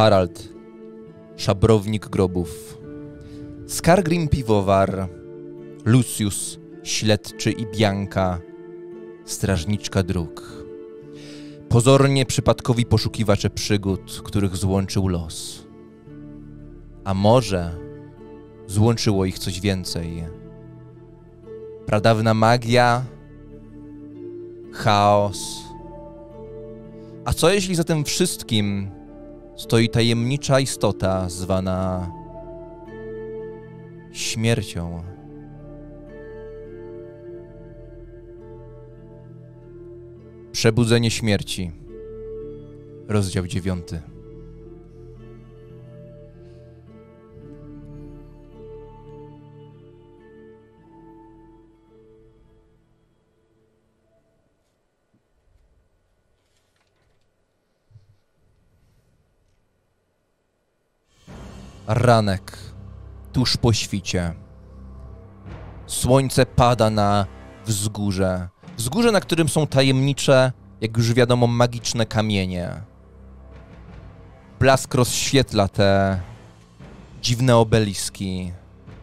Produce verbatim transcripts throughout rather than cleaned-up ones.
Harald, szabrownik grobów, Skargrim piwowar, Lucius, śledczy i Bianka, strażniczka dróg. Pozornie przypadkowi poszukiwacze przygód, których złączył los. A może złączyło ich coś więcej. Pradawna magia, chaos. A co jeśli za tym wszystkim stoi tajemnicza istota zwana śmiercią? Przebudzenie śmierci. Rozdział dziewiąty. Ranek, tuż po świcie. Słońce pada na wzgórze. Wzgórze, na którym są tajemnicze, jak już wiadomo, magiczne kamienie. Blask rozświetla te dziwne obeliski,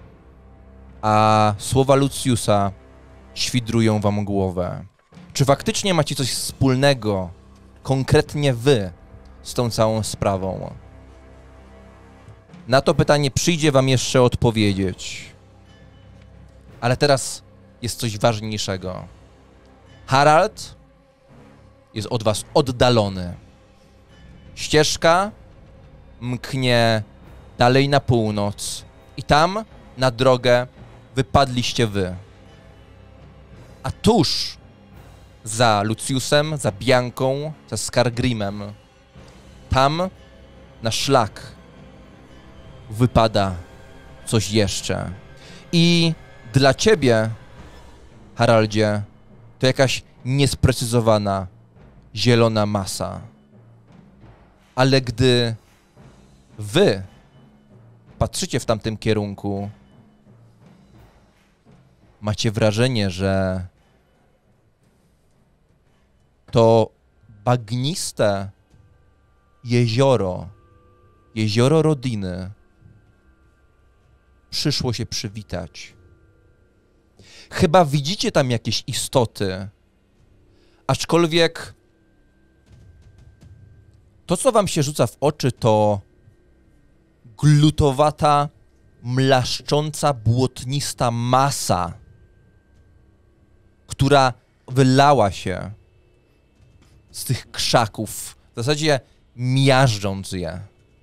a słowa Luciusa świdrują wam głowę. Czy faktycznie macie coś wspólnego, konkretnie wy, z tą całą sprawą? Na to pytanie przyjdzie wam jeszcze odpowiedzieć. Ale teraz jest coś ważniejszego. Harald jest od was oddalony. Ścieżka mknie dalej na północ i tam na drogę wypadliście wy. A tuż za Luciusem, za Bianką, za Skargrimem, tam na szlak wypada coś jeszcze. I dla ciebie, Haraldzie, to jakaś niesprecyzowana, zielona masa. Ale gdy wy patrzycie w tamtym kierunku, macie wrażenie, że to bagniste jezioro, jezioro Rodiny, przyszło się przywitać. Chyba widzicie tam jakieś istoty, aczkolwiek to, co wam się rzuca w oczy, to glutowata, mlaszcząca, błotnista masa, która wylała się z tych krzaków, w zasadzie miażdżąc je.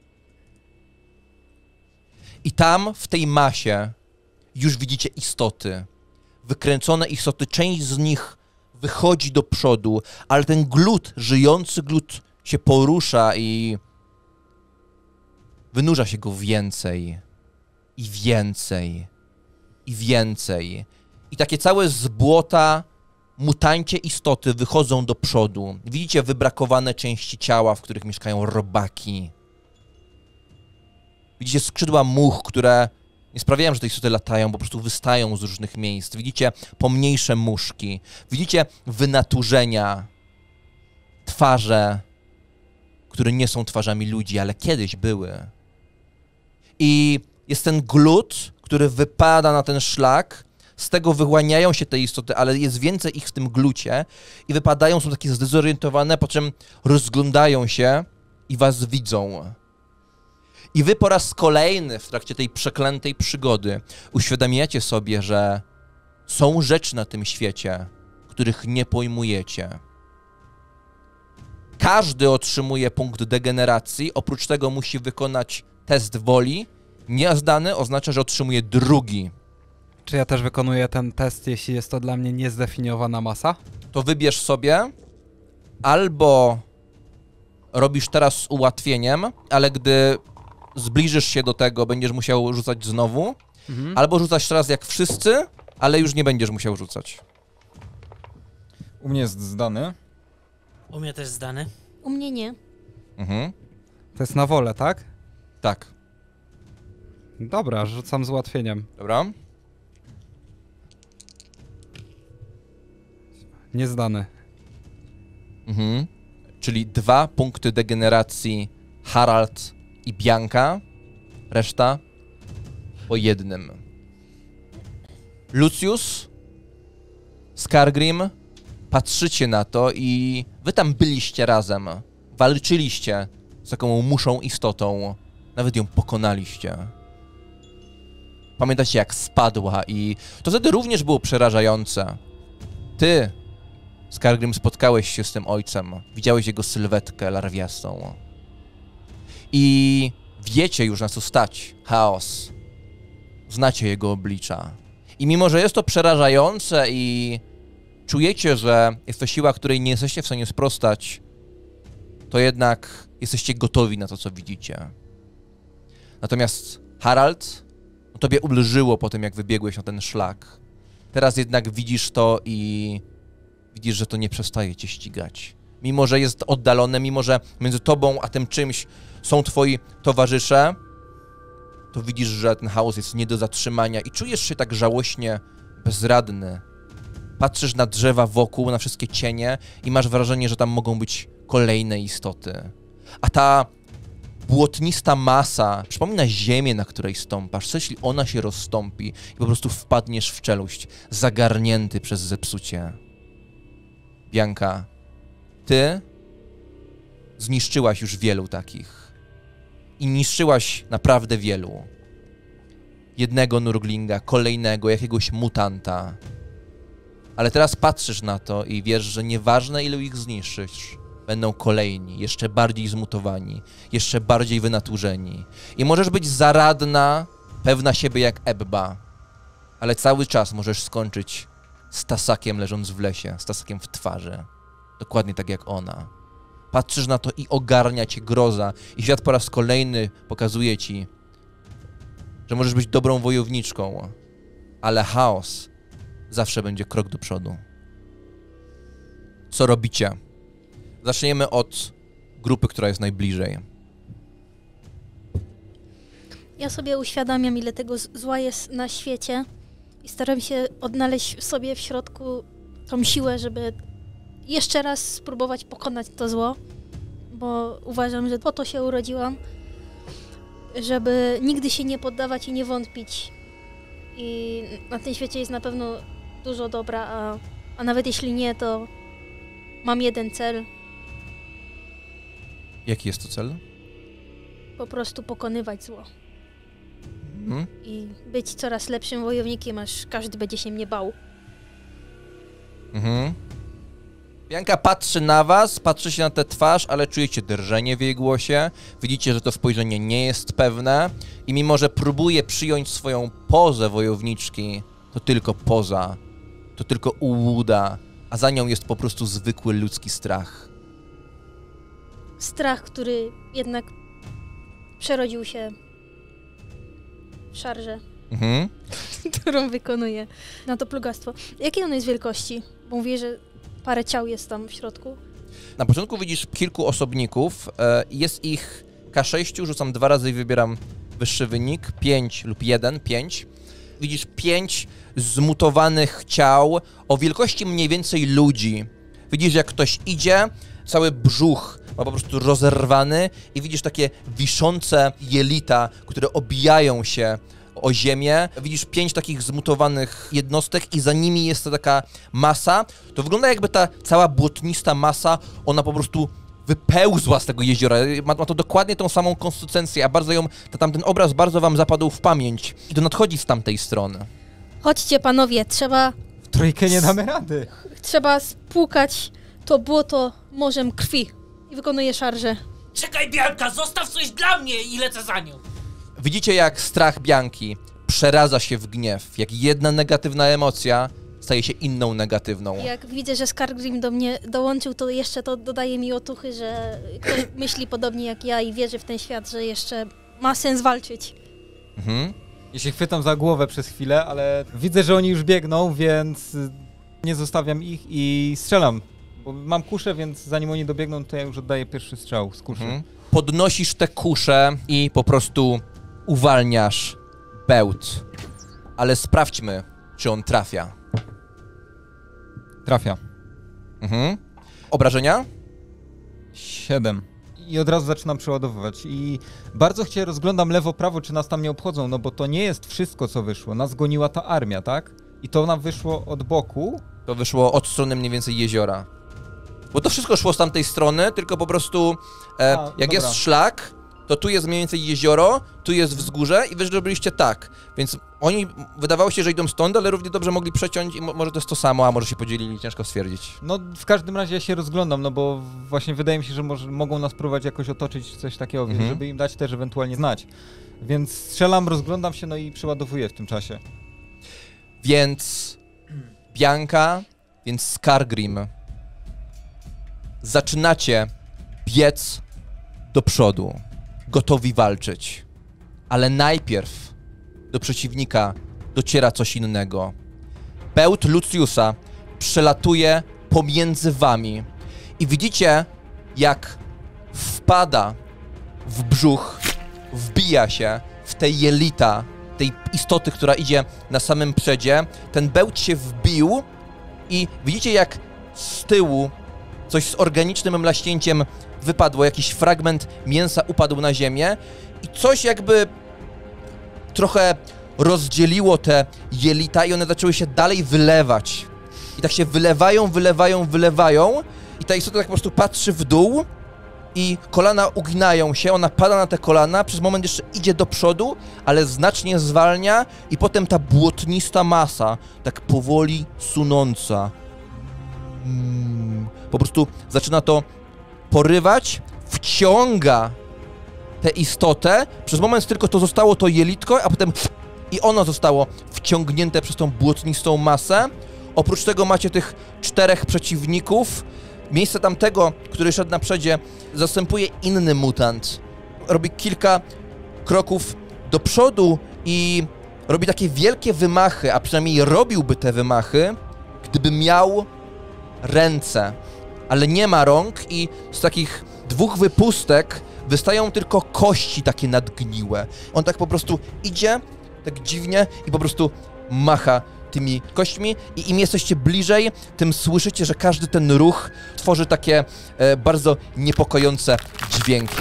I tam, w tej masie, już widzicie istoty. Wykręcone istoty, część z nich wychodzi do przodu, ale ten glut, żyjący glut się porusza i wynurza się go więcej i więcej i więcej. I takie całe z błota mutancie istoty wychodzą do przodu. Widzicie wybrakowane części ciała, w których mieszkają robaki. Widzicie skrzydła much, które nie sprawiają, że te istoty latają, po prostu wystają z różnych miejsc. Widzicie pomniejsze muszki. Widzicie wynaturzenia, twarze, które nie są twarzami ludzi, ale kiedyś były. I jest ten glut, który wypada na ten szlak. Z tego wyłaniają się te istoty, ale jest więcej ich w tym glucie i wypadają, są takie zdezorientowane, po czym rozglądają się i was widzą. I wy po raz kolejny w trakcie tej przeklętej przygody uświadamiacie sobie, że są rzeczy na tym świecie, których nie pojmujecie. Każdy otrzymuje punkt degeneracji, oprócz tego musi wykonać test woli. Niezdany oznacza, że otrzymuje drugi. Czy ja też wykonuję ten test, jeśli jest to dla mnie niezdefiniowana masa? To wybierz sobie, albo robisz teraz z ułatwieniem, ale gdy zbliżysz się do tego, będziesz musiał rzucać znowu, mhm. albo rzucać teraz jak wszyscy, ale już nie będziesz musiał rzucać. U mnie jest zdany. U mnie też zdany. U mnie nie. Mhm. To jest na wolę, tak? Tak. Dobra, rzucam z ułatwieniem. Dobra. Niezdany. Mhm. Czyli dwa punkty degeneracji Harald i Bianka, reszta po jednym. Lucius, Skargrim, patrzycie na to i wy tam byliście razem. Walczyliście z taką muszą istotą. Nawet ją pokonaliście. Pamiętacie, jak spadła i to wtedy również było przerażające. Ty, Skargrim, spotkałeś się z tym ojcem. Widziałeś jego sylwetkę larwiastą. I wiecie już, na co stać. Chaos. Znacie jego oblicza. I mimo, że jest to przerażające i czujecie, że jest to siła, której nie jesteście w stanie sprostać, to jednak jesteście gotowi na to, co widzicie. Natomiast Harald, no tobie ulżyło po tym, jak wybiegłeś na ten szlak. Teraz jednak widzisz to i widzisz, że to nie przestaje cię ścigać. Mimo, że jest oddalone, mimo, że między tobą a tym czymś są twoi towarzysze, to widzisz, że ten chaos jest nie do zatrzymania i czujesz się tak żałośnie bezradny. Patrzysz na drzewa wokół, na wszystkie cienie i masz wrażenie, że tam mogą być kolejne istoty. A ta błotnista masa przypomina ziemię, na której stąpasz. Co jeśli ona się rozstąpi i po prostu wpadniesz w czeluść, zagarnięty przez zepsucie? Bianka, ty zniszczyłaś już wielu takich. I niszczyłaś naprawdę wielu. Jednego nurglinga, kolejnego, jakiegoś mutanta. Ale teraz patrzysz na to i wiesz, że nieważne, ilu ich zniszczysz, będą kolejni, jeszcze bardziej zmutowani, jeszcze bardziej wynaturzeni. I możesz być zaradna, pewna siebie jak Ebba, ale cały czas możesz skończyć z tasakiem leżąc w lesie, z tasakiem w twarzy. Dokładnie tak jak ona. Patrzysz na to i ogarnia cię groza i świat po raz kolejny pokazuje ci, że możesz być dobrą wojowniczką, ale chaos zawsze będzie krok do przodu. Co robicie? Zaczniemy od grupy, która jest najbliżej. Ja sobie uświadamiam, ile tego z- zła jest na świecie i staram się odnaleźć w sobie w środku tą siłę, żeby jeszcze raz spróbować pokonać to zło, bo uważam, że po to się urodziłam, żeby nigdy się nie poddawać i nie wątpić. I na tym świecie jest na pewno dużo dobra, a, a nawet jeśli nie, to mam jeden cel, Jaki jest to cel? po prostu pokonywać zło Hmm? i być coraz lepszym wojownikiem, aż każdy będzie się mnie bał. Mhm. Bianka patrzy na was, patrzy się na tę twarz, ale czujecie drżenie w jej głosie. Widzicie, że to spojrzenie nie jest pewne i mimo, że próbuje przyjąć swoją pozę wojowniczki, to tylko poza, to tylko ułuda, a za nią jest po prostu zwykły ludzki strach. Strach, który jednak przerodził się w szarżę, Mhm. którą wykonuję na to plugastwo. Jakiej ono jest wielkości? Bo mówię, że parę ciał jest tam w środku. Na początku widzisz kilku osobników, e, jest ich K sześć, rzucam dwa razy i wybieram wyższy wynik, pięć lub jeden, pięć. Widzisz pięć zmutowanych ciał o wielkości mniej więcej ludzi. Widzisz, jak ktoś idzie, cały brzuch ma po prostu rozerwany i widzisz takie wiszące jelita, które obijają się o ziemię. Widzisz pięć takich zmutowanych jednostek i za nimi jest to taka masa. To wygląda, jakby ta cała błotnista masa, ona po prostu wypełzła z tego jeziora. Ma, ma to dokładnie tą samą konsystencję, a bardzo ją, ta, tamten obraz bardzo wam zapadł w pamięć. I to nadchodzi z tamtej strony. Chodźcie, panowie, trzeba, W trójkę nie damy rady. trzeba spłukać to błoto morzem krwi. I wykonuję szarżę. Czekaj, Bianka, zostaw coś dla mnie i lecę za nią. Widzicie, jak strach Bianki przeradza się w gniew. Jak jedna negatywna emocja staje się inną negatywną. Jak widzę, że Skargrim do mnie dołączył, to jeszcze to dodaje mi otuchy, że ktoś myśli podobnie jak ja i wierzy w ten świat, że jeszcze ma sens walczyć. Mhm. Ja się chwytam za głowę przez chwilę, ale widzę, że oni już biegną, więc y, nie zostawiam ich i strzelam. Bo mam kuszę, więc zanim oni dobiegną, to ja już oddaję pierwszy strzał z kuszy. Mhm. Podnosisz te kusze i po prostu uwalniasz bełt. Ale sprawdźmy, czy on trafia. Trafia. Mhm. Obrażenia? Siedem. I od razu zaczynam przeładowywać. I bardzo się rozglądam lewo-prawo, czy nas tam nie obchodzą, no bo to nie jest wszystko, co wyszło. Nas goniła ta armia, tak? I to nam wyszło od boku. To wyszło od strony mniej więcej jeziora. Bo to wszystko szło z tamtej strony, tylko po prostu e, A, jak dobra. jest szlak, to tu jest mniej więcej jezioro, tu jest wzgórze i wy zrobiliście tak. Więc oni, wydawało się, że idą stąd, ale równie dobrze mogli przeciąć i mo może to jest to samo, a może się podzielili, ciężko stwierdzić. No w każdym razie ja się rozglądam, no bo właśnie wydaje mi się, że może, mogą nas próbować jakoś otoczyć, coś takiego, Mhm. więc żeby im dać też ewentualnie znać. Więc strzelam, rozglądam się, no i przeładowuję w tym czasie. Więc Bianka, więc Skargrim. Zaczynacie biec do przodu, gotowi walczyć. Ale najpierw do przeciwnika dociera coś innego. Bełt Luciusa przelatuje pomiędzy wami i widzicie, jak wpada w brzuch, wbija się w tej jelita, tej istoty, która idzie na samym przedzie. Ten bełt się wbił i widzicie, jak z tyłu coś z organicznym mlaśnięciem wypadło, jakiś fragment mięsa upadł na ziemię i coś jakby trochę rozdzieliło te jelita i one zaczęły się dalej wylewać. I tak się wylewają, wylewają, wylewają i ta istota tak po prostu patrzy w dół i kolana uginają się, ona pada na te kolana, przez moment jeszcze idzie do przodu, ale znacznie zwalnia i potem ta błotnista masa, tak powoli sunąca, mm, po prostu zaczyna to porywać, wciąga tę istotę, przez moment tylko to zostało to jelitko, a potem i ono zostało wciągnięte przez tą błotnistą masę. Oprócz tego macie tych czterech przeciwników. Miejsce tamtego, który szedł na przedzie, zastępuje inny mutant. Robi kilka kroków do przodu i robi takie wielkie wymachy, a przynajmniej robiłby te wymachy, gdyby miał ręce. Ale nie ma rąk i z takich dwóch wypustek wystają tylko kości takie nadgniłe. On tak po prostu idzie, tak dziwnie i po prostu macha tymi kośćmi i im jesteście bliżej, tym słyszycie, że każdy ten ruch tworzy takie e, bardzo niepokojące dźwięki.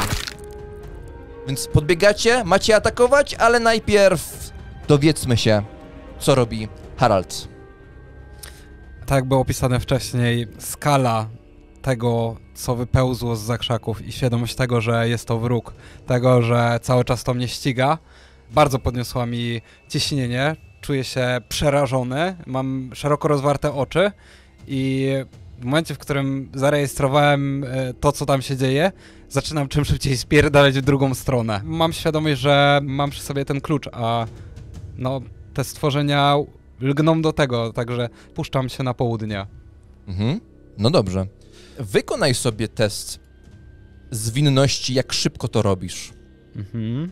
Więc podbiegacie, macie atakować, ale najpierw dowiedzmy się, co robi Harald. Tak jak było opisane wcześniej, skala tego, co wypełzło z zakrzaków i świadomość tego, że jest to wróg, tego, że cały czas to mnie ściga, bardzo podniosła mi ciśnienie. Czuję się przerażony, mam szeroko rozwarte oczy i w momencie, w którym zarejestrowałem to, co tam się dzieje, zaczynam czym szybciej spierdalać w drugą stronę. Mam świadomość, że mam przy sobie ten klucz, a no, te stworzenia lgną do tego, także puszczam się na południe. Mhm. No dobrze. Wykonaj sobie test zwinności, jak szybko to robisz. Mhm.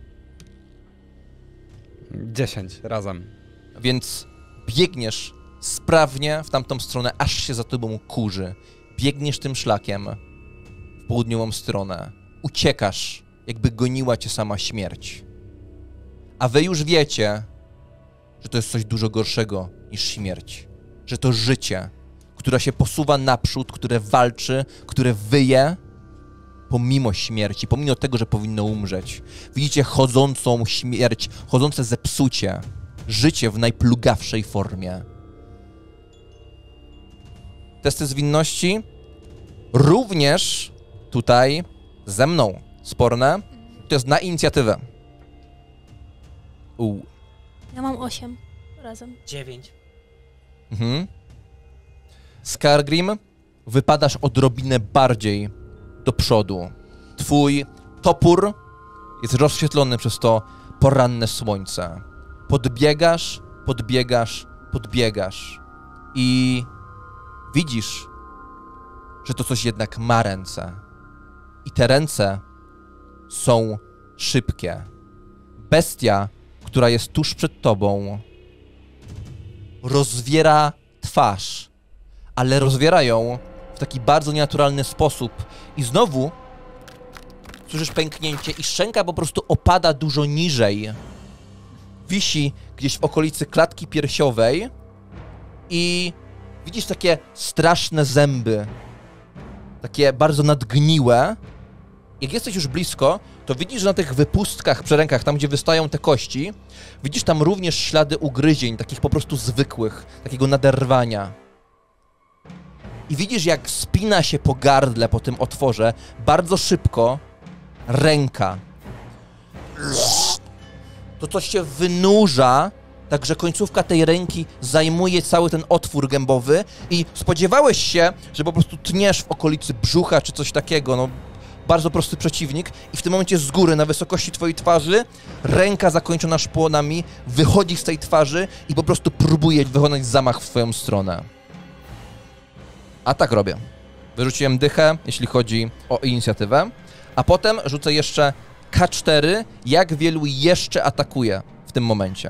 dziesięć razem. Więc biegniesz sprawnie w tamtą stronę, aż się za tobą kurzy. Biegniesz tym szlakiem w południową stronę. Uciekasz, jakby goniła cię sama śmierć. A wy już wiecie, że to jest coś dużo gorszego niż śmierć. Że to życie, które się posuwa naprzód, które walczy, które wyje pomimo śmierci, pomimo tego, że powinno umrzeć. Widzicie chodzącą śmierć, chodzące zepsucie, życie w najplugawszej formie. Testy zwinności również tutaj ze mną sporne. To jest na inicjatywę. U. Ja mam osiem razem. Dziewięć. Mhm. Skargrim, wypadasz odrobinę bardziej do przodu. Twój topór jest rozświetlony przez to poranne słońce. Podbiegasz, podbiegasz, podbiegasz i widzisz, że to coś jednak ma ręce. I te ręce są szybkie. Bestia, która jest tuż przed tobą, rozwiera twarz, ale rozwiera ją w taki bardzo nienaturalny sposób. I znowu słyszysz pęknięcie i szczęka po prostu opada dużo niżej. Wisi gdzieś w okolicy klatki piersiowej i widzisz takie straszne zęby, takie bardzo nadgniłe Jak jesteś już blisko, to widzisz, że na tych wypustkach, przerękach, tam gdzie wystają te kości, widzisz tam również ślady ugryzień, takich po prostu zwykłych, takiego naderwania. I widzisz, jak spina się po gardle, po tym otworze, bardzo szybko, ręka. To coś się wynurza, tak że końcówka tej ręki zajmuje cały ten otwór gębowy i spodziewałeś się, że po prostu tniesz w okolicy brzucha czy coś takiego, no bardzo prosty przeciwnik i w tym momencie z góry, na wysokości twojej twarzy, ręka zakończona szponami wychodzi z tej twarzy i po prostu próbuje wykonać zamach w twoją stronę. A tak robię. Wyrzuciłem dychę, jeśli chodzi o inicjatywę, a potem rzucę jeszcze K cztery, jak wielu jeszcze atakuje w tym momencie.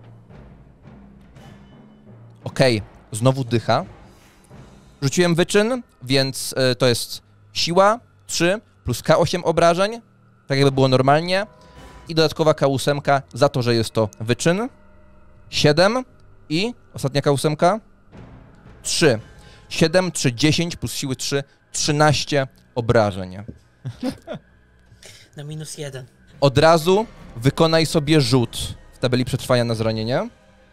Okej, okay. Znowu dycha. Rzuciłem wyczyn, więc y, to jest siła trzy plus K osiem obrażeń, tak jakby było normalnie, i dodatkowa K osiem za to, że jest to wyczyn. siedem i ostatnia K osiem trzy. siedem, trzy, dziesięć plus siły trzy, trzynaście obrażeń. Na minus jeden. Od razu wykonaj sobie rzut w tabeli przetrwania na zranienie.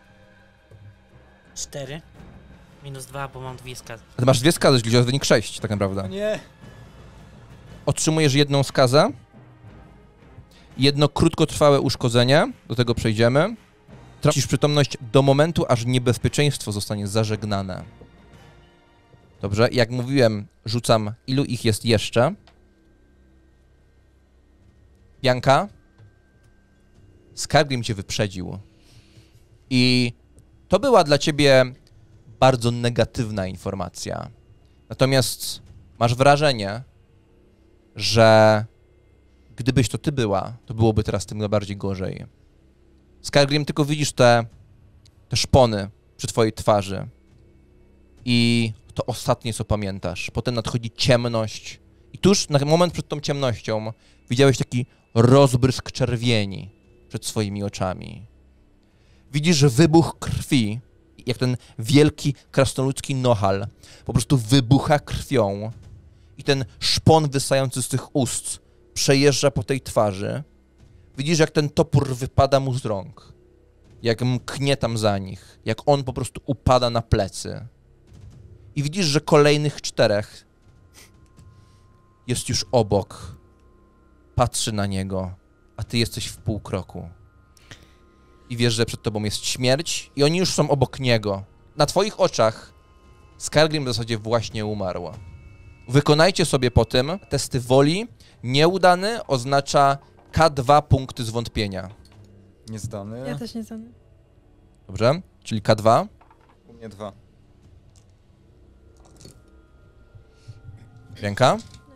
cztery. Minus dwa, bo mam dwie skazy. A ty masz dwie skazy, czyli to jest wynik sześć, tak naprawdę. O nie. Otrzymujesz jedną skazę. Jedno krótkotrwałe uszkodzenie, do tego przejdziemy. Tracisz przytomność do momentu, aż niebezpieczeństwo zostanie zażegnane. Dobrze, jak mówiłem, rzucam, ilu ich jest jeszcze. Bianka, Skargrim cię wyprzedził. I to była dla ciebie bardzo negatywna informacja. Natomiast masz wrażenie, że gdybyś to ty była, to byłoby teraz tym bardziej gorzej. Skargrim, tylko widzisz te, te szpony przy twojej twarzy. I to ostatnie, co pamiętasz. Potem nadchodzi ciemność. I tuż na moment przed tą ciemnością widziałeś taki rozbrysk czerwieni przed swoimi oczami. Widzisz wybuch krwi, jak ten wielki krasnoludzki nohal po prostu wybucha krwią i ten szpon wystający z tych ust przejeżdża po tej twarzy. Widzisz, jak ten topór wypada mu z rąk, jak mknie tam za nich, jak on po prostu upada na plecy. I widzisz, że kolejnych czterech jest już obok, patrzy na niego, a ty jesteś w pół kroku. I wiesz, że przed tobą jest śmierć i oni już są obok niego. Na twoich oczach Skargrim w zasadzie właśnie umarł. Wykonajcie sobie po tym testy woli. Nieudany oznacza K dwa punkty zwątpienia. Niezdany. Ja też nie znam. Dobrze? Czyli K dwa. U mnie dwa. Ręka?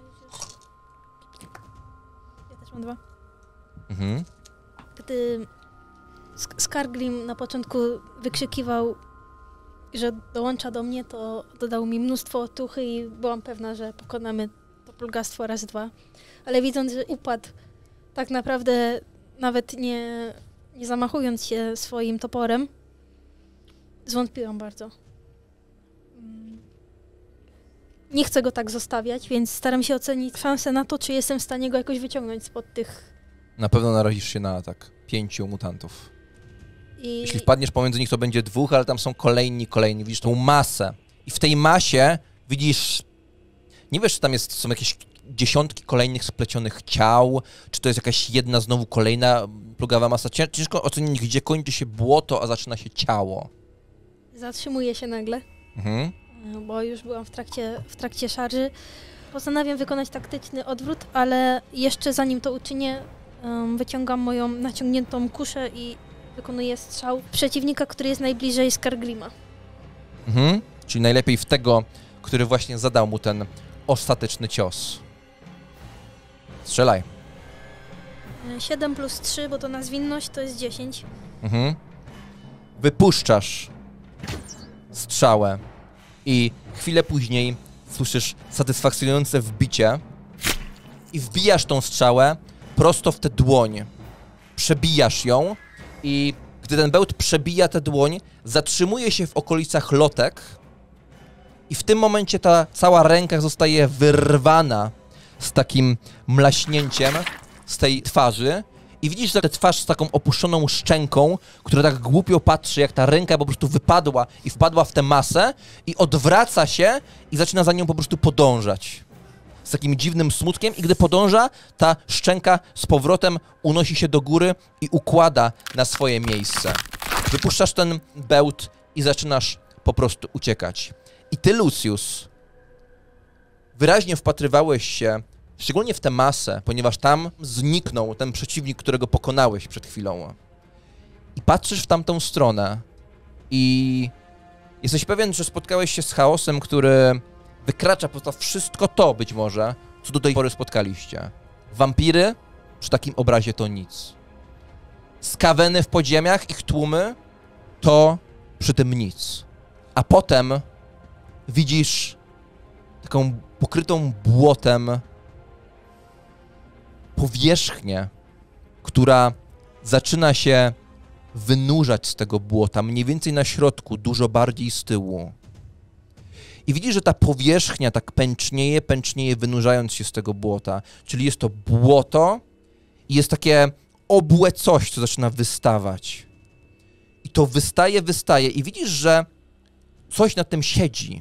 Ja też mam dwa. Mhm. Gdy Sk- Skargrim na początku wykrzykiwał, że dołącza do mnie, to dodał mi mnóstwo otuchy i byłam pewna, że pokonamy to plugastwo raz, dwa. Ale widząc, że upadł, tak naprawdę nawet nie, nie zamachując się swoim toporem, zwątpiłam bardzo. Mm. Nie chcę go tak zostawiać, więc staram się ocenić szansę na to, czy jestem w stanie go jakoś wyciągnąć spod tych... Na pewno narazisz się na atak pięciu mutantów. I... Jeśli wpadniesz pomiędzy nich, to będzie dwóch, ale tam są kolejni, kolejni. Widzisz tą masę. I w tej masie widzisz... Nie wiesz, czy tam jest, są jakieś dziesiątki kolejnych splecionych ciał, czy to jest jakaś jedna znowu kolejna plugawa masa. Ciężko ocenić, gdzie kończy się błoto, a zaczyna się ciało. Zatrzymuję się nagle, Mhm. bo już byłam w trakcie, w trakcie szarży. Postanawiam wykonać taktyczny odwrót, ale jeszcze zanim to uczynię, um, wyciągam moją naciągniętą kuszę i wykonuję strzał przeciwnika, który jest najbliżej Skargrima. Mhm. Czyli najlepiej w tego, który właśnie zadał mu ten ostateczny cios. Strzelaj. siedem plus trzy, bo to na zwinność, to jest dziesięć. Mhm. Wypuszczasz strzałę i chwilę później słyszysz satysfakcjonujące wbicie i wbijasz tą strzałę prosto w tę dłoń. Przebijasz ją i gdy ten bełt przebija tę dłoń, zatrzymuje się w okolicach lotek i w tym momencie ta cała ręka zostaje wyrwana z takim mlaśnięciem z tej twarzy i widzisz tę twarz z taką opuszczoną szczęką, która tak głupio patrzy, jak ta ręka po prostu wypadła i wpadła w tę masę i odwraca się i zaczyna za nią po prostu podążać. Z takim dziwnym smutkiem i gdy podąża, ta szczęka z powrotem unosi się do góry i układa na swoje miejsce. Wypuszczasz ten bełt i zaczynasz po prostu uciekać. I ty, Lucius, wyraźnie wpatrywałeś się szczególnie w tę masę, ponieważ tam zniknął ten przeciwnik, którego pokonałeś przed chwilą. I patrzysz w tamtą stronę i jesteś pewien, że spotkałeś się z chaosem, który wykracza poza wszystko to, być może, co do tej pory spotkaliście. Wampiry przy takim obrazie to nic. Skaweny w podziemiach, ich tłumy, to przy tym nic. A potem widzisz taką pokrytą błotem powierzchnię, która zaczyna się wynurzać z tego błota, mniej więcej na środku, dużo bardziej z tyłu. I widzisz, że ta powierzchnia tak pęcznieje, pęcznieje, wynurzając się z tego błota. Czyli jest to błoto i jest takie obłe coś, co zaczyna wystawać. I to wystaje, wystaje i widzisz, że coś na tym siedzi.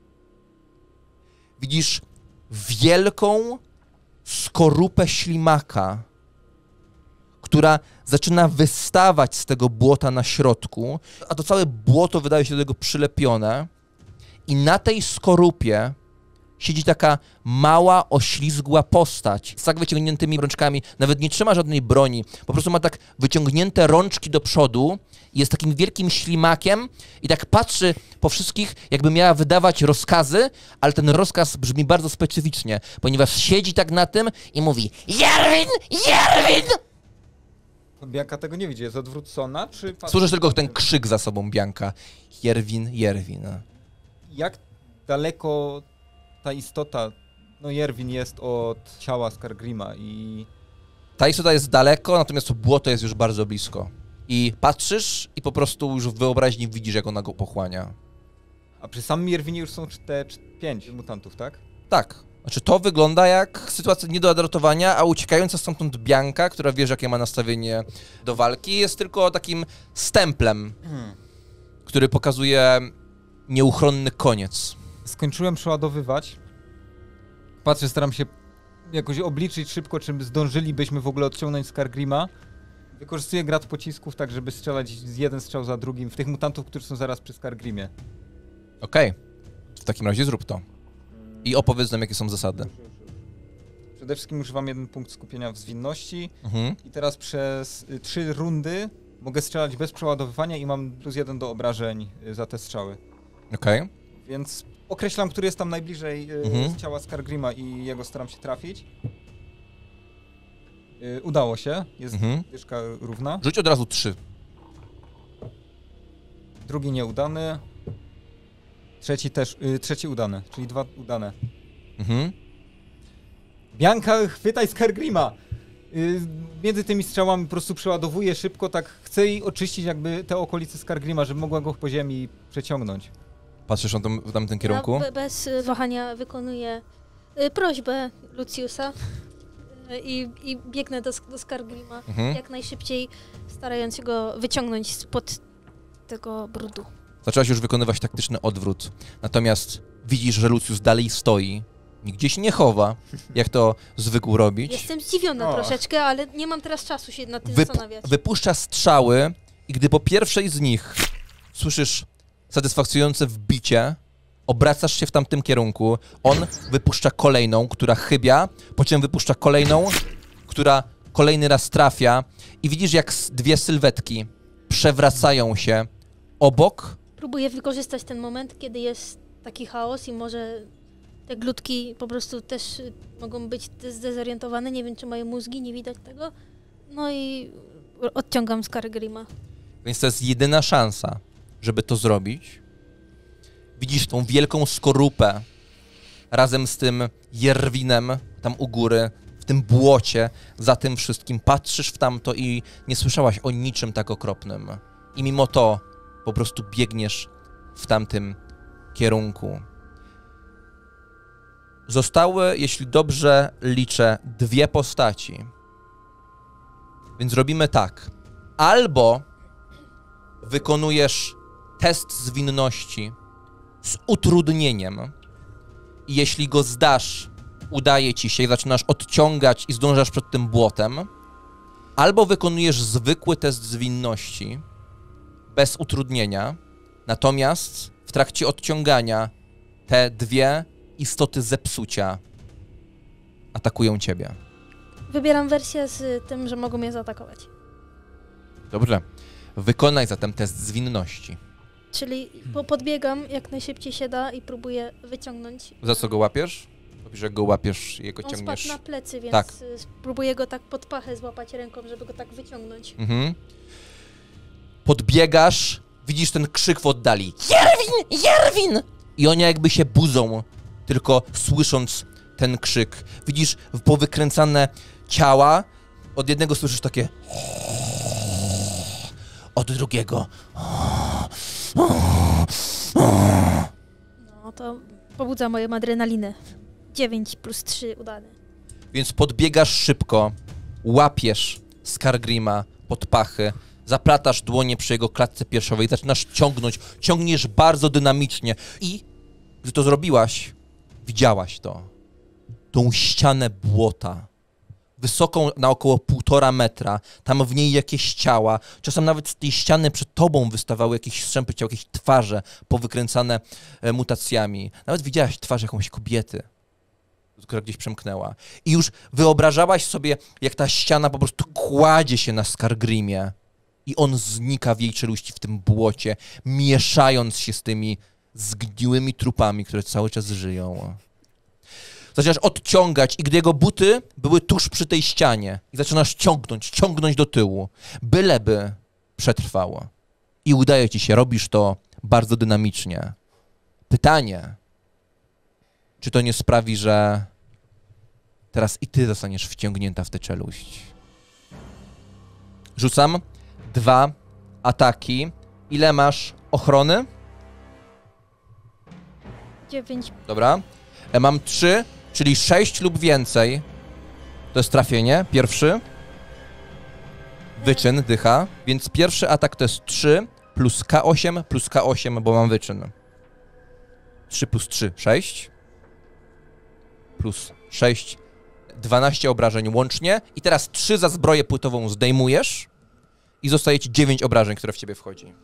Widzisz wielką skorupę ślimaka, która zaczyna wystawać z tego błota na środku, a to całe błoto wydaje się do tego przylepione i na tej skorupie siedzi taka mała, oślizgła postać z tak wyciągniętymi rączkami, nawet nie trzyma żadnej broni, po prostu ma tak wyciągnięte rączki do przodu i jest takim wielkim ślimakiem i tak patrzy po wszystkich, jakby miała wydawać rozkazy, ale ten rozkaz brzmi bardzo specyficznie, ponieważ siedzi tak na tym i mówi Jerwin! Jerwin! Bianka tego nie widzi, jest odwrócona, czy... Słyszysz tylko ten krzyk za sobą Bianka. Jerwin, Jerwin. Jak daleko ta istota, no Jerwin jest od ciała Skargrima i... Ta istota jest daleko, natomiast to błoto jest już bardzo blisko. I patrzysz i po prostu już w wyobraźni widzisz, jak ona go pochłania. A przy samym Jerwinie już są te pięć mutantów, tak? Tak. Znaczy to wygląda jak sytuacja nie do odratowania, a uciekająca stamtąd Bianka, która wie, jakie ma nastawienie do walki, jest tylko takim stemplem, Hmm. który pokazuje nieuchronny koniec. Skończyłem przeładowywać. Patrzę, staram się jakoś obliczyć szybko, czy zdążylibyśmy w ogóle odciągnąć Skargrima. Wykorzystuję grad pocisków tak, żeby strzelać z jeden strzał za drugim w tych mutantów, którzy są zaraz przy Skargrimie. Okej. Okay. W takim razie zrób to. I opowiedz nam, jakie są zasady. Przede wszystkim używam jeden punkt skupienia w zwinności Mhm. i teraz przez y, trzy rundy mogę strzelać bez przeładowywania i mam plus jeden do obrażeń y, za te strzały. Okej. Okay. Więc określam, który jest tam najbliżej y, Mhm. z ciała Skargrima i jego staram się trafić. Y, udało się, jest Mhm. dyszka równa. Rzuć od razu trzy. Drugi nieudany. Trzeci też, y, trzeci udany, czyli dwa udane. Mhm. Bianka, chwytaj Skargrima! Y, między tymi strzałami po prostu przeładowuję szybko, tak chcę jej oczyścić jakby te okolice Skargrima, żeby mogła go po ziemi przeciągnąć. Patrzysz na tym, w tamtym kierunku? Ja be, bez y, wahania wykonuję y, prośbę Luciusa y, i, i biegnę do, do Skargrima Mhm. jak najszybciej, starając się go wyciągnąć spod tego brudu. Zaczęłaś już wykonywać taktyczny odwrót. Natomiast widzisz, że Lucius dalej stoi. Nigdzie się nie chowa, jak to zwykł robić. Jestem zdziwiona O. troszeczkę, ale nie mam teraz czasu się nad tym Wyp- zastanawiać. wypuszcza strzały i gdy po pierwszej z nich słyszysz satysfakcjonujące wbicie, obracasz się w tamtym kierunku, on wypuszcza kolejną, która chybia, po czym wypuszcza kolejną, która kolejny raz trafia i widzisz, jak s- dwie sylwetki przewracają się obok. Próbuję wykorzystać ten moment, kiedy jest taki chaos i może te glutki po prostu też y, mogą być zdezorientowane. Nie wiem, czy mają mózgi, nie widać tego. No i odciągam Skargrima. Więc to jest jedyna szansa, żeby to zrobić. Widzisz tą wielką skorupę razem z tym Jerwinem tam u góry, w tym błocie, za tym wszystkim. Patrzysz w tamto i nie słyszałaś o niczym tak okropnym. I mimo to po prostu biegniesz w tamtym kierunku. Zostały, jeśli dobrze liczę, dwie postaci. Więc robimy tak. Albo wykonujesz test zwinności z utrudnieniem i jeśli go zdasz, udaje ci się i zaczynasz odciągać i zdążasz przed tym błotem, albo wykonujesz zwykły test zwinności bez utrudnienia, natomiast w trakcie odciągania te dwie istoty zepsucia atakują ciebie. Wybieram wersję z tym, że mogą mnie zaatakować. Dobrze. Wykonaj zatem test zwinności. Czyli po podbiegam jak najszybciej się da i próbuję wyciągnąć. Za co go łapiesz? Robisz, jak go łapiesz i jego On ciągniesz. spadł na plecy, więc Tak. y, spróbuję go tak pod pachę złapać ręką, żeby go tak wyciągnąć. Mhm. Podbiegasz, widzisz ten krzyk w oddali. Jerwin! Jerwin! I oni jakby się budzą, tylko słysząc ten krzyk. Widzisz powykręcane ciała. Od jednego słyszysz takie... Od drugiego... No to pobudza moją adrenalinę. dziewięć plus trzy udane. Więc podbiegasz szybko, łapiesz Skargrima pod pachy, zaplatasz dłonie przy jego klatce piersiowej, zaczynasz ciągnąć, ciągniesz bardzo dynamicznie i gdy to zrobiłaś, widziałaś to. Tą ścianę błota, wysoką na około półtora metra, tam w niej jakieś ciała, czasem nawet z tej ściany przed tobą wystawały jakieś strzępy ciał, jakieś twarze powykręcane e, mutacjami. Nawet widziałaś twarz jakąś kobiety, która gdzieś przemknęła. I już wyobrażałaś sobie, jak ta ściana po prostu kładzie się na Skargrimie i on znika w jej czeluści w tym błocie, mieszając się z tymi zgniłymi trupami, które cały czas żyją. Zaczynasz odciągać i gdy jego buty były tuż przy tej ścianie i zaczynasz ciągnąć, ciągnąć do tyłu, byleby przetrwało. I udaje ci się, robisz to bardzo dynamicznie. Pytanie, czy to nie sprawi, że teraz i ty zostaniesz wciągnięta w tę czeluść? Rzucam dwa ataki. Ile masz ochrony? dziewięć. Dobra. E, Mam trzy, czyli sześć lub więcej. To jest trafienie, pierwszy. Wyczyn, dycha. Więc pierwszy atak to jest trzy plus K osiem plus K osiem, bo mam wyczyn. trzy plus trzy, sześć. Plus sześć, dwanaście obrażeń łącznie. I teraz trzy za zbroję płytową zdejmujesz i zostaje ci dziewięć obrażeń, które w ciebie wchodzi.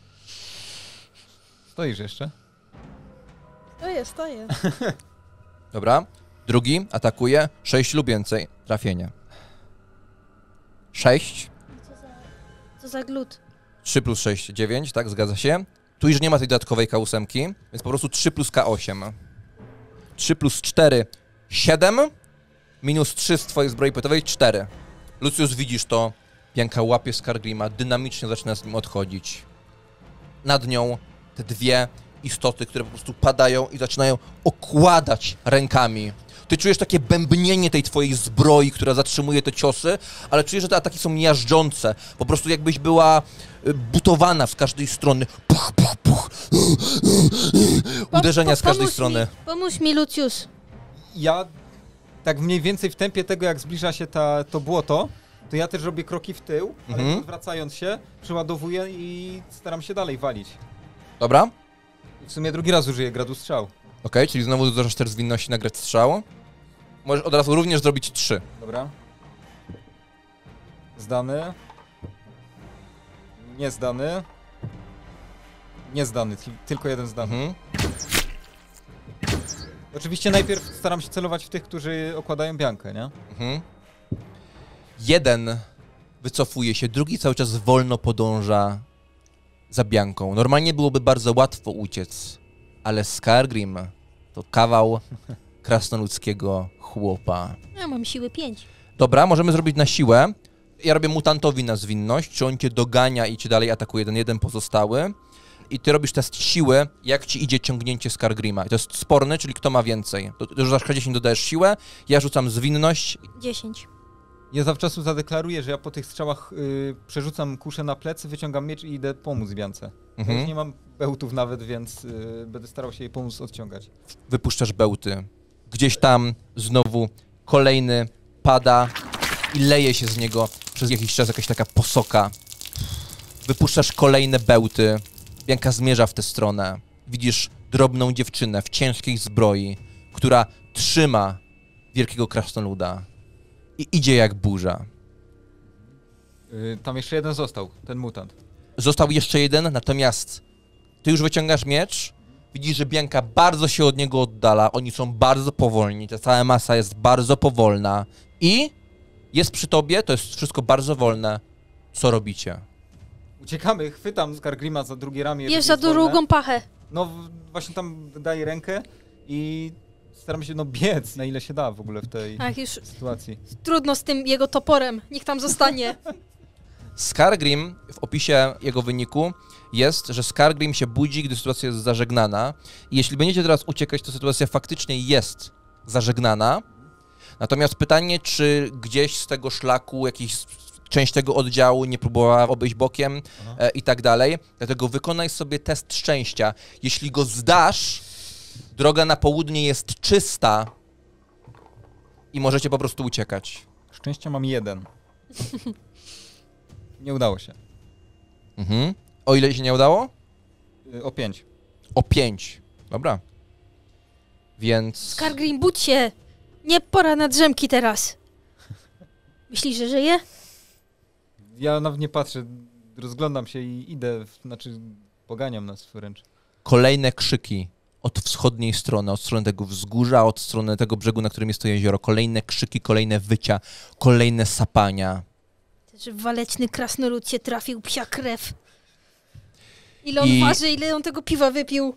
Stoisz jeszcze? To jest, to jest. Dobra. Drugi atakuje sześć lub więcej. Trafienie. sześć. Co za, co za glut. trzy plus sześć, dziewięć, tak? Zgadza się. Tu już nie ma tej dodatkowej K osiem, więc po prostu trzy plus K osiem. trzy plus cztery, siedem. Minus trzy z twojej zbroi płytowej, cztery. Lucius, widzisz to. Bianka łapie Skargrima, dynamicznie zaczyna z nim odchodzić. Nad nią te dwie istoty, które po prostu padają i zaczynają okładać rękami. Ty czujesz takie bębnienie tej twojej zbroi, która zatrzymuje te ciosy, ale czujesz, że te ataki są miażdżące. Po prostu jakbyś była y, butowana z każdej strony. Puch, puch, puch. Uderzenia z każdej pomóż strony. Mi, pomóż mi, Lucius. Ja tak mniej więcej w tempie tego, jak zbliża się ta, to błoto, to ja też robię kroki w tył, ale Mhm. odwracając się, przeładowuję i staram się dalej walić. Dobra? I w sumie drugi raz użyję gradu strzał. Okej, czyli znowu dodasz też zwinności na grę strzału. Możesz od razu również zrobić trzy. Dobra. Zdany. Niezdany. Niezdany, ti- tylko jeden zdany. Mhm. Oczywiście najpierw staram się celować w tych, którzy okładają Biankę, nie? Mhm. Jeden wycofuje się, drugi cały czas wolno podąża za Bianką. Normalnie byłoby bardzo łatwo uciec, ale Skargrim to kawał krasnoludzkiego chłopa. Ja mam siły pięć. Dobra, możemy zrobić na siłę. Ja robię mutantowi na zwinność, czy on cię dogania i cię dalej atakuje, ten jeden pozostały. I ty robisz test siły, jak ci idzie ciągnięcie Skargrima. I to jest sporny, czyli kto ma więcej. To, to rzucasz K dziesięć, dodajesz siłę, ja rzucam zwinność. dziesięć. Ja zawczasu zadeklaruję, że ja po tych strzałach y, przerzucam kuszę na plecy, wyciągam miecz i idę pomóc Biance. Mhm. Ja już nie mam bełtów nawet, więc y, będę starał się jej pomóc odciągać. Wypuszczasz bełty. Gdzieś tam znowu kolejny pada i leje się z niego przez jakiś czas jakaś taka posoka. Wypuszczasz kolejne bełty. Bianka zmierza w tę stronę. Widzisz drobną dziewczynę w ciężkiej zbroi, która trzyma wielkiego krasnoluda i idzie jak burza. Yy, tam jeszcze jeden został, ten mutant. Został jeszcze jeden, natomiast ty już wyciągasz miecz, widzisz, że Bianka bardzo się od niego oddala, oni są bardzo powolni, ta cała masa jest bardzo powolna i jest przy tobie, to jest wszystko bardzo wolne. Co robicie? Uciekamy, chwytam Skargrima za drugie ramię. Bierz żeby za jest wolne. drugą pachę. No w- właśnie tam daję rękę i staram się no biec na ile się da w ogóle w tej Ach, już sytuacji. trudno z tym jego toporem. Niech tam zostanie. Skargrim, w opisie jego wyniku jest, że Skargrim się budzi, gdy sytuacja jest zażegnana. I jeśli będziecie teraz uciekać, to sytuacja faktycznie jest zażegnana. Natomiast pytanie, czy gdzieś z tego szlaku jakiś część tego oddziału nie próbowała obejść bokiem e, i tak dalej. Dlatego wykonaj sobie test szczęścia. Jeśli go zdasz, droga na południe jest czysta i możecie po prostu uciekać. Szczęścia mam jeden. Nie udało się. Mhm. O ile się nie udało? Y, O pięć. O pięć. Dobra. Więc... Skargrim, budź się! Nie pora na drzemki teraz. Myślisz, że żyje? Ja nawet nie patrzę, rozglądam się i idę, w, znaczy poganiam nas wręcz. Kolejne krzyki od wschodniej strony, od strony tego wzgórza, od strony tego brzegu, na którym jest to jezioro. Kolejne krzyki, kolejne wycia, kolejne sapania. Że waleczny krasnolud się trafił, psia krew. Ile on I- waży, ile on tego piwa wypił.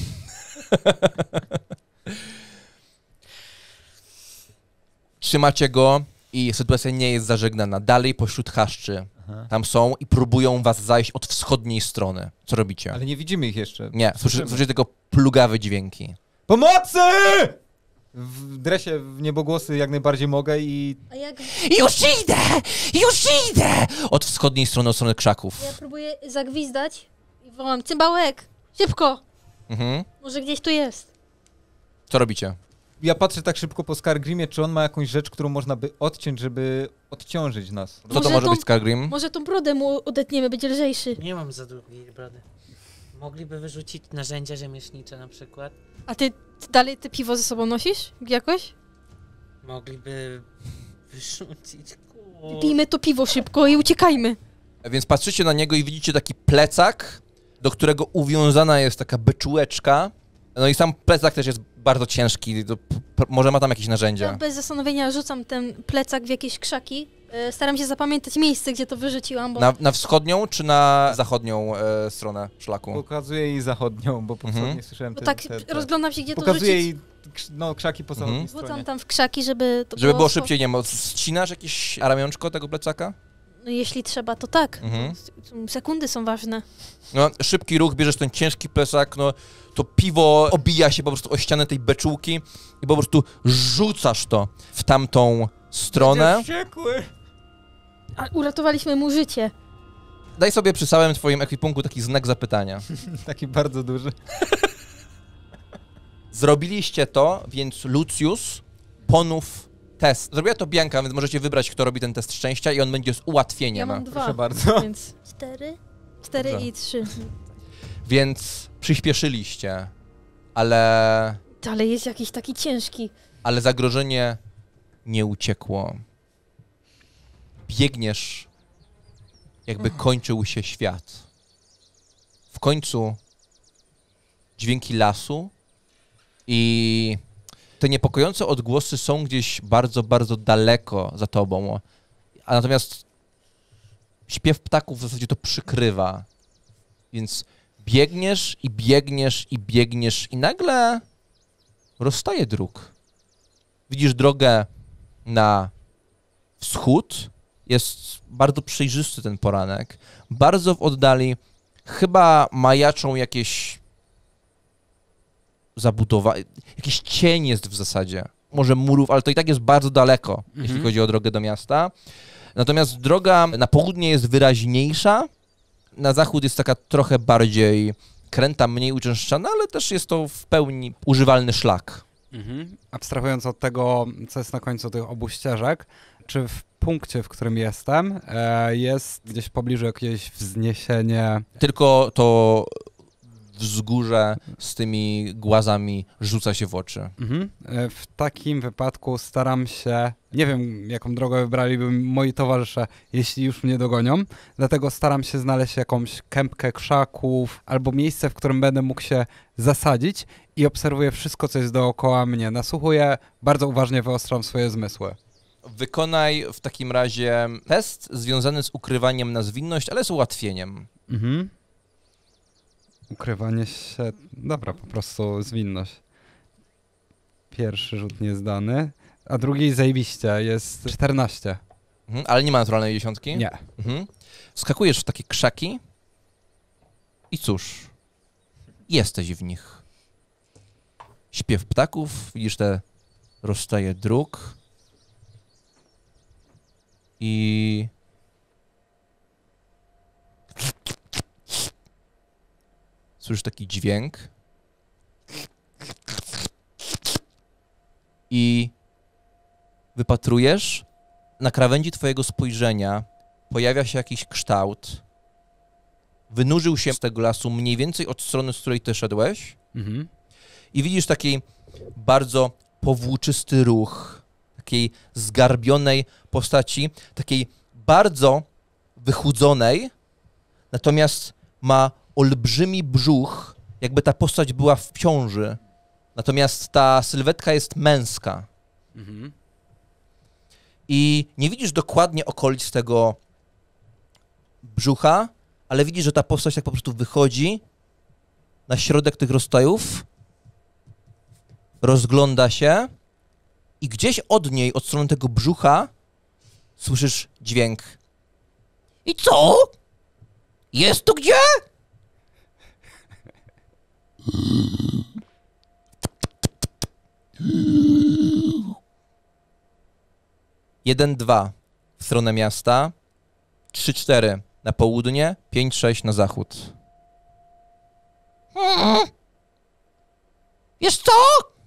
Trzymacie go i sytuacja nie jest zażegnana. Dalej pośród chaszczy tam są i próbują was zajść od wschodniej strony. Co robicie? Ale nie widzimy ich jeszcze. Nie, słyszy- Słyszymy. słyszycie tylko plugawe dźwięki. Pomocy! W dresie w niebogłosy jak najbardziej mogę i A jak Już idę! Już idę! Od wschodniej strony, od strony krzaków. ja próbuję zagwizdać i wołam, cymbałek, szybko! Mhm. Może gdzieś tu jest. Co robicie? ja patrzę tak szybko po Skargrimie, czy on ma jakąś rzecz, którą można by odciąć, żeby odciążyć nas. Co to Może może tą- być Skargrim? Może tą brodę mu odetniemy, będzie lżejszy. Nie mam za długiej brody. Mogliby wyrzucić narzędzia rzemieślnicze na przykład. A ty, ty dalej te piwo ze sobą nosisz? Jakoś? Mogliby wyrzucić... Kur... Pijmy to piwo szybko i uciekajmy. Więc patrzycie na niego i widzicie taki plecak, do którego uwiązana jest taka beczułeczka. No i sam plecak też jest bardzo ciężki, to p- p- może ma tam jakieś Ja narzędzia. bez zastanowienia rzucam ten plecak w jakieś krzaki. E, Staram się zapamiętać miejsce, gdzie to wyrzuciłam, bo Na, na wschodnią czy na zachodnią e, stronę szlaku? Pokazuję jej zachodnią, bo po Mhm. mhm. nie słyszałem bo te, tak te, te. rozglądam się, gdzie to Pokazuję rzucić. jej krz- no, krzaki po Mhm. zachodniej Rzucam stronie. tam w krzaki, żeby to Żeby było sto- szybciej, nie wiem, ścinasz jakieś ramionczko tego plecaka? No jeśli trzeba, to tak. Mhm. To sekundy są ważne. No, szybki ruch, bierzesz ten ciężki plecak, no to piwo obija się po prostu o ścianę tej beczułki i po prostu rzucasz to w tamtą stronę. Wściekły! A uratowaliśmy mu życie. Daj sobie przy całym twoim ekwipunku taki znak zapytania. Taki bardzo duży. Zrobiliście to, więc Lucius ponów test. Zrobiła to Bianka, więc możecie wybrać, kto robi ten test szczęścia i on będzie z ułatwieniem. Ja mam dwa, Proszę bardzo. więc cztery, cztery Dobrze. i trzy. Więc przyspieszyliście, ale, Dalej jest jakiś taki ciężki. ale zagrożenie nie uciekło. Biegniesz, jakby kończył się świat. W końcu dźwięki lasu i te niepokojące odgłosy są gdzieś bardzo, bardzo daleko za tobą. A natomiast śpiew ptaków w zasadzie to przykrywa. Więc biegniesz i biegniesz i biegniesz i nagle rozstaje dróg. Widzisz drogę na wschód. Jest bardzo przejrzysty ten poranek. Bardzo w oddali chyba majaczą jakieś zabudowa... Jakiś cień jest w zasadzie. Może murów, ale to i tak jest bardzo daleko, jeśli Mhm. chodzi o drogę do miasta. Natomiast droga na południe jest wyraźniejsza, na zachód jest taka trochę bardziej kręta, mniej uczęszczana, ale też jest to w pełni używalny szlak. Mhm. Abstrahując od tego, co jest na końcu tych obu ścieżek, czy w punkcie, w którym jestem, e, jest gdzieś w pobliżu jakieś wzniesienie? Tylko to wzgórze z tymi głazami rzuca się w oczy. Mhm. E, w takim wypadku staram się, nie wiem jaką drogę wybraliby moi towarzysze, jeśli już mnie dogonią, dlatego staram się znaleźć jakąś kępkę krzaków albo miejsce, w którym będę mógł się zasadzić i obserwuję wszystko, co jest dookoła mnie. Nasłuchuję, bardzo uważnie wyostram swoje zmysły. Wykonaj w takim razie test związany z ukrywaniem na zwinność, ale z ułatwieniem. Mhm. Ukrywanie się... Dobra, po prostu zwinność. Pierwszy rzut niezdany, a drugi zajebiście, jest czternaście. Mhm, ale nie ma naturalnej dziesiątki? Nie. Mhm. Skakujesz w takie krzaki i cóż, jesteś w nich. Śpiew ptaków, widzisz te rozstaje dróg i... Słyszysz taki dźwięk i wypatrujesz, na krawędzi twojego spojrzenia pojawia się jakiś kształt, wynurzył się z tego lasu mniej więcej od strony, z której ty szedłeś Mhm. i widzisz taki bardzo powłóczysty ruch, takiej zgarbionej postaci, takiej bardzo wychudzonej, natomiast ma olbrzymi brzuch, jakby ta postać była w ciąży. Natomiast ta sylwetka jest męska. Mhm. I nie widzisz dokładnie okolic tego brzucha, ale widzisz, że ta postać tak po prostu wychodzi na środek tych rozstojów, rozgląda się i gdzieś od niej, od strony tego brzucha, słyszysz dźwięk. I co? Jest tu gdzie? Jeden, dwa w stronę miasta, trzy, cztery na południe, pięć, sześć na zachód. Hmm. Wiesz co?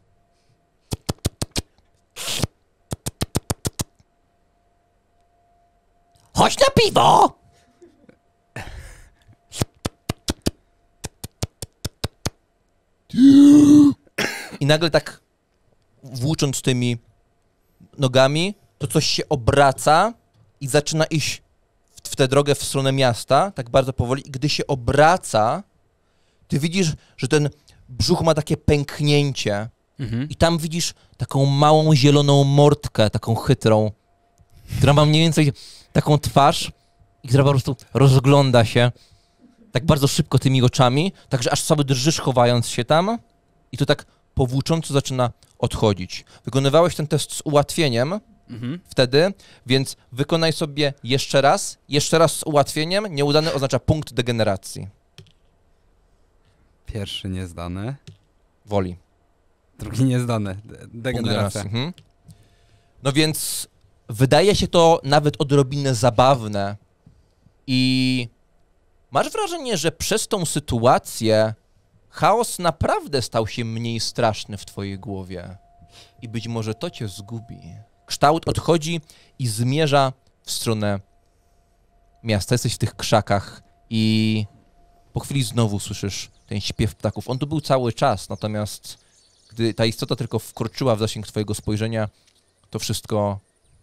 Chodź na piwo! I nagle tak włócząc tymi nogami, to coś się obraca i zaczyna iść w, w tę drogę w stronę miasta, tak bardzo powoli. I gdy się obraca, ty widzisz, że ten brzuch ma takie pęknięcie Mhm. i tam widzisz taką małą zieloną mordkę, taką chytrą, która ma mniej więcej taką twarz i która po prostu rozgląda się tak bardzo szybko tymi oczami, także aż cały drżysz chowając się tam i to tak powłócząco zaczyna odchodzić. Wykonywałeś ten test z ułatwieniem Mhm. wtedy, więc wykonaj sobie jeszcze raz, jeszcze raz z ułatwieniem, nieudany oznacza punkt degeneracji. Pierwszy niezdany, Woli. drugi niezdany. De- Punkt degeneracja. Mhm. No więc wydaje się to nawet odrobinę zabawne i masz wrażenie, że przez tą sytuację chaos naprawdę stał się mniej straszny w twojej głowie i być może to cię zgubi. Kształt odchodzi i zmierza w stronę miasta. Jesteś w tych krzakach i po chwili znowu słyszysz ten śpiew ptaków. On tu był cały czas, natomiast gdy ta istota tylko wkroczyła w zasięg twojego spojrzenia, to wszystko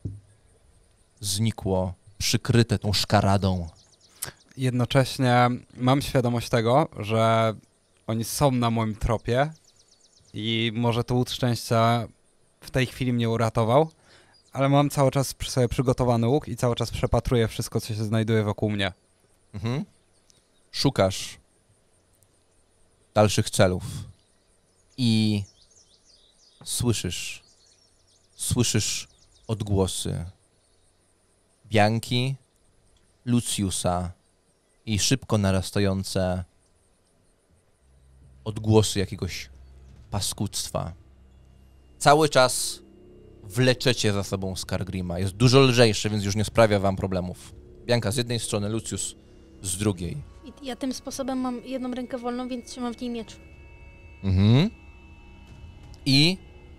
znikło, przykryte tą szkaradą. Jednocześnie mam świadomość tego, że oni są na moim tropie i może to łód szczęścia w tej chwili mnie uratował, ale mam cały czas przy sobie przygotowany łuk i cały czas przepatruję wszystko, co się znajduje wokół mnie. Mhm. Szukasz dalszych celów i słyszysz, słyszysz odgłosy Bianki, Luciusa i szybko narastające odgłosy jakiegoś paskudztwa. Cały czas wleczecie za sobą Skargrima. Jest dużo lżejszy, więc już nie sprawia wam problemów. Bianka z jednej strony, Lucius z drugiej. I ja tym sposobem mam jedną rękę wolną, więc trzymam w niej miecz. Mhm. I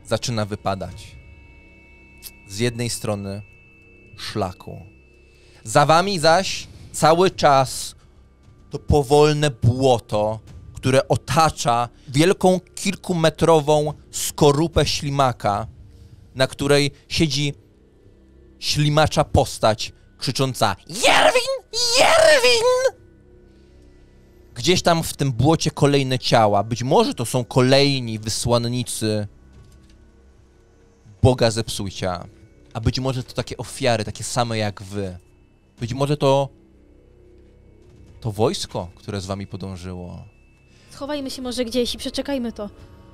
zaczyna wypadać. Z jednej strony szlaku. Za wami zaś cały czas to powolne błoto, które otacza wielką kilkumetrową skorupę ślimaka, na której siedzi ślimacza postać krzycząca Jerwin! Jerwin! Gdzieś tam w tym błocie kolejne ciała. Być może to są kolejni wysłannicy Boga zepsucia. A być może to takie ofiary, takie same jak wy. Być może to... to wojsko, które z wami podążyło. Schowajmy się może gdzieś i przeczekajmy to.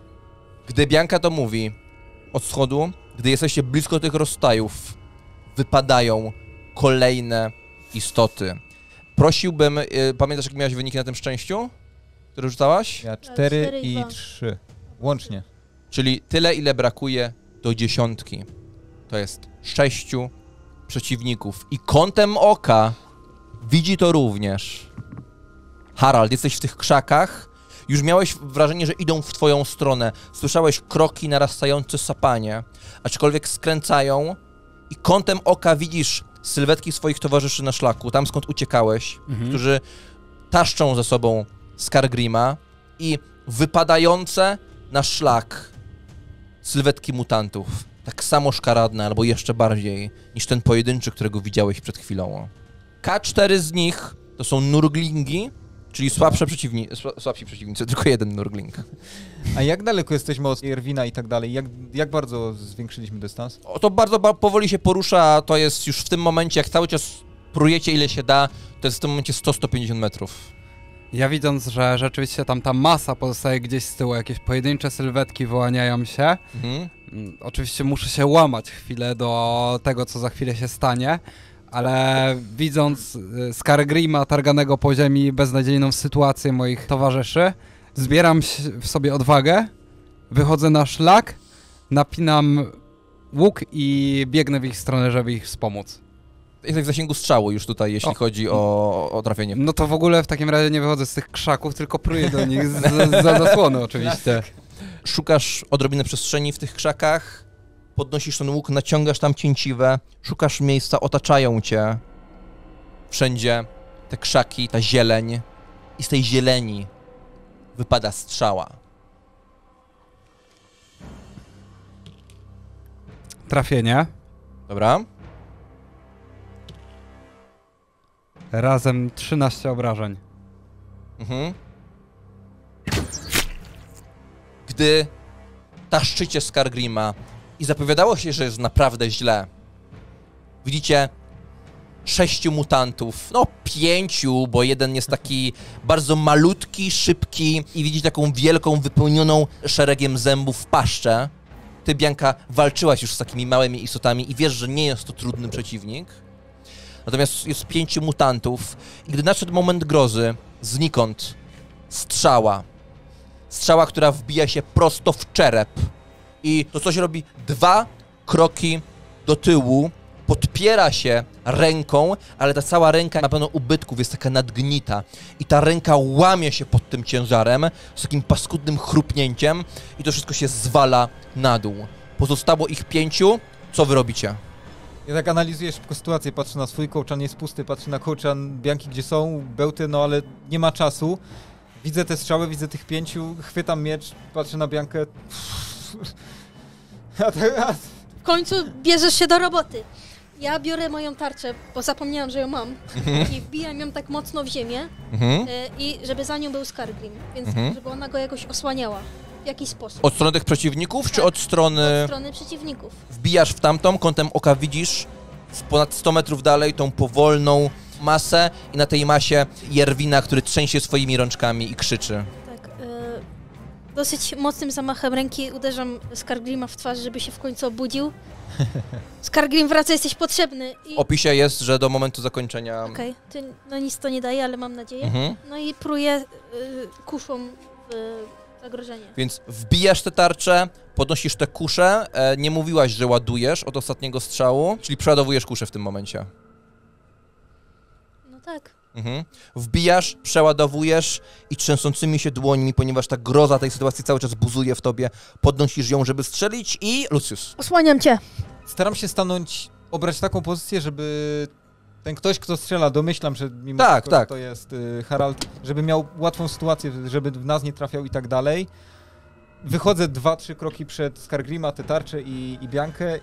Gdy Bianka to mówi, od schodu, gdy jesteście blisko tych rozstajów, wypadają kolejne istoty. Prosiłbym, y, pamiętasz jak miałeś wyniki na tym szczęściu, które rzucałaś? Ja cztery cztery i i dwa. trzy. Łącznie. Czyli tyle, ile brakuje do dziesiątki. To jest sześciu przeciwników. I kątem oka widzi to również. Harald, jesteś w tych krzakach. Już miałeś wrażenie, że idą w twoją stronę. Słyszałeś kroki, narastające sapanie. Aczkolwiek skręcają i kątem oka widzisz sylwetki swoich towarzyszy na szlaku, tam skąd uciekałeś, Mhm. którzy taszczą ze sobą Skargrima i wypadające na szlak sylwetki mutantów. Tak samo szkaradne, albo jeszcze bardziej, niż ten pojedynczy, którego widziałeś przed chwilą. K cztery z nich to są nurglingi, czyli słabsze przeciwni sła- słabsi przeciwnicy, tylko jeden nurgling. A jak daleko jesteśmy od Jerwina i tak dalej? Jak, jak bardzo zwiększyliśmy dystans? O, to bardzo ba powoli się porusza, to jest już w tym momencie, jak cały czas prujecie ile się da, to jest w tym momencie sto do stu pięćdziesięciu metrów. Ja widząc, że rzeczywiście tam ta masa pozostaje gdzieś z tyłu, jakieś pojedyncze sylwetki wyłaniają się, Mhm. mm, oczywiście muszę się łamać chwilę do tego, co za chwilę się stanie, ale widząc y, Skargrima targanego po ziemi, beznadziejną sytuację moich towarzyszy, zbieram s- w sobie odwagę, wychodzę na szlak, napinam łuk i biegnę w ich stronę, żeby ich wspomóc. Jesteś w zasięgu strzału już tutaj, jeśli O. chodzi o, o trafienie. No to w ogóle w takim razie nie wychodzę z tych krzaków, tylko pruję do nich z, z, za zasłony oczywiście. Szukasz odrobinę przestrzeni w tych krzakach, podnosisz ten łuk, naciągasz tam cięciwę, szukasz miejsca, otaczają cię wszędzie te krzaki, ta zieleń i z tej zieleni wypada strzała. Trafienie. Dobra? Razem trzynaście obrażeń. Mhm. Gdy taszczycie Skargrima i zapowiadało się, że jest naprawdę źle, widzicie sześciu mutantów, no pięciu, bo jeden jest taki bardzo malutki, szybki i widzi taką wielką, wypełnioną szeregiem zębów paszczę. Ty, Bianka, walczyłaś już z takimi małymi istotami i wiesz, że nie jest to trudny przeciwnik. Natomiast jest pięciu mutantów i gdy nadszedł moment grozy, znikąd strzała. Strzała, która wbija się prosto w czerep. I to coś robi dwa kroki do tyłu, podpiera się ręką, ale ta cała ręka na pewno ubytków jest taka nadgnita. I ta ręka łamie się pod tym ciężarem z takim paskudnym chrupnięciem i to wszystko się zwala na dół. Pozostało ich pięciu. Co wy robicie? Ja tak analizuję szybko sytuację, patrzę na swój kołczan, jest pusty, patrzę na kołczan Bianki, gdzie są, bełty, no ale nie ma czasu. Widzę te strzały, widzę tych pięciu, chwytam miecz, patrzę na Biankę. A teraz... W końcu bierzesz się do roboty. Ja biorę moją tarczę, bo zapomniałam, że ją mam i wbijam ją tak mocno w ziemię Mhm. e, i żeby za nią był Skargrim, więc Mhm. żeby ona go jakoś osłaniała. W jakiś sposób. Od strony tych przeciwników, czy Tak. od strony... Od strony przeciwników. Wbijasz w tamtą, kątem oka widzisz z ponad sto metrów dalej tą powolną masę i na tej masie Jerwina, który trzęsie swoimi rączkami i krzyczy. Tak. E, dosyć mocnym zamachem ręki uderzam Skargrima w twarz, żeby się w końcu obudził. Skargrim, wraca, jesteś potrzebny. I... W opisie jest, że do momentu zakończenia... Okej, okay. No nic to nie daje, ale mam nadzieję. Mhm. No i pruję y, kuszą w y, zagrożenie. Więc wbijasz tę tarczę, podnosisz tę kuszę, e, nie mówiłaś, że ładujesz od ostatniego strzału, czyli przeładowujesz kuszę w tym momencie. No tak. Mhm. Wbijasz, przeładowujesz i trzęsącymi się dłońmi, ponieważ ta groza tej sytuacji cały czas buzuje w tobie, podnosisz ją, żeby strzelić i... Lucius. Osłaniam cię. Staram się stanąć, obrać taką pozycję, żeby ten ktoś, kto strzela, domyślam, że mimo Tak, tego, tak. że to jest y, Harald, żeby miał łatwą sytuację, żeby w nas nie trafiał i tak dalej. Wychodzę dwa, trzy kroki przed Skargrima, te tarcze i, i Biankę.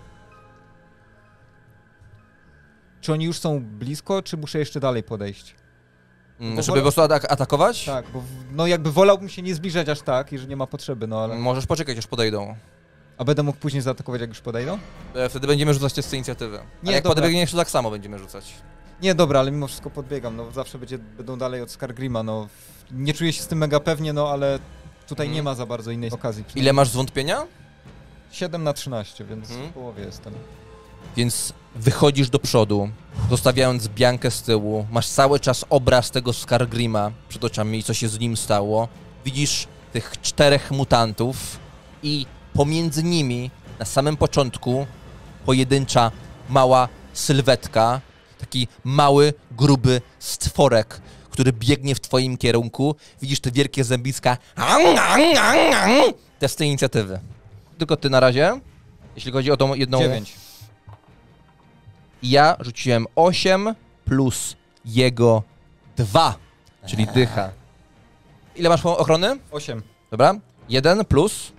Czy oni już są blisko, czy muszę jeszcze dalej podejść? Mm, Bo żeby wolę- po prostu atak atakować? Tak, bo w- no jakby wolałbym się nie zbliżać aż tak, jeżeli nie ma potrzeby, no ale... Możesz poczekać, aż podejdą. A będę mógł później zaatakować, jak już podejdą? E, Wtedy będziemy rzucać test z inicjatywy. Nie, A jak dobra. podbiegniesz, to tak samo będziemy rzucać. Nie, dobra, ale mimo wszystko podbiegam, no zawsze będzie, będą dalej od Skargrima, no. Nie czuję się z tym mega pewnie, no ale tutaj Mhm. nie ma za bardzo innej okazji. Ile masz zwątpienia? siedem na trzynaście, więc Mhm. w połowie jestem. Więc wychodzisz do przodu, zostawiając Biankę z tyłu. Masz cały czas obraz tego Skargrima przed oczami, co się z nim stało. Widzisz tych czterech mutantów i pomiędzy nimi, na samym początku, pojedyncza, mała sylwetka. Taki mały, gruby stworek, który biegnie w twoim kierunku. Widzisz te wielkie zębiska. Testy inicjatywy. Tylko ty na razie, jeśli chodzi o tą jedną... dziewięć. Ja rzuciłem osiem plus jego dwa, czyli dycha. Ile masz ochrony? osiem. Dobra. jeden plus...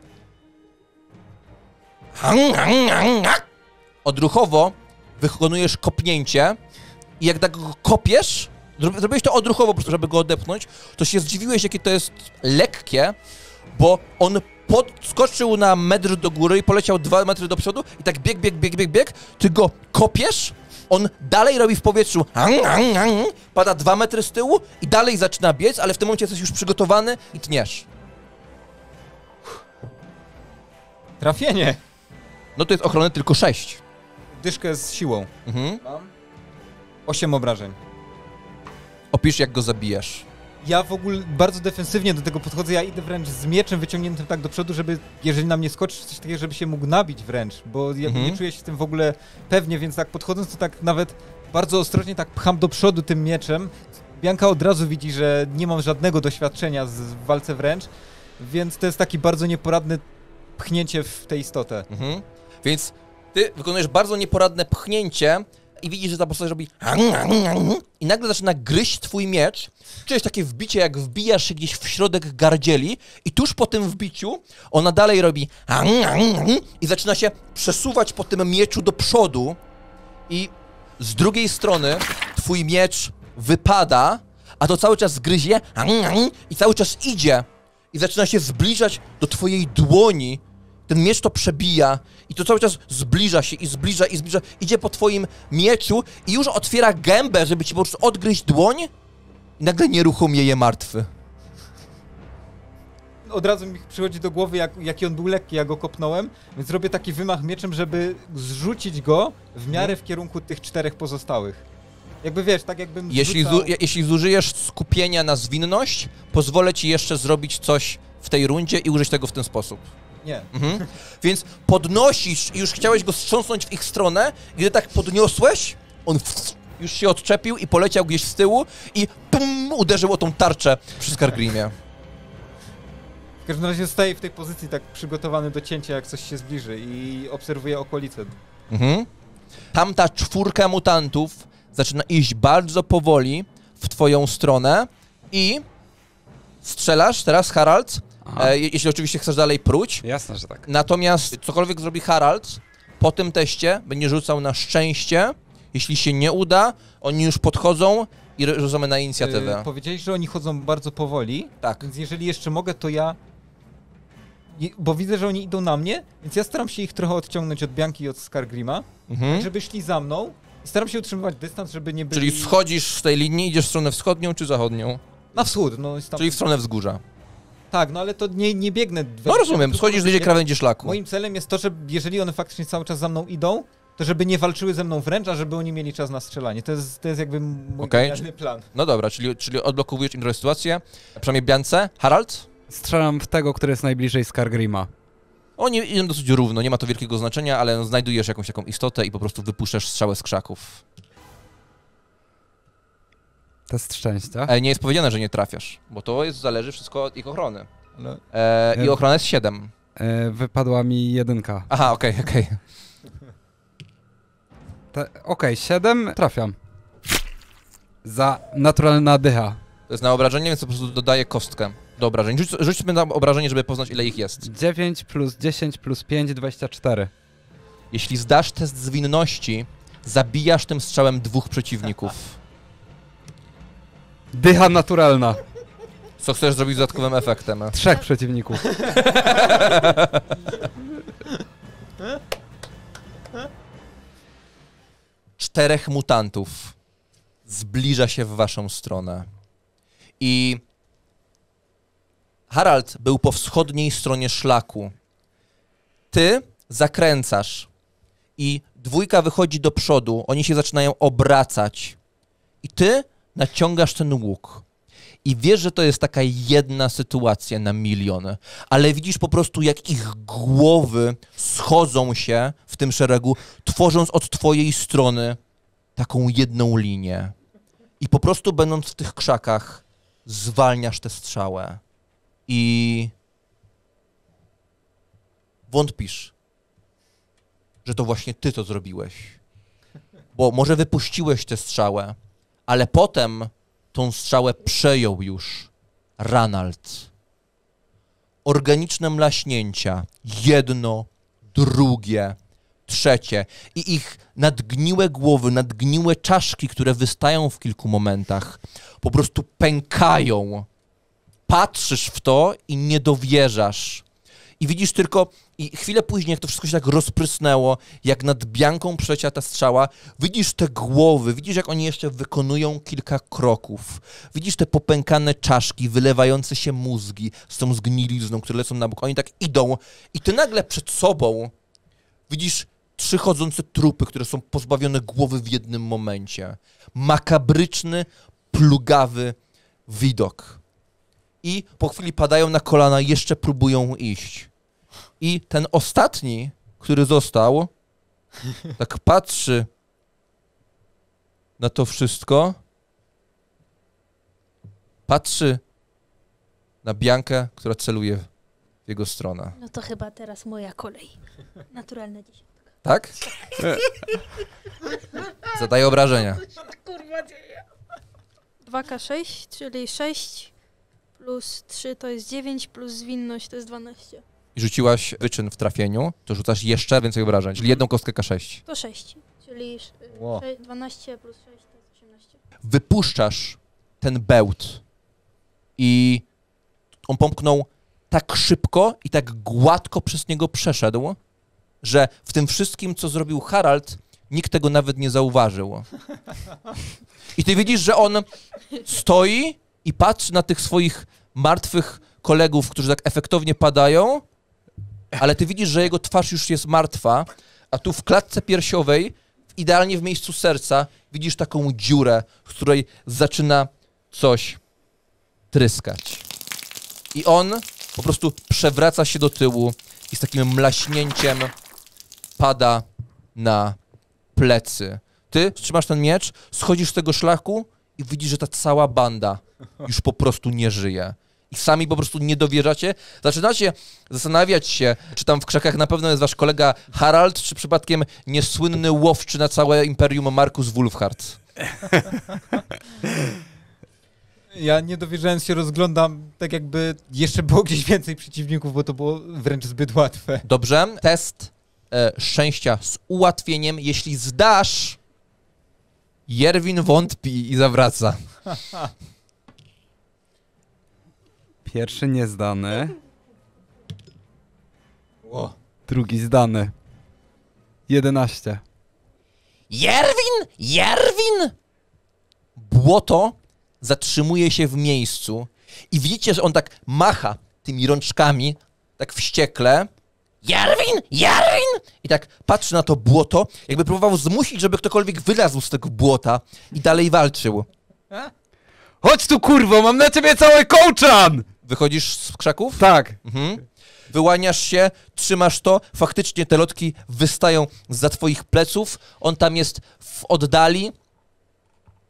Odruchowo wykonujesz kopnięcie i jak tak go kopiesz, zrobi- zrobiłeś to odruchowo po prostu, żeby go odepchnąć, to się zdziwiłeś, jakie to jest lekkie, bo on podskoczył na metr do góry i poleciał dwa metry do przodu i tak bieg, bieg, bieg, bieg, bieg, ty go kopiesz, on dalej robi w powietrzu, pada dwa metry z tyłu i dalej zaczyna biec, ale w tym momencie jesteś już przygotowany i tniesz. Trafienie! No to jest ochrony tylko sześć. Dyszkę z siłą. Mhm. Mam osiem obrażeń. Opisz, jak go zabijasz. Ja w ogóle bardzo defensywnie do tego podchodzę, ja idę wręcz z mieczem wyciągniętym tak do przodu, żeby, jeżeli na mnie skoczy coś takiego, żeby się mógł nabić wręcz, bo ja Mhm. nie czuję się w tym w ogóle pewnie, więc tak podchodząc, to tak nawet bardzo ostrożnie tak pcham do przodu tym mieczem. Bianka od razu widzi, że nie mam żadnego doświadczenia z w walce wręcz, więc to jest taki bardzo nieporadny pchnięcie w tę istotę. Mhm. Więc ty wykonujesz bardzo nieporadne pchnięcie i widzisz, że ta postać robi i nagle zaczyna gryźć twój miecz. Czujesz takie wbicie, jak wbijasz się gdzieś w środek gardzieli i tuż po tym wbiciu ona dalej robi i zaczyna się przesuwać po tym mieczu do przodu i z drugiej strony twój miecz wypada, a to cały czas gryzie i cały czas idzie i zaczyna się zbliżać do twojej dłoni. Ten miecz to przebija i to cały czas zbliża się i zbliża i zbliża. Idzie po twoim mieczu i już otwiera gębę, żeby ci po prostu odgryźć dłoń i nagle nieruchomieje martwy. Od razu mi przychodzi do głowy, jak, jaki on był lekki, ja go kopnąłem, więc robię taki wymach mieczem, żeby zrzucić go w miarę w kierunku tych czterech pozostałych. Jakby wiesz, tak jakbym Jeśli, zrzucał... zu, jeśli zużyjesz skupienia na zwinność, pozwolę ci jeszcze zrobić coś w tej rundzie i użyć tego w ten sposób. Nie. Mhm. Więc podnosisz i już chciałeś go strząsnąć w ich stronę, gdy tak podniosłeś, on już się odczepił i poleciał gdzieś z tyłu i pum, uderzył o tą tarczę przy Skargrimie. W każdym razie staję w tej pozycji tak przygotowany do cięcia, jak coś się zbliży i obserwuję okolice. Mhm. Tamta czwórka mutantów zaczyna iść bardzo powoli w twoją stronę i strzelasz teraz, Harald, e, je- jeśli oczywiście chcesz dalej pruć. Jasne, że tak. Natomiast cokolwiek zrobi Harald, po tym teście będzie rzucał na szczęście. Jeśli się nie uda, oni już podchodzą i ry- rzucamy na inicjatywę. Yy, powiedziałeś, że oni chodzą bardzo powoli, Tak. więc jeżeli jeszcze mogę, to ja... I- Bo widzę, że oni idą na mnie, więc ja staram się ich trochę odciągnąć od Bianki i od Skargrima, Mhm. żeby szli za mną. I staram się utrzymywać dystans, żeby nie byli... Czyli schodzisz z tej linii, idziesz w stronę wschodnią czy zachodnią? Na wschód, no jest tam... Czyli w stronę wzgórza. Tak, no ale to nie, nie biegnę... No rozumiem, schodzisz bliżej krawędzi szlaku. Moim celem jest to, że jeżeli one faktycznie cały czas za mną idą, to żeby nie walczyły ze mną wręcz, a żeby oni mieli czas na strzelanie. To jest, to jest jakby mój Okej. genialny plan. No dobra, czyli, czyli odblokowujesz im trochę sytuację. Przynajmniej Biance. Harald? Strzelam w tego, który jest najbliżej Skargrima. Oni idą dosyć równo, nie ma to wielkiego znaczenia, ale no, znajdujesz jakąś taką istotę i po prostu wypuszczasz strzałę z krzaków. Test szczęścia. E, nie jest powiedziane, że nie trafiasz, bo to jest, zależy wszystko od ich ochrony. Ale... E, I ochrona jest siedem. E, wypadła mi jedynka. Aha, okej, okay, okej. Okay. Okej, okay, siedem trafiam. Za naturalna dycha. To jest na obrażenie, więc po prostu dodaję kostkę do obrażeń. Rzuć, rzuć sobie na obrażenie, żeby poznać, ile ich jest. dziewięć plus dziesięć plus pięć, dwadzieścia cztery. Jeśli zdasz test zwinności, zabijasz tym strzałem dwóch przeciwników. Dycha naturalna. Co chcesz zrobić z dodatkowym efektem? Trzech przeciwników. Czterech mutantów zbliża się w waszą stronę. I Harald był po wschodniej stronie szlaku. Ty zakręcasz i dwójka wychodzi do przodu, oni się zaczynają obracać. I ty naciągasz ten łuk. I wiesz, że to jest taka jedna sytuacja na milion, ale widzisz po prostu, jak ich głowy schodzą się w tym szeregu, tworząc od twojej strony taką jedną linię. I po prostu będąc w tych krzakach, zwalniasz tę strzałę. I wątpisz, że to właśnie ty to zrobiłeś. Bo może wypuściłeś tę strzałę, ale potem tą strzałę przejął już Ranald. Organiczne mlaśnięcia. Jedno, drugie, trzecie. I ich nadgniłe głowy, nadgniłe czaszki, które wystają w kilku momentach, po prostu pękają. Patrzysz w to i nie dowierzasz. I widzisz tylko, i chwilę później, jak to wszystko się tak rozprysnęło, jak nad Bianką przeleciała ta strzała, widzisz te głowy, widzisz, jak oni jeszcze wykonują kilka kroków. Widzisz te popękane czaszki, wylewające się mózgi z tą zgnilizną, które lecą na bok. Oni tak idą i ty nagle przed sobą widzisz trzy chodzące trupy, które są pozbawione głowy w jednym momencie. Makabryczny, plugawy widok. I po chwili padają na kolana, jeszcze próbują iść. I ten ostatni, który został, tak patrzy na to wszystko, patrzy na Biankę, która celuje w jego stronę. No to chyba teraz moja kolej. Naturalne dziesiątka. Tak? Zadaje obrażenia. Kurwa dzieje. dwa K sześć, czyli sześć plus trzy to jest dziewięć, plus zwinność to jest dwanaście. I rzuciłaś wyczyn w trafieniu, to rzucasz jeszcze więcej obrażeń, czyli jedną kostkę K sześć. To sześć, czyli Wow. dwanaście plus sześć to jest osiemnaście. Wypuszczasz ten bełt i on pomknął tak szybko i tak gładko przez niego przeszedł, że w tym wszystkim, co zrobił Harald, nikt tego nawet nie zauważył. I ty widzisz, że on stoi i patrzy na tych swoich martwych kolegów, którzy tak efektownie padają, ale ty widzisz, że jego twarz już jest martwa, a tu w klatce piersiowej, idealnie w miejscu serca, widzisz taką dziurę, z której zaczyna coś tryskać. I on po prostu przewraca się do tyłu i z takim mlaśnięciem pada na plecy. Ty trzymasz ten miecz, schodzisz z tego szlaku i widzisz, że ta cała banda już po prostu nie żyje. I sami po prostu nie dowierzacie. Zaczynacie zastanawiać się, czy tam w krzakach na pewno jest wasz kolega Harald, czy przypadkiem niesłynny łowczy na całe imperium Markus Wulfhart. Ja nie dowierzając się rozglądam, tak jakby jeszcze było gdzieś więcej przeciwników, bo to było wręcz zbyt łatwe. Dobrze, test e, szczęścia z ułatwieniem. Jeśli zdasz, Jerwin wątpi i zawraca. Pierwszy niezdany. Wow. Drugi zdany. jedenaście. Jerwin! Jerwin! Błoto zatrzymuje się w miejscu i widzicie, że on tak macha tymi rączkami, tak wściekle. Jerwin! Jerwin! I tak patrzy na to błoto, jakby próbował zmusić, żeby ktokolwiek wylazł z tego błota i dalej walczył. Chodź tu, kurwo, mam na ciebie cały kołczan! Wychodzisz z krzaków? Tak. Mhm. Wyłaniasz się, trzymasz to, faktycznie te lotki wystają zza twoich pleców, on tam jest w oddali.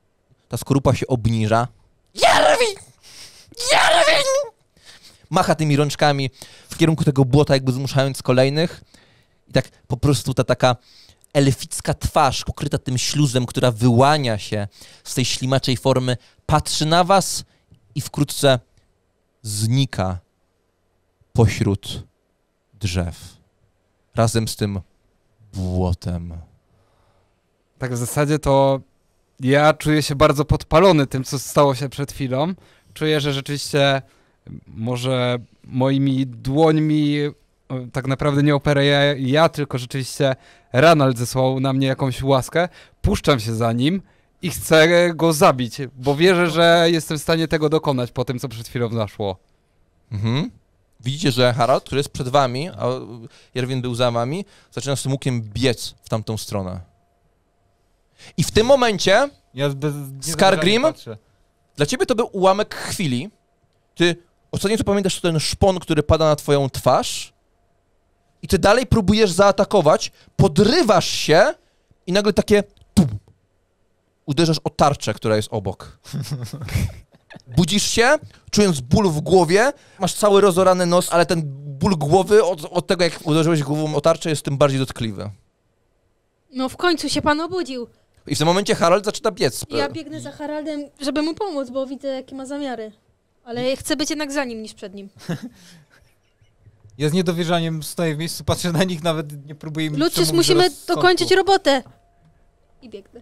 ta skorupa się obniża. Jerwin! Jerwin! Macha tymi rączkami w kierunku tego błota, jakby zmuszając kolejnych. I tak po prostu ta taka elficka twarz, pokryta tym śluzem, która wyłania się z tej ślimaczej formy, patrzy na was i wkrótce znika pośród drzew. Razem z tym błotem. Tak w zasadzie to ja czuję się bardzo podpalony tym, co stało się przed chwilą. Czuję, że rzeczywiście może moimi dłońmi tak naprawdę nie operuję ja, tylko rzeczywiście Ranald zesłał na mnie jakąś łaskę. Puszczam się za nim i chcę go zabić, bo wierzę, że jestem w stanie tego dokonać po tym, co przed chwilą zaszło. Mhm. Widzicie, że Harald, który jest przed wami, a Jerwin był za wami, zaczyna z tym łukiem biec w tamtą stronę. I w tym momencie Ja bez... Skargrim, dla ciebie to był ułamek chwili. Ty ostatnio co pamiętasz, to ten szpon, który pada na twoją twarz i ty dalej próbujesz zaatakować, podrywasz się i nagle takie tum, uderzasz o tarczę, która jest obok. Budzisz się, czując ból w głowie, masz cały rozorany nos, ale ten ból głowy od, od tego, jak uderzyłeś głową o tarczę, jest tym bardziej dotkliwy. No w końcu się pan obudził. I w tym momencie Harald zaczyna biec. Ja biegnę za Haraldem, żeby mu pomóc, bo widzę, jakie ma zamiary. Ale chcę być jednak za nim niż przed nim. Ja z niedowierzaniem stoję w miejscu, patrzę na nich, nawet nie próbuję im Lucius, przemówić musimy rozsądku. dokończyć robotę. I biegnę.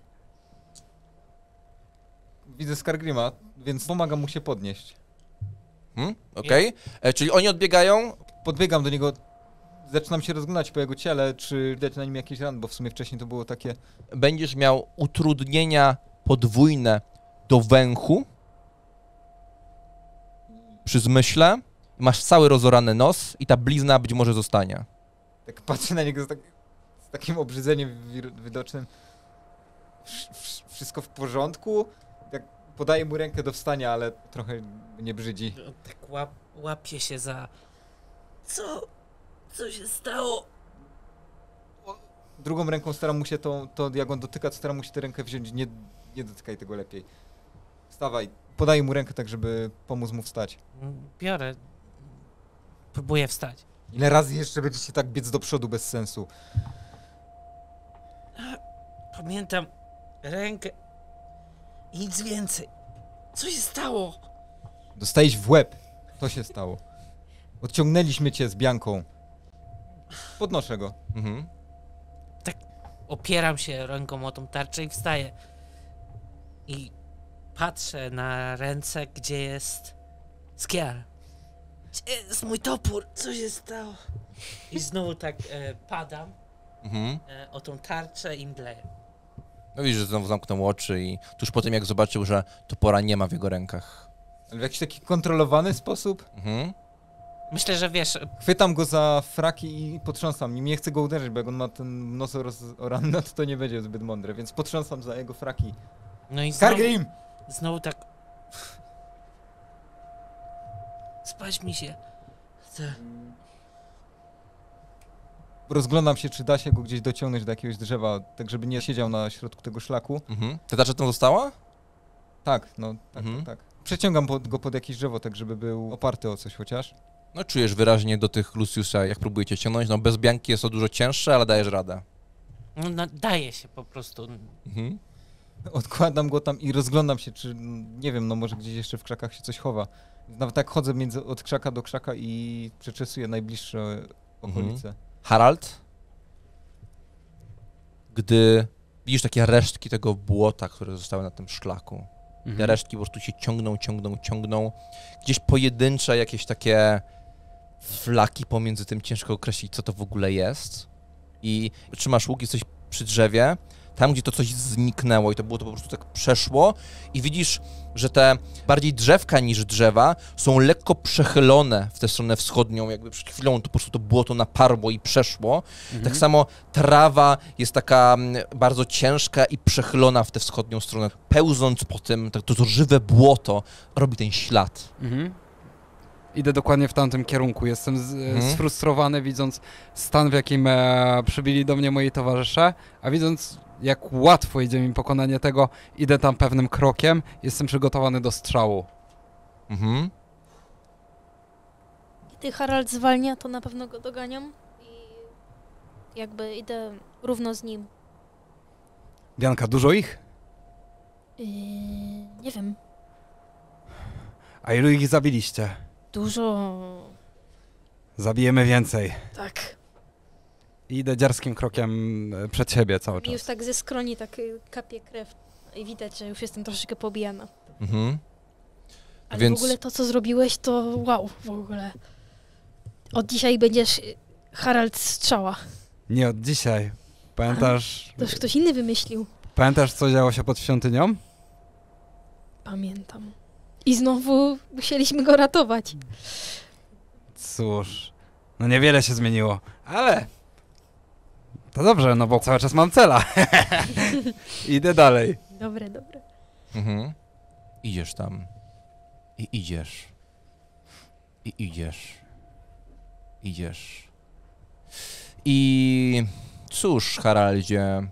Widzę Skargrima, więc pomagam mu się podnieść. Hmm? Okej. Okay. Czyli oni odbiegają. Podbiegam do niego, zaczynam się rozglądać po jego ciele, czy widać na nim jakieś rany, bo w sumie wcześniej to było takie... Będziesz miał utrudnienia podwójne do węchu przy zmyśle. Masz cały rozorany nos i ta blizna być może zostanie. Tak patrzę na niego z, tak, z takim obrzydzeniem wir- widocznym. Wsz- wsz- wszystko w porządku? Tak podaję mu rękę do wstania, ale trochę mnie brzydzi. Tak łap, łapie się za... Co? Co się stało? Drugą ręką staram mu się to, to jak on dotyka, to staram mu się tę rękę wziąć. Nie, nie dotykaj tego lepiej. Wstawaj. Podaję mu rękę tak, żeby pomóc mu wstać. Biorę. Próbuję wstać. Ile razy jeszcze będziecie tak biec do przodu bez sensu? Pamiętam rękę i nic więcej. Co się stało? Dostałeś w łeb. To się stało. Odciągnęliśmy cię z Bianką. Podnoszę go. Mhm. Opieram się ręką o tą tarczę i wstaję. I patrzę na ręce, gdzie jest Skiar. Gdzie jest mój topór? Co się stało? I znowu tak e, padam Mhm. e, o tą tarczę i mdleję. No widzisz, że znowu zamknął oczy i tuż po tym, jak zobaczył, że topora nie ma w jego rękach. Ale w jakiś taki kontrolowany sposób. Mhm. Myślę, że wiesz, Chwytam go za fraki i potrząsam nim. Nie chcę go uderzyć, bo jak on ma ten nos orany, no to to nie będzie zbyt mądre, więc potrząsam za jego fraki. no i znowu, Skargrim! znowu tak... Spać mi się chce. Rozglądam się, czy da się go gdzieś dociągnąć do jakiegoś drzewa, tak żeby nie siedział na środku tego szlaku. Mhm. Ta tarcza tam została? Tak, no, tak, Mhm. tak, tak. Przeciągam pod, go pod jakieś drzewo, tak żeby był oparty o coś chociaż. No czujesz wyraźnie do tych Luciusa, jak próbujecie ciągnąć. No bez Bianki jest to dużo cięższe, ale dajesz radę. No, na- daje się po prostu. Mhm. Odkładam go tam i rozglądam się, czy, nie wiem, no może gdzieś jeszcze w krzakach się coś chowa. Nawet tak chodzę między, od krzaka do krzaka i przeczesuję najbliższe okolice. Harald, gdy widzisz takie resztki tego błota, które zostały na tym szlaku, te Mhm. resztki po prostu się ciągną, ciągną, ciągną. Gdzieś pojedyncze jakieś takie flaki pomiędzy tym, ciężko określić, co to w ogóle jest. I trzymasz łuk, jesteś przy drzewie, tam, gdzie to coś zniknęło i to było to po prostu tak przeszło i widzisz, że te bardziej drzewka niż drzewa są lekko przechylone w tę stronę wschodnią, jakby przed chwilą to po prostu to błoto naparło i przeszło. Mhm. Tak samo trawa jest taka mm, bardzo ciężka i przechylona w tę wschodnią stronę. Pełząc po tym, to, to żywe błoto robi ten ślad. Mhm. idę dokładnie w tamtym kierunku. Jestem z, Mhm. sfrustrowany, widząc stan, w jakim e, przybili do mnie moi towarzysze, a widząc, jak łatwo idzie mi pokonanie tego, idę tam pewnym krokiem, jestem przygotowany do strzału. Mhm. Kiedy Harald zwalnia, to na pewno go doganiam i jakby idę równo z nim. Bianka, dużo ich? Yy, nie wiem, A ilu ich zabiliście? dużo... Zabijemy więcej. Tak. I idę dziarskim krokiem e, przed siebie cały I już czas. tak ze skroni tak y, kapie krew i widać, że już jestem troszeczkę pobijana. Mhm. Ale Więc- w ogóle to, co zrobiłeś, to wow, w ogóle. Od dzisiaj będziesz y, Harald Strzała. Nie od dzisiaj. Pamiętasz, To już ktoś inny wymyślił. pamiętasz co działo się pod świątynią? Pamiętam. I znowu musieliśmy go ratować. Cóż, no niewiele się zmieniło, ale to dobrze, no bo cały czas mam cela. Idę dalej. Dobre, dobre. Mhm. Idziesz tam. I idziesz. I idziesz. Idziesz. I cóż, Haraldzie,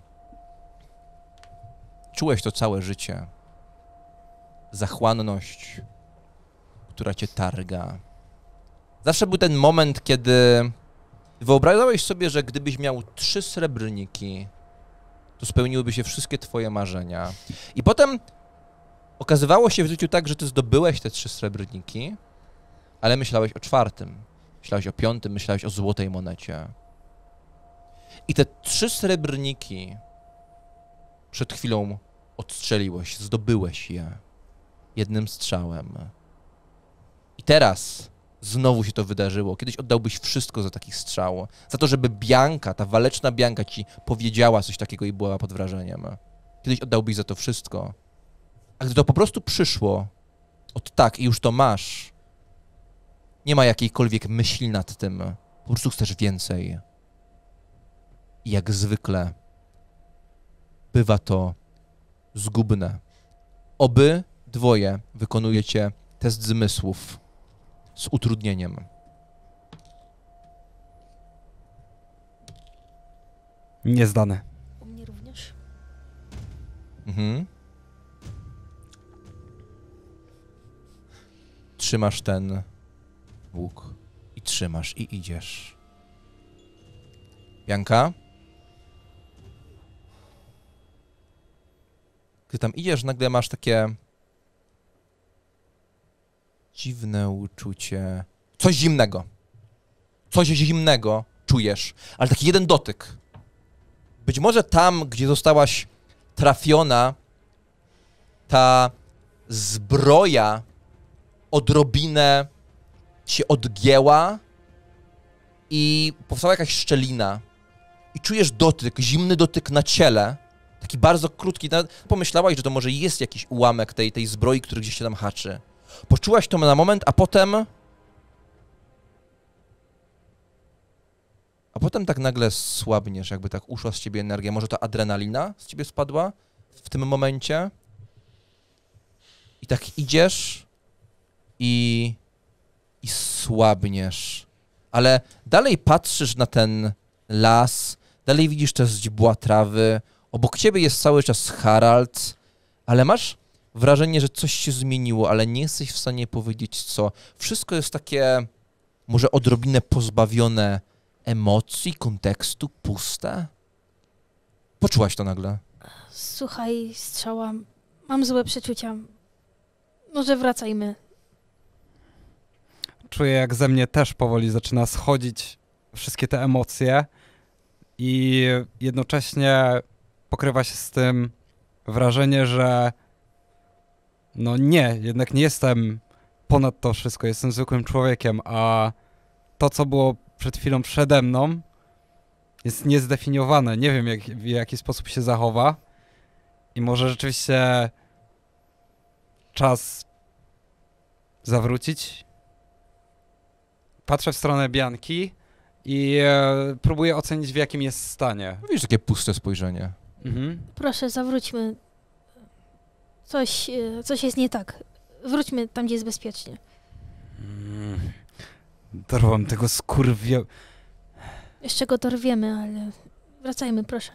czułeś to całe życie. Zachłanność, która cię targa. Zawsze był ten moment, kiedy wyobrażałeś sobie, że gdybyś miał trzy srebrniki, to spełniłyby się wszystkie twoje marzenia. I potem okazywało się w życiu tak, że ty zdobyłeś te trzy srebrniki, ale myślałeś o czwartym, myślałeś o piątym, myślałeś o złotej monecie. I te trzy srebrniki przed chwilą odstrzeliłeś, zdobyłeś je jednym strzałem. I teraz znowu się to wydarzyło. Kiedyś oddałbyś wszystko za taki strzał. Za to, żeby Bianka, ta waleczna Bianka ci powiedziała coś takiego i była pod wrażeniem. Kiedyś oddałbyś za to wszystko. A gdy to po prostu przyszło, od tak i już to masz, nie ma jakiejkolwiek myśli nad tym. Po prostu chcesz więcej. I jak zwykle bywa to zgubne. Oby dwoje wykonujecie test zmysłów z utrudnieniem. Niezdane. U mnie również. Mhm. Trzymasz ten łuk i trzymasz i idziesz. Bianka? Gdy tam idziesz, nagle masz takie dziwne uczucie. Coś zimnego. Coś zimnego czujesz, ale taki jeden dotyk. Być może tam, gdzie zostałaś trafiona, ta zbroja odrobinę się odgięła i powstała jakaś szczelina. I czujesz dotyk, zimny dotyk na ciele, taki bardzo krótki. Pomyślałaś, że to może jest jakiś ułamek tej, tej zbroi, który gdzieś się tam haczy. Poczułaś to na moment, a potem... A potem tak nagle słabniesz, jakby tak uszła z ciebie energia. Może ta adrenalina z ciebie spadła w tym momencie? I tak idziesz i... i słabniesz. Ale dalej patrzysz na ten las, dalej widzisz te źdźbła trawy, obok ciebie jest cały czas Harald, ale masz wrażenie, że coś się zmieniło, ale nie jesteś w stanie powiedzieć co. Wszystko jest takie może odrobinę pozbawione emocji, kontekstu, puste. Poczułaś to nagle. Słuchaj, Strzała, mam złe przeczucia. Może wracajmy. Czuję, jak ze mnie też powoli zaczyna schodzić wszystkie te emocje i jednocześnie pokrywa się z tym wrażenie, że no nie, jednak nie jestem ponad to wszystko, jestem zwykłym człowiekiem, a to, co było przed chwilą przede mną, jest niezdefiniowane. Nie wiem, jak, w jaki sposób się zachowa i może rzeczywiście czas zawrócić. Patrzę w stronę Bianki i e, próbuję ocenić, w jakim jest stanie. Widzisz takie puste spojrzenie. Mhm. Proszę, zawróćmy. Coś, e, coś jest nie tak. Wróćmy tam, gdzie jest bezpiecznie. Mm. Dorwam tego skurwio... Jeszcze go dorwiemy, ale wracajmy, proszę.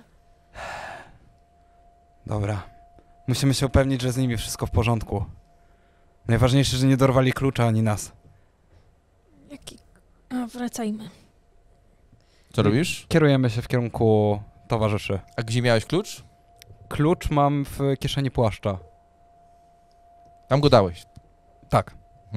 Dobra. Musimy się upewnić, że z nimi wszystko w porządku. Najważniejsze, że nie dorwali klucza ani nas. Jaki... A, wracajmy. Co robisz? Kierujemy się w kierunku towarzyszy. A gdzie miałeś klucz? Klucz mam w kieszeni płaszcza. Tam go dałeś. Tak.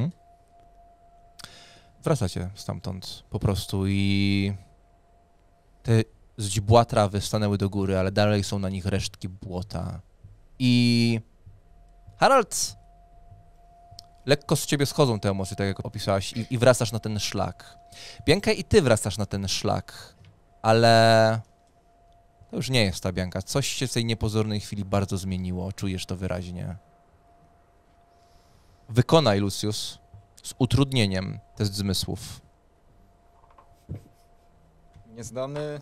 Wracacie stamtąd po prostu i te źdźbła trawy stanęły do góry, ale dalej są na nich resztki błota. I Harald, lekko z ciebie schodzą te emocje, tak jak opisałaś, i, i wracasz na ten szlak. Bianka, i ty wracasz na ten szlak, ale to już nie jest ta Bianka. Coś się w tej niepozornej chwili bardzo zmieniło, czujesz to wyraźnie. Wykonaj, Lucius, z utrudnieniem test zmysłów. Niezdany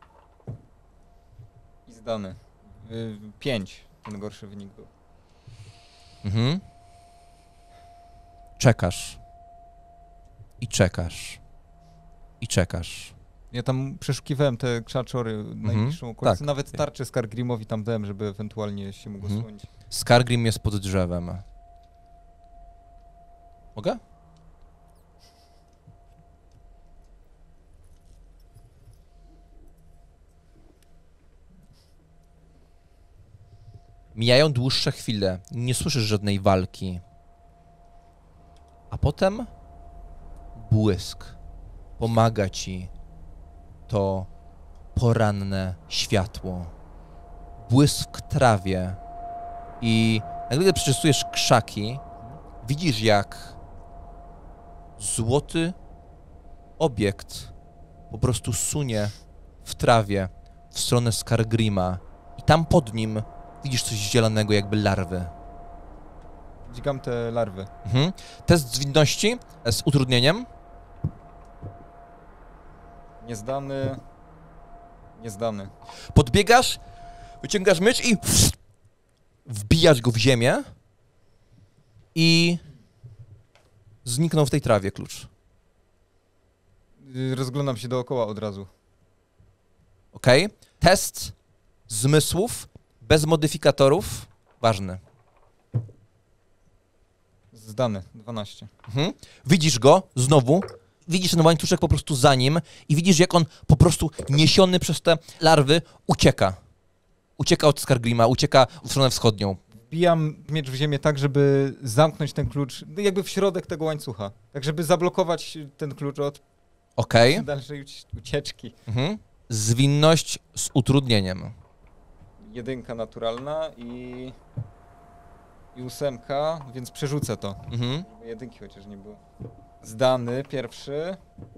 i zdany. Y, pięć. Ten gorszy wynik był. Mhm. Czekasz. I czekasz. I czekasz. Ja tam przeszukiwałem te krzaczory, najbliższą okolicę. tak. Nawet tarczę Skargrimowi tam dałem, żeby ewentualnie się mógł Mhm. osłonić. Skargrim jest pod drzewem. Mogę? Mijają dłuższe chwile. Nie słyszysz żadnej walki. A potem błysk. Pomaga ci to poranne światło. Błysk w trawie. I nagle, gdy przeczesujesz krzaki, widzisz, jak złoty obiekt po prostu sunie w trawie w stronę Skargrima i tam pod nim widzisz coś zielonego, jakby larwy. Dźgam te larwy. Mhm. Test zwinności z utrudnieniem. Niezdany. Niezdany. Podbiegasz, wyciągasz miecz i wbijasz go w ziemię i zniknął w tej trawie klucz. Y, Rozglądam się dookoła od razu. Okej? Test zmysłów bez modyfikatorów. Ważny. Zdany. dwanaście. Mhm. Widzisz go znowu, widzisz ten łańcuszek po prostu za nim i widzisz, jak on po prostu niesiony przez te larwy ucieka. Ucieka od Skargrima, ucieka w stronę wschodnią. Wbijam miecz w ziemię tak, żeby zamknąć ten klucz no jakby w środek tego łańcucha. Tak, żeby zablokować ten klucz od Okej. dalszej uci- ucieczki. Mhm. Zwinność z utrudnieniem. Jedynka naturalna i... i ósemka, więc przerzucę to. Mhm. Żeby jedynki chociaż nie było. Zdany pierwszy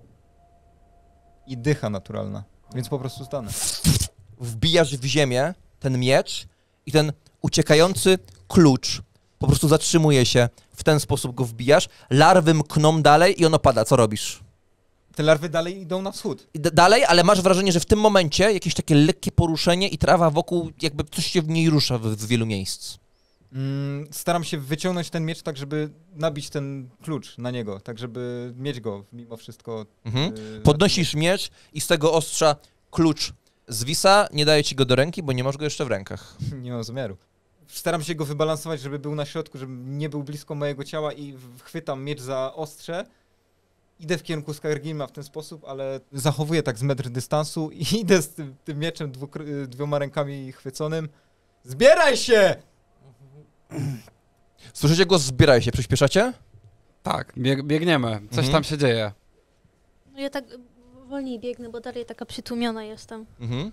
i dycha naturalna, więc po prostu zdany. Wbijasz w ziemię ten miecz i ten uciekający klucz po prostu zatrzymuje się. W ten sposób go wbijasz. Larwy mkną dalej i on opada. Co robisz? Te larwy dalej idą na wschód. I d- dalej, ale masz wrażenie, że w tym momencie jakieś takie lekkie poruszenie i trawa wokół, jakby coś się w niej rusza w, w wielu miejsc. Mm, staram się wyciągnąć ten miecz tak, żeby nabić ten klucz na niego, tak żeby mieć go mimo wszystko. Mhm. yy, Podnosisz miecz i z tego ostrza klucz zwisa, nie daje ci go do ręki, bo nie masz go jeszcze w rękach. Nie mam zamiaru. Staram się go wybalansować, żeby był na środku, żeby nie był blisko mojego ciała i w- chwytam miecz za ostrze. Idę w kierunku Skargrima w ten sposób, ale zachowuję tak z metr dystansu i idę z tym, tym mieczem dwukr- dwiema rękami chwyconym. Zbieraj się! Słyszycie go? Zbieraj się. Przyspieszacie? Tak, bieg biegniemy. Coś Mhm. tam się dzieje. No ja tak wolniej biegnę, bo dalej taka przytłumiona jestem. Mhm.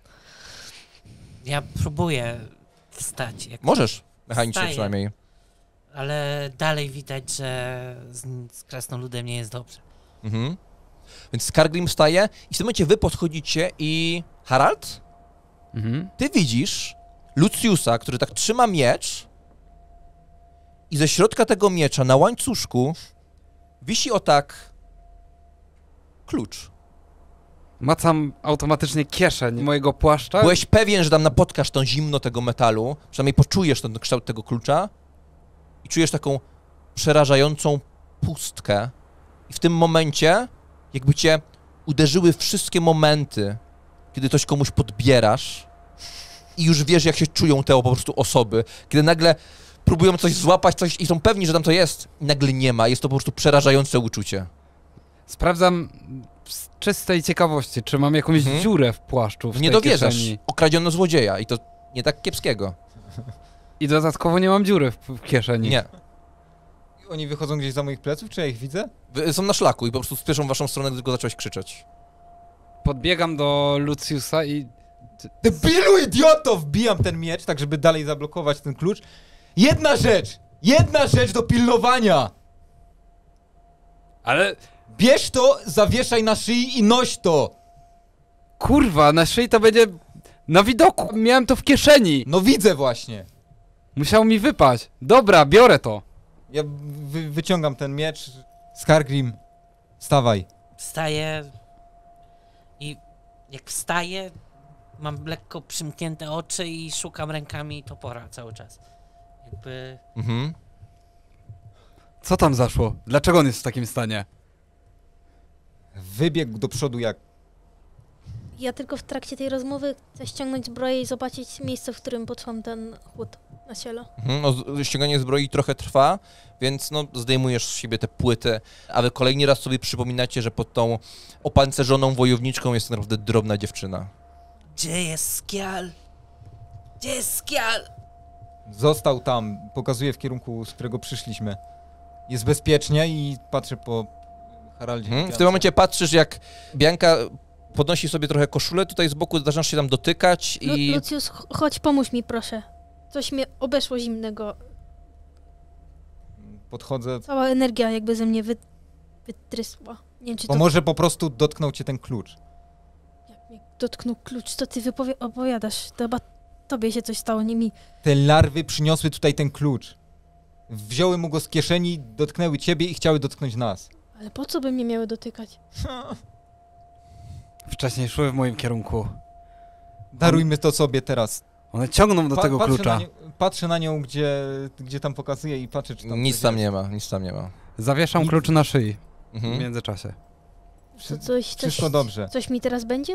Ja próbuję wstać, jak, Możesz. Mechanicznie Wstaję. przynajmniej. ale dalej widać, że z, z krasnoludem nie jest dobrze. Mhm. Więc Skargrim wstaje i w tym momencie wy podchodzicie i... Harald? Mhm. Ty widzisz Luciusa, który tak trzyma miecz i ze środka tego miecza na łańcuszku wisi o tak klucz. Macam automatycznie kieszeń mojego płaszcza. Byłeś pewien, że tam napotkasz tą zimno tego metalu, przynajmniej poczujesz ten kształt tego klucza i czujesz taką przerażającą pustkę I w tym momencie jakby cię uderzyły wszystkie momenty, kiedy coś komuś podbierasz i już wiesz, jak się czują te po prostu osoby, kiedy nagle próbują coś złapać, coś i są pewni, że tam to jest i nagle nie ma. Jest to po prostu przerażające uczucie. Sprawdzam z czystej ciekawości, czy mam jakąś Mhm. dziurę w płaszczu w Nie tej dowierzasz. kieszeni. Okradziono złodzieja i to nie tak kiepskiego. I dodatkowo nie mam dziury w, w kieszeni. Nie. Oni wychodzą gdzieś za moich pleców, czy ja ich widzę? Wy są na szlaku i po prostu spieszą w waszą stronę, gdy tylko zacząłeś krzyczeć. Podbiegam do Luciusa i... Debilu, idioto! Wbijam ten miecz, tak żeby dalej zablokować ten klucz. Jedna rzecz! Jedna rzecz do pilnowania! Ale... Bierz to, zawieszaj na szyi i noś to! Kurwa, na szyi to będzie na widoku. Miałem to w kieszeni. No widzę właśnie. Musiał mi wypaść. Dobra, biorę to. Ja wy wyciągam ten miecz. Skargrim, wstawaj. Wstaję i jak wstaję, mam lekko przymknięte oczy i szukam rękami topora cały czas. Jakby... Mhm. Co tam zaszło? Dlaczego on jest w takim stanie? Wybiegł do przodu jak... Ja tylko w trakcie tej rozmowy chcę ściągnąć zbroję i zobaczyć miejsce, w którym poczułam ten chłód na ciele. Mhm. No, z- ściąganie zbroi trochę trwa, więc no, zdejmujesz z siebie te płyty, a wy kolejny raz sobie przypominacie, że pod tą opancerzoną wojowniczką jest tak naprawdę drobna dziewczyna. Gdzie jest Skial? Gdzie jest Skial? Został tam, pokazuje w kierunku, z którego przyszliśmy. Jest bezpiecznie i patrzę po Haraldzie. Mhm. W Biance. tym momencie patrzysz, jak Bianka podnosi sobie trochę koszulę tutaj z boku, zaczynasz się tam dotykać Lu i... Lucius, ch- chodź, pomóż mi proszę. Coś mnie obeszło zimnego. Podchodzę, Cała energia jakby ze mnie wy wytrysła. Nie wiem, czy bo to... może po prostu dotknął cię ten klucz. Jak mnie dotknął klucz, to ty wypowie- opowiadasz. To chyba tobie się coś stało, nie mi. Te larwy przyniosły tutaj ten klucz. Wzięły mu go z kieszeni, dotknęły ciebie i chciały dotknąć nas. Ale po co by mnie miały dotykać? Wcześniej szły w moim kierunku. Darujmy to sobie teraz. One ciągną do Pa- tego patrzę klucza. Na nie, patrzę na nią, gdzie, gdzie tam pokazuje i patrzę, czy tam Nic coś tam jest. nie ma, nic tam nie ma. Zawieszam Nic. klucz na szyi w Mhm. międzyczasie. To coś, coś, Wszystko dobrze. coś mi teraz będzie?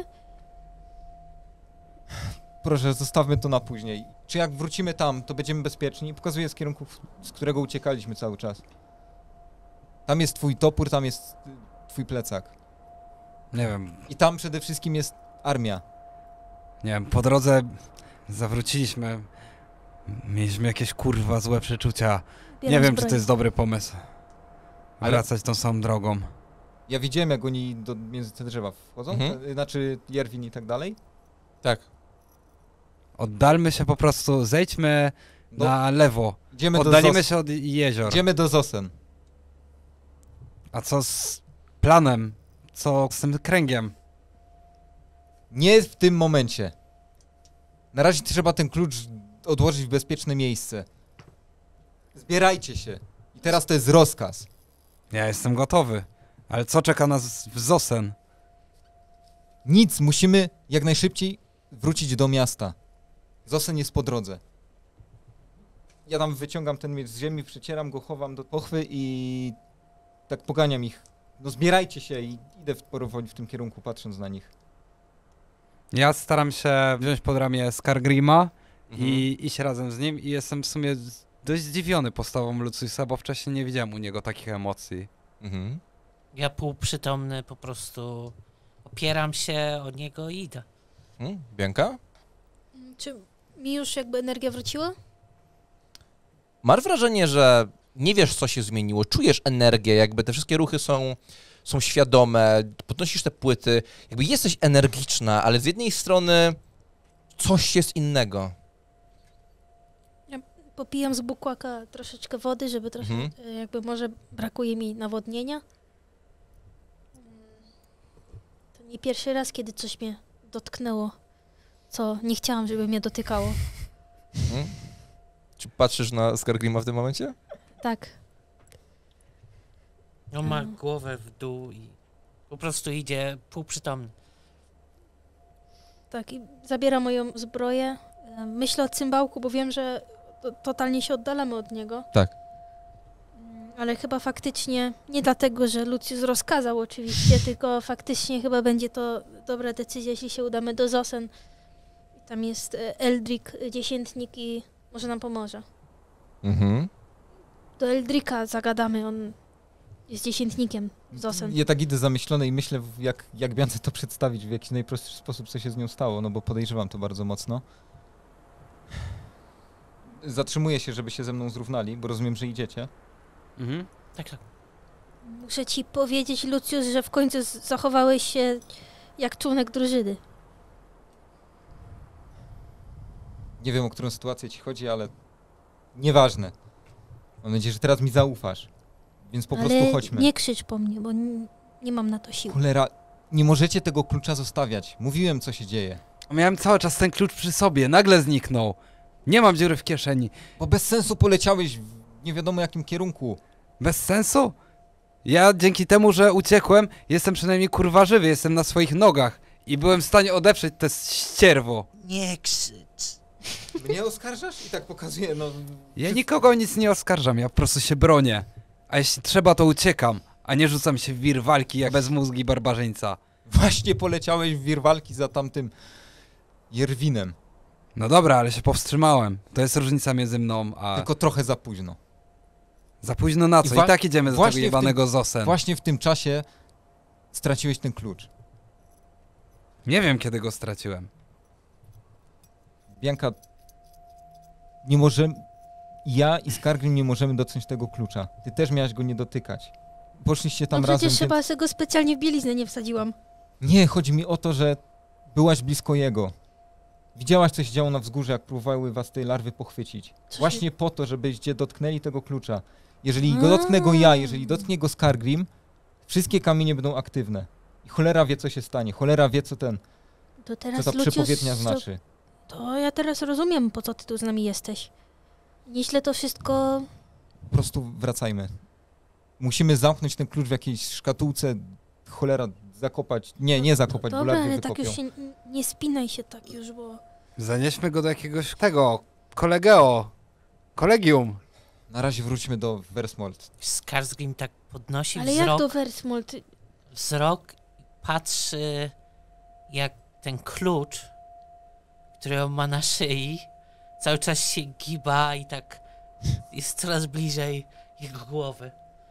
Proszę, zostawmy to na później. Czy jak wrócimy tam, to będziemy bezpieczni? Pokazuję z kierunku, w- z którego uciekaliśmy cały czas. Tam jest twój topór, tam jest y, twój plecak. Nie wiem, I tam przede wszystkim jest armia. nie wiem, po drodze zawróciliśmy. Mieliśmy jakieś kurwa złe przeczucia. Bieram Nie wiem, czy zbroję. to jest dobry pomysł. Ale- Wracać tą samą drogą. Ja widziałem, jak oni do, między te drzewa wchodzą, Mhm. e, znaczy Jerwin i tak dalej. Tak. Oddalmy się po prostu, zejdźmy No, na lewo. idziemy, do Oddalimy Zos- się od jezior. idziemy do Zosen. A co z planem? Co z tym kręgiem? Nie w tym momencie. Na razie trzeba ten klucz odłożyć w bezpieczne miejsce. Zbierajcie się. I teraz to jest rozkaz. Ja jestem gotowy. Ale co czeka nas w Zosen? Nic, musimy jak najszybciej wrócić do miasta. Zosen jest po drodze. Ja tam wyciągam ten miecz z ziemi, przecieram go, chowam do pochwy i tak poganiam ich. No zbierajcie się i idę w, powoli w tym kierunku, patrząc na nich. Ja staram się wziąć pod ramię Skargrima Mhm. i iść razem z nim i jestem w sumie z- dość zdziwiony postawą Luciusa, bo wcześniej nie widziałem u niego takich emocji. Mhm. Ja półprzytomny po prostu opieram się o niego i idę. Mhm. Bianka? Czy mi już jakby energia wróciła? Masz wrażenie, że nie wiesz, co się zmieniło. Czujesz energię, jakby te wszystkie ruchy są, są świadome, podnosisz te płyty, jakby jesteś energiczna, ale z jednej strony coś jest innego. Popijam z bukłaka troszeczkę wody, żeby troszkę, Mhm. e, jakby może brakuje mi nawodnienia. Mm, To nie pierwszy raz, kiedy coś mnie dotknęło, co nie chciałam, żeby mnie dotykało. Mhm. Czy patrzysz na Skargrima w tym momencie? Tak. On ma Mm. głowę w dół i po prostu idzie półprzytomny. Tak, i zabieram moją zbroję. E, Myślę o cymbałku, bo wiem, że to, totalnie się oddalamy od niego. Tak. Mm, Ale chyba faktycznie, nie dlatego, że Lucius rozkazał oczywiście, tylko faktycznie chyba będzie to dobra decyzja, jeśli się udamy do Zosen. Tam jest e, Eldrick, e, dziesiętnik i może nam pomoże. Mhm. Do Eldricka zagadamy, on jest dziesiętnikiem Zosen. Ja tak idę zamyślony i myślę, w- jak, jak Biance to przedstawić w jakiś najprostszy sposób, co się z nią stało, no bo podejrzewam to bardzo mocno. Zatrzymuję się, żeby się ze mną zrównali, bo rozumiem, że idziecie. Mhm. Tak, tak. Muszę ci powiedzieć, Lucius, że w końcu z- zachowałeś się jak członek drużyny. Nie wiem, o którą sytuację ci chodzi, ale nieważne. Mam nadzieję, że teraz mi zaufasz. Więc po Ale prostu chodźmy. nie krzycz po mnie, bo n- nie mam na to sił. Cholera, nie możecie tego klucza zostawiać. Mówiłem, co się dzieje. Miałem cały czas ten klucz przy sobie, nagle zniknął. Nie mam dziury w kieszeni. Bo bez sensu poleciałeś w nie wiadomo jakim kierunku. Bez sensu? Ja dzięki temu, że uciekłem, jestem przynajmniej kurwa żywy, jestem na swoich nogach i byłem w stanie odeprzeć te ścierwo. Nie krzycz. Mnie oskarżasz? I tak pokazuję, no... Ja nikogo o nic nie oskarżam, ja po prostu się bronię. A jeśli trzeba, to uciekam, a nie rzucam się w wir walki jak bezmózgi barbarzyńca. Właśnie poleciałeś w wir walki za tamtym... Jerwinem. No dobra, ale się powstrzymałem. To jest różnica między mną a... Tylko trochę za późno. Za późno na I co? wa- I tak idziemy do tego właśnie w jebanego Zosen. Właśnie w tym czasie straciłeś ten klucz. Nie wiem, kiedy go straciłem. Bianka, nie możemy... Ja i Skargrim nie możemy dotknąć tego klucza. Ty też miałaś go nie dotykać. Poszliście tam No razem, przecież więc... chyba sobie go specjalnie w bieliznę nie wsadziłam. Nie, chodzi mi o to, że byłaś blisko jego. Widziałaś, co się działo na wzgórzu, jak próbowały was te larwy pochwycić. Co Właśnie po to, żebyście dotknęli tego klucza. Jeżeli go dotknę go ja, jeżeli dotknie go Skargrim, wszystkie kamienie będą aktywne. I cholera wie, co się stanie. Cholera wie, co ten, To co teraz ta Lucius, przepowiednia to- znaczy. To ja teraz rozumiem, po co ty tu z nami jesteś. Nieźle to wszystko... Po prostu wracajmy. Musimy zamknąć ten klucz w jakiejś szkatułce, cholera, zakopać. Nie, nie zakopać, bo Dobra, larwy ale tak wykopią. już się n- nie spinaj się tak już, bo... Zanieśmy go do jakiegoś tego, kolegeo, kolegium. Na razie wróćmy do Versmold. Skarsgrim tak podnosi Ale wzrok, jak do Versmold? wzrok i patrzy, jak ten klucz, który on ma na szyi, cały czas się giba i tak jest coraz bliżej jego głowy.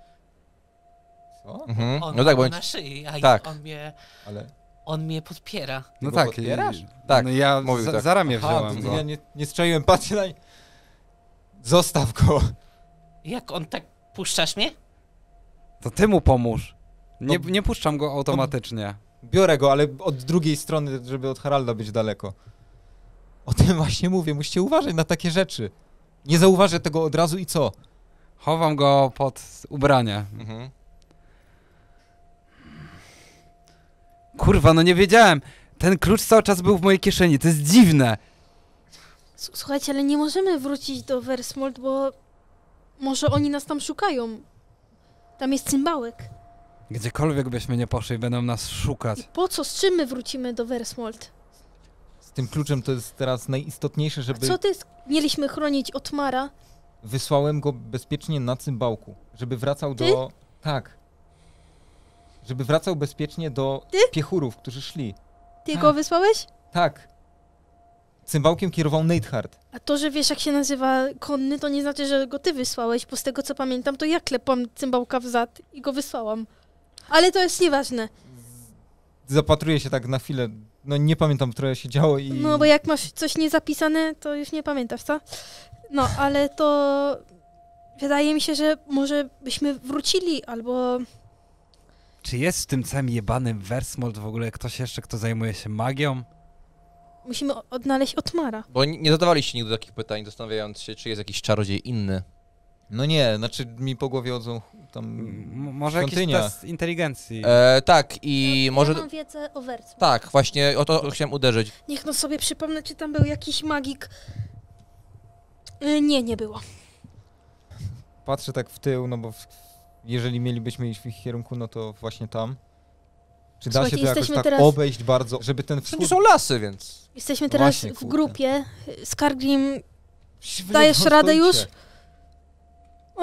Co? Mhm. On No tak, ma bo na szyi, a tak. on mnie, Ale... on mnie podpiera. No go tak, podpierasz? i- Tak, no ja mówił za, tak. za ramię Aha, wziąłem to go. ja nie, nie strzeliłem, patrzę na... Zostaw go. Jak on tak, puszczasz mnie? To ty mu pomóż. Nie, No- nie puszczam go automatycznie. Biorę go, ale od drugiej strony, żeby od Haralda być daleko. O tym właśnie mówię, musicie uważać na takie rzeczy. Nie zauważę tego od razu i co? Chowam go pod ubranie. Mhm. Kurwa, no nie wiedziałem. Ten klucz cały czas był w mojej kieszeni, to jest dziwne. S- Słuchajcie, ale nie możemy wrócić do Versmold, bo może oni nas tam szukają. Tam jest cymbałek. Gdziekolwiek byśmy nie poszli, będą nas szukać. I po co, z czym my wrócimy do Versmold? Z tym kluczem to jest teraz najistotniejsze, A żeby... co ty sk- mieliśmy chronić Otmara? Wysłałem go bezpiecznie na cymbałku, żeby wracał Ty? do... Tak. Żeby wracał bezpiecznie do Ty? piechurów, którzy szli. Ty Tak. go wysłałeś? Tak. Cymbałkiem kierował Neidhart. A to, że wiesz jak się nazywa konny, to nie znaczy, że go ty wysłałeś, bo z tego co pamiętam, to ja klepłam cymbałka w zad i go wysłałam. Ale to jest nieważne. Zapatruję się tak na chwilę. No nie pamiętam, które się działo i... No bo jak masz coś niezapisane, to już nie pamiętasz, co? No, ale to wydaje mi się, że może byśmy wrócili, albo Czy jest w tym całym jebanym Versmold w ogóle ktoś jeszcze, kto zajmuje się magią? musimy o- odnaleźć Otmara. Bo nie nie zadawaliście nigdy takich pytań, zastanawiając się, czy jest jakiś czarodziej inny. No nie, znaczy mi po głowie chodzą tam... M- może jakiś świątynia. test inteligencji. E, tak, i może... Ja mam wiedzę o Versmold. Tak, właśnie o to chciałem uderzyć. Niech no sobie przypomnę, czy tam był jakiś magik. Y, nie, nie było. Patrzę tak w tył, no bo w, jeżeli mielibyśmy iść w ich kierunku, no to właśnie tam. Czy da Słuchajcie, się to jakoś jesteśmy tak teraz- obejść bardzo, żeby ten Wszędzie wschód... są lasy, więc... Jesteśmy teraz Właśnie, w kurde. grupie. Skargrim, Wy dajesz tam radę stoicie. już?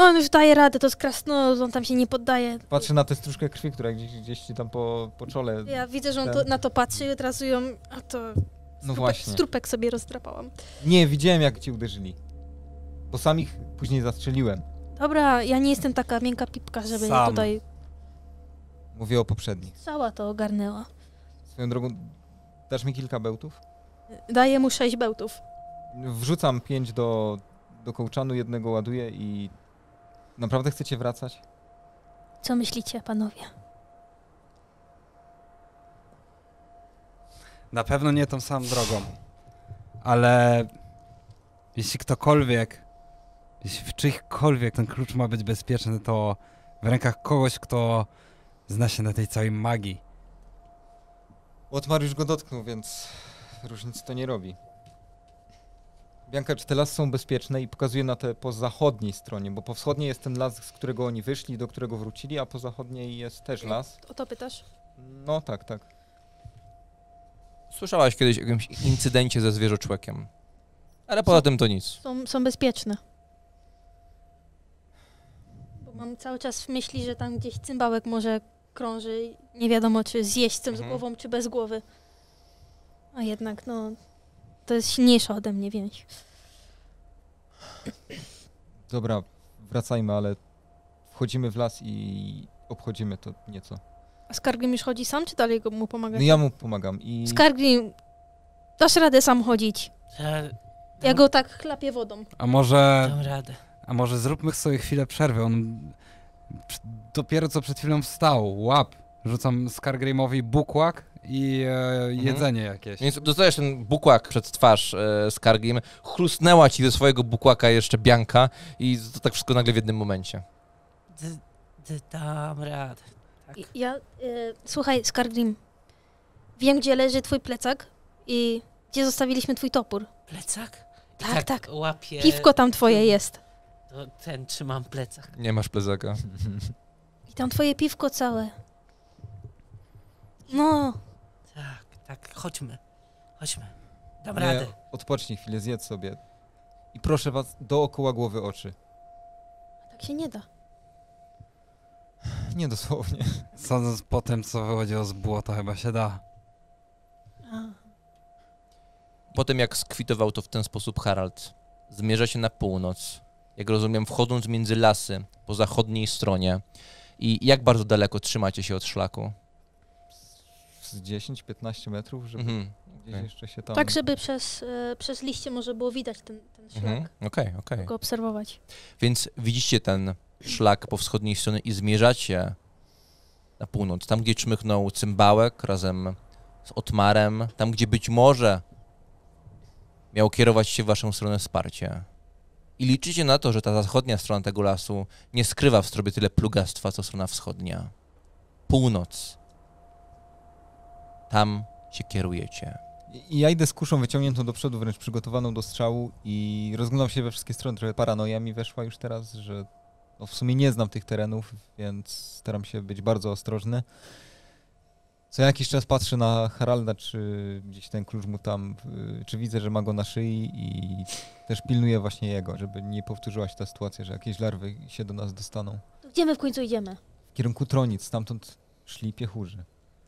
On już daje radę, to jest krasnolud, on tam się nie poddaje. Patrzę na tę stróżkę krwi, która gdzieś, gdzieś ci tam po, po czole. Ja widzę, że on ten- to, na to patrzy i od razu ją... A to... No strupek- właśnie. Strupek sobie rozdrapałam. Nie, widziałem jak ci uderzyli. Bo sam ich później zastrzeliłem. Dobra, ja nie jestem taka miękka pipka, żeby Sam. tutaj Mówię o poprzednich. cała to ogarnęła. Swoją drogą, dasz mi kilka bełtów? Daję mu sześć bełtów. Wrzucam pięć do, do kołczanu, jednego ładuję i... Naprawdę chcecie wracać? Co myślicie, panowie? Na pewno nie tą samą drogą. Ale jeśli ktokolwiek, jeśli w czyjkolwiek ten klucz ma być bezpieczny, to w rękach kogoś, kto zna się na tej całej magii. Otmar już go dotknął, więc różnicy to nie robi. Bianka, czy te lasy są bezpieczne? I pokazuje na te po zachodniej stronie, bo po wschodniej jest ten las, z którego oni wyszli, do którego wrócili, a po zachodniej jest też las. O to pytasz? No tak, tak. Słyszałaś kiedyś o jakimś incydencie ze zwierzoczłekiem. Ale poza tym to nic. Są, są bezpieczne. Bo mam cały czas w myśli, że tam gdzieś cymbałek może krąży i nie wiadomo, czy z jeźdźcem Mhm. z głową, czy bez głowy. A jednak, no, to jest silniejsza ode mnie więź. Dobra, wracajmy, ale wchodzimy w las i obchodzimy to nieco. A Skargrim już chodzi sam, czy dalej go mu pomaga? No ja mu pomagam i... Skargrim, dasz radę sam chodzić. Że Ja go tak chlapię wodą. A może, dam radę. a może zróbmy sobie chwilę przerwy. On pr- dopiero co przed chwilą wstał. Łap. Rzucam Skargrimowi bukłak i e, jedzenie jakieś. Więc dostajesz ten bukłak przed twarz e, Skargrim, chrusnęła ci ze swojego bukłaka jeszcze Bianka i to tak wszystko nagle w jednym momencie. D, d, dam radę. Tak. I Ja, y, słuchaj, Skargrim, wiem, gdzie leży twój plecak i gdzie zostawiliśmy twój topór. Plecak? I Tak, tak. Łapię. Piwko tam twoje jest. To ten trzymam plecak. Nie masz plecaka. I tam twoje piwko całe. No, Tak, tak, chodźmy. Chodźmy. Dam Nie, radę. odpocznij chwilę, zjedz sobie. I proszę was, dookoła głowy oczy. tak się nie da. Nie dosłownie. Sądząc po tym, co wychodziło z błota, chyba się da. A, Po tym jak skwitował to w ten sposób Harald, zmierza się na północ, jak rozumiem, wchodząc między lasy po zachodniej stronie. I jak bardzo daleko trzymacie się od szlaku? Z dziesięć piętnaście metrów, żeby Mhm. gdzieś okej. jeszcze się tam... tak, żeby przez, e, przez liście może było widać ten, ten szlak. Mhm. Okej, okej. Go obserwować. Więc widzicie ten szlak po wschodniej stronie i zmierzacie na północ, tam gdzie czmychnął cymbałek razem z Otmarem, tam gdzie być może miało kierować się w waszą stronę wsparcie. I liczycie na to, że ta zachodnia strona tego lasu nie skrywa w sobie tyle plugastwa, co strona wschodnia. Północ. Tam się kierujecie. I ja idę z kuszą wyciągniętą do przodu, wręcz przygotowaną do strzału i rozglądam się we wszystkie strony. Trochę paranoja mi weszła już teraz, że no w sumie nie znam tych terenów, więc staram się być bardzo ostrożny. Co jakiś czas patrzę na Haralda, czy gdzieś ten klucz mu tam, y, czy widzę, że ma go na szyi i też pilnuję właśnie jego, żeby nie powtórzyła się ta sytuacja, że jakieś larwy się do nas dostaną. To gdzie my w końcu idziemy? W kierunku Tronic, stamtąd szli piechurzy.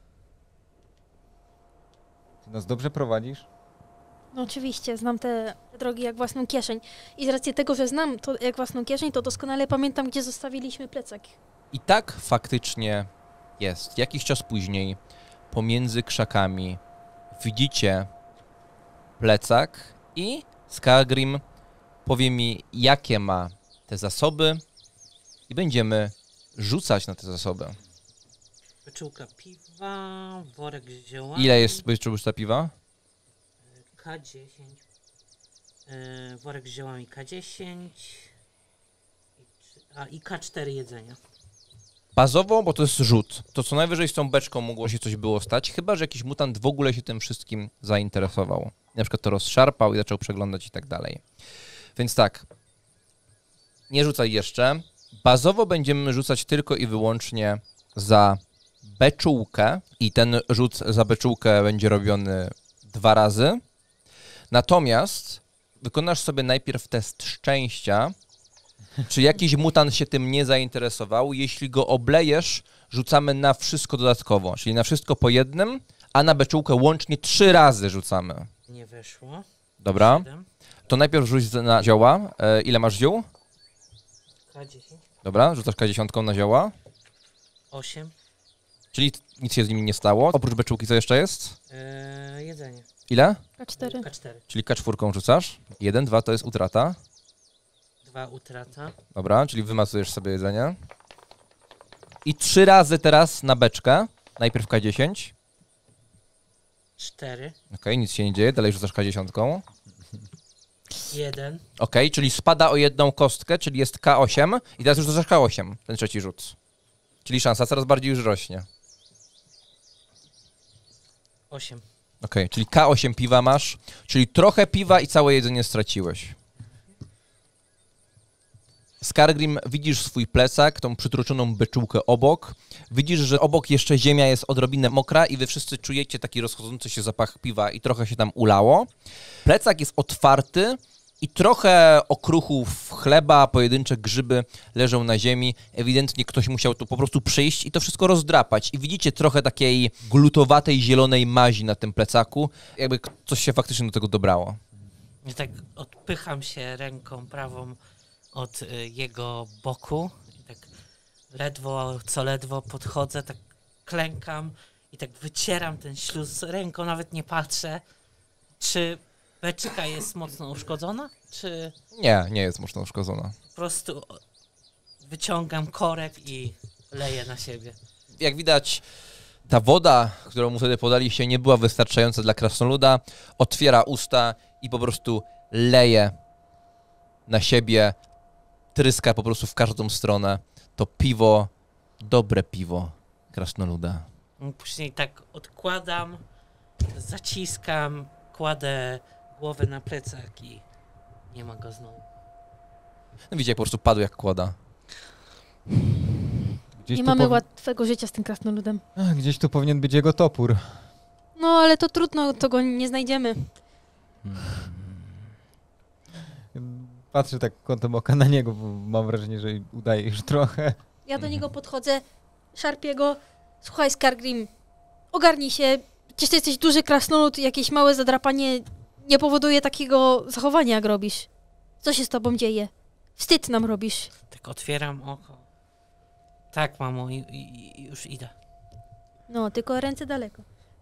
Ty nas dobrze prowadzisz? No oczywiście, znam te, te drogi jak własną kieszeń. I z racji tego, że znam to jak własną kieszeń, to doskonale pamiętam, gdzie zostawiliśmy plecak. I tak faktycznie jest. Jakiś czas później, pomiędzy krzakami, widzicie plecak i Skargrim powie mi, jakie ma te zasoby i będziemy rzucać na te zasoby. Wyczułka piwa, worek z ziołami. Ile jest wyczułka piwa? K dziesięć. Yy, worek z ziołami K dziesięć. I trzy- A i K cztery jedzenia. Bazowo, bo to jest rzut. To co najwyżej z tą beczką mogło się coś było stać, chyba że jakiś mutant w ogóle się tym wszystkim zainteresował. Na przykład to rozszarpał i zaczął przeglądać i tak dalej. Więc tak, nie rzucaj jeszcze. Bazowo będziemy rzucać tylko i wyłącznie za beczułkę i ten rzut za beczułkę będzie robiony dwa razy. Natomiast wykonasz sobie najpierw test szczęścia Czy jakiś mutant się tym nie zainteresował? Jeśli go oblejesz, rzucamy na wszystko dodatkowo, czyli na wszystko po jednym, a na beczułkę łącznie trzy razy rzucamy. Nie wyszło. Dobra, siedem. to najpierw rzuć na zioła. E, ile masz ziół? K dziesięć. Dobra, rzucasz K dziesięć na zioła, osiem. czyli nic się z nimi nie stało. Oprócz beczułki co jeszcze jest? Eee, jedzenie. Ile? K cztery. K cztery. Czyli K cztery rzucasz. jeden, dwa to jest utrata. dwa utrata. Dobra, czyli wymazujesz sobie jedzenie. I trzy razy teraz na beczkę. Najpierw K dziesięć. cztery. Okej, nic się nie dzieje, dalej rzucasz K dziesięć. jeden. Okej, czyli spada o jedną kostkę, czyli jest K osiem. I teraz już rzucasz K osiem, ten trzeci rzut. Czyli szansa coraz bardziej już rośnie. osiem. Okej, czyli K osiem piwa masz, czyli trochę piwa i całe jedzenie straciłeś. Skargrim, widzisz swój plecak, tą przytruczoną beczułkę obok. Widzisz, że obok jeszcze ziemia jest odrobinę mokra i wy wszyscy czujecie taki rozchodzący się zapach piwa i trochę się tam ulało. Plecak jest otwarty i trochę okruchów chleba, pojedyncze grzyby leżą na ziemi. Ewidentnie ktoś musiał tu po prostu przyjść i to wszystko rozdrapać. I widzicie trochę takiej glutowatej, zielonej mazi na tym plecaku, jakby coś się faktycznie do tego dobrało. I tak odpycham się ręką prawą od y, jego boku. I tak ledwo, co ledwo podchodzę, tak klękam i tak wycieram ten śluz ręką, nawet nie patrzę, czy beczka jest mocno uszkodzona, czy Nie, nie jest mocno uszkodzona. po prostu wyciągam korek i leję na siebie. Jak widać, ta woda, którą mu wtedy podaliście, nie była wystarczająca dla krasnoluda. Otwiera usta i po prostu leje na siebie, tryska po prostu w każdą stronę. To piwo, dobre piwo krasnoluda. Później tak odkładam, zaciskam, kładę głowę na plecak i nie ma go znowu. No widzicie, jak po prostu padł jak kłoda. Gdzieś Nie tu mamy powi- łatwego życia z tym krasnoludem. Ach, Gdzieś tu powinien być jego topór. No, ale to trudno, to go nie znajdziemy. Patrzę tak kątem oka na niego, bo mam wrażenie, że udaje już trochę. Ja do niego podchodzę, szarpię go. Słuchaj, Skargrim, ogarnij się. Przecież ty jesteś duży krasnolud, jakieś małe zadrapanie nie powoduje takiego zachowania, jak robisz. Co się z tobą dzieje? Wstyd nam robisz. Tak otwieram oko. Tak, mamo, i, i, i już idę. No, tylko ręce daleko.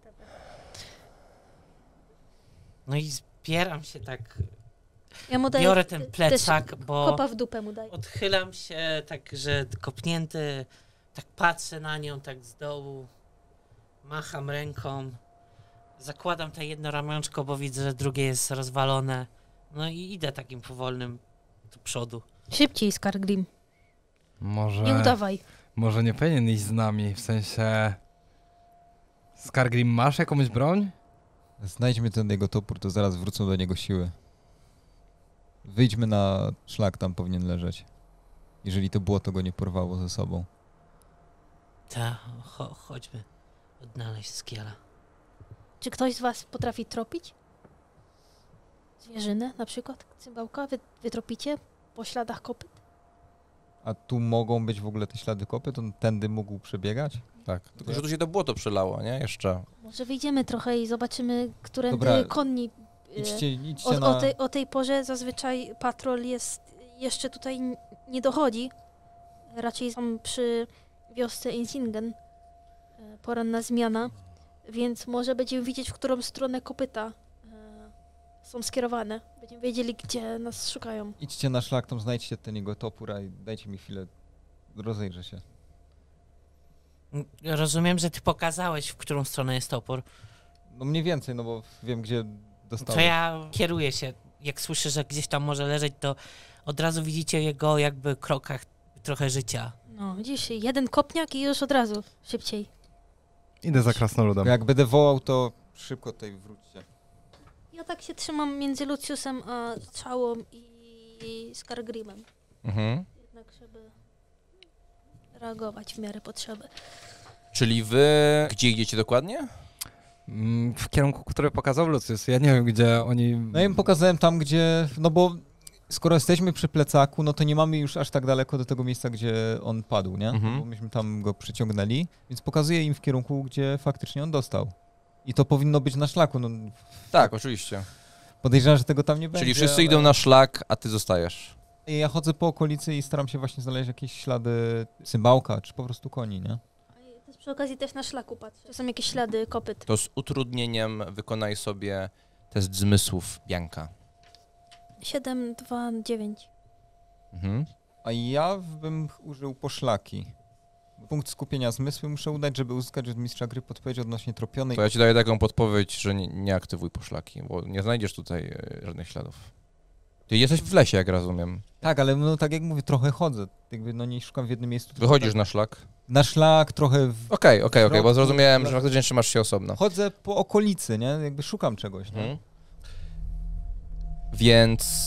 No i zbieram się tak, Ja mu daję biorę ten też plecak, bo kopa w dupę mu daję. odchylam się tak, że kopnięty, tak patrzę na nią tak z dołu, macham ręką, zakładam to jedno ramionczko, bo widzę, że drugie jest rozwalone. No i idę takim powolnym do przodu. Szybciej, Skargrim. Może, Nie udawaj. może nie powinien iść z nami, w sensie... Skargrim, masz jakąś broń? Znajdźmy ten jego topór, to zaraz wrócą do niego siły. Wyjdźmy na szlak, tam powinien leżeć. Jeżeli to błoto go nie porwało ze sobą. Ta, cho, chodźmy odnaleźć Skiela. Czy ktoś z was potrafi tropić? Zwierzynę na przykład? Cymbałka? Wy, wytropicie po śladach kopyt? A tu mogą być w ogóle te ślady kopyt? On tędy mógł przebiegać? Tak. Tylko, że tu się to błoto przelało, nie? Jeszcze. Może wyjdziemy trochę i zobaczymy, którędy Dobra, konni... e, Idźcie, idźcie O, na... o, tej, o tej porze zazwyczaj patrol jest, jeszcze tutaj n- nie dochodzi. Raczej są przy wiosce Insingen. E, Poranna zmiana. Więc może będziemy widzieć, w którą stronę kopyta e, są skierowane. Będziemy wiedzieli, gdzie nas szukają. Idźcie na szlak, tam znajdźcie ten jego topór, a i dajcie mi chwilę, rozejrzę się. Rozumiem, że ty pokazałeś, w którą stronę jest topór. No mniej więcej, no bo wiem, gdzie dostałem. To ja kieruję się. Jak słyszę, że gdzieś tam może leżeć, to od razu widzicie jego jakby krokach trochę życia. No, widzisz, jeden kopniak i już od razu szybciej. Idę za krasnoludem. Jak będę wołał, to szybko tutaj wróćcie. Ja tak się trzymam między Luciusem a Strzałą i Skargrimem. Mhm. Jednak, żeby reagować w miarę potrzeby. Czyli wy gdzie idziecie dokładnie? Mm, W kierunku, który pokazał Lucius. Ja nie wiem, gdzie oni... No ja im pokazałem tam, gdzie... No bo skoro jesteśmy przy plecaku, no to nie mamy już aż tak daleko do tego miejsca, gdzie on padł, nie? Mhm. Bo myśmy tam go przyciągnęli, więc pokazuję im w kierunku, gdzie faktycznie on dostał. I to powinno być na szlaku. No, Tak, oczywiście. podejrzewam, że tego tam nie będzie. Czyli wszyscy ale... idą na szlak, a ty zostajesz. Ja chodzę po okolicy i staram się właśnie znaleźć jakieś ślady cymbałka, czy po prostu koni, nie? Też przy okazji też na szlaku patrz. To są jakieś ślady kopyt. To z utrudnieniem wykonaj sobie test zmysłów, Bianka. siedem, dwa, dziewięć. Mhm. A ja bym użył poszlaki. Punkt skupienia zmysłu muszę udać, żeby uzyskać od mistrza gry podpowiedź odnośnie tropionej. To ja ci daję taką podpowiedź, że nie, nie aktywuj poszlaki, bo nie znajdziesz tutaj e, żadnych śladów. Ty jesteś w lesie, jak rozumiem. Tak, ale no tak jak mówię, trochę chodzę. Jakby no nie szukam w jednym miejscu. tylko Wychodzisz tak. na szlak. Na szlak, trochę w... Okej, okej, okej, bo środku, zrozumiałem, tak. że faktycznie trzymasz się osobno. Chodzę po okolicy, nie? Jakby szukam czegoś, nie? Mhm. Więc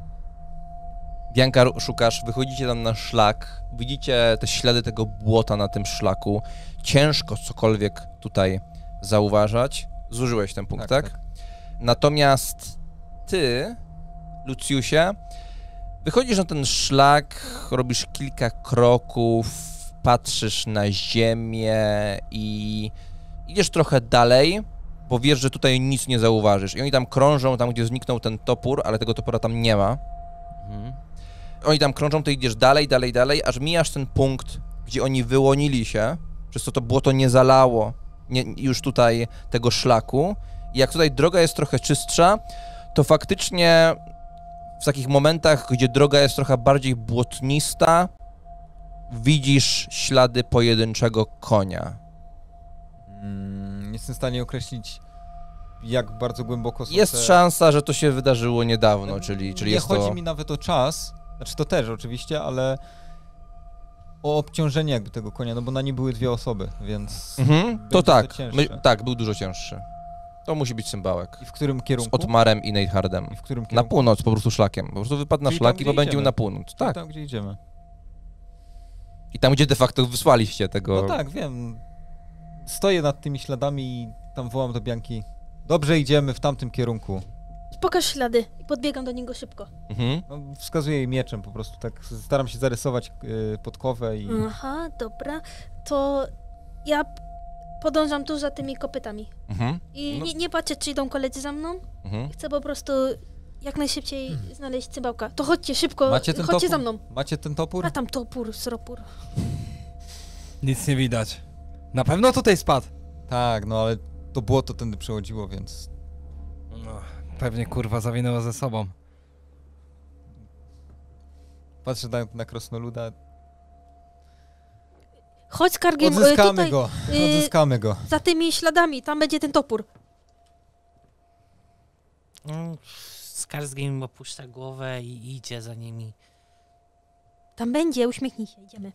Bianka, szukasz, wychodzicie tam na szlak, widzicie te ślady tego błota na tym szlaku. Ciężko cokolwiek tutaj zauważać. Zużyłeś ten punkt, tak? Tak, tak. Natomiast ty, Lucjusie, wychodzisz na ten szlak, robisz kilka kroków, patrzysz na ziemię i idziesz trochę dalej, bo wiesz, że tutaj nic nie zauważysz. I oni tam krążą, tam gdzie zniknął ten topór, ale tego topora tam nie ma. Mhm. Oni tam krążą, ty idziesz dalej, dalej, dalej, aż mijasz ten punkt, gdzie oni wyłonili się, przez co to błoto nie zalało nie, już tutaj tego szlaku. I jak tutaj droga jest trochę czystsza, to faktycznie w takich momentach, gdzie droga jest trochę bardziej błotnista, widzisz ślady pojedynczego konia. Mm, jestem w stanie określić, jak bardzo głęboko są Jest te... szansa, że to się wydarzyło niedawno, czyli, czyli nie jest chodzi to... mi nawet o czas, znaczy to też oczywiście, ale o obciążenie jakby tego konia, no bo na nim były dwie osoby, więc... Mhm, będzie to tak, cięższe. My, tak, był dużo cięższy. To musi być cymbałek. I w którym Z kierunku? Otmarem i Neidhardem. I w którym Na kierunku? północ, po prostu szlakiem. Po prostu wypadł na Czyli szlak tam, i gdzie popędził idziemy. na północ. Czyli Tak. Tam, gdzie idziemy. I tam, gdzie de facto wysłaliście tego... No tak, wiem. Stoję nad tymi śladami i tam wołam do Bianki. Dobrze, idziemy w tamtym kierunku. Pokaż ślady i podbiegam do niego szybko. Mhm. No, wskazuję jej mieczem po prostu, tak staram się zarysować y, podkowę i... Aha, dobra. To ja p- podążam tu za tymi kopytami. Mhm. I No. nie, nie patrzę, czy idą koledzy za mną. Mhm. Chcę po prostu jak najszybciej znaleźć cymbałka. To chodźcie szybko, Macie ten chodźcie topór? za mną. Macie ten topór? A tam topór, sropór. Nic nie widać. Na pewno tutaj spadł. Tak, no ale to błoto tędy przechodziło, więc... No, pewnie kurwa zawinęło ze sobą. Patrzę na, na krasnoluda. Chodź, Skargiem, y, Odzyskamy tutaj, go, y, odzyskamy go. za tymi śladami, tam będzie ten topór. Mm, Skarsgård opuszcza głowę i idzie za nimi. Tam będzie, uśmiechnij się, idziemy.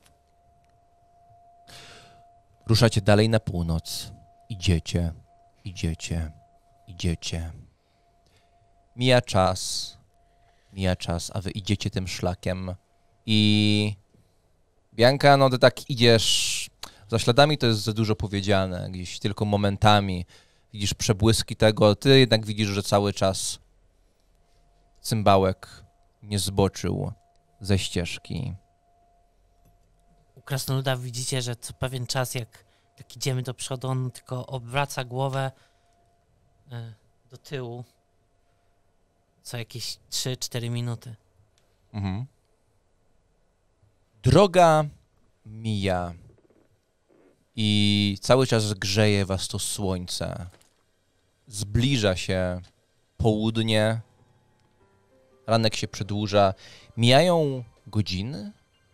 Ruszacie dalej na północ. Idziecie, idziecie, idziecie. Mija czas, mija czas, a wy idziecie tym szlakiem i... Bianka, no ty tak idziesz... Za śladami to jest za dużo powiedziane, gdzieś tylko momentami. Widzisz przebłyski tego, ty jednak widzisz, że cały czas cymbałek nie zboczył ze ścieżki. U krasnoluda widzicie, że co pewien czas, jak tak idziemy do przodu, on tylko obraca głowę e, do tyłu co jakieś trzy cztery minuty. Mhm. Droga mija i cały czas grzeje was to słońce. Zbliża się południe, ranek się przedłuża, mijają godziny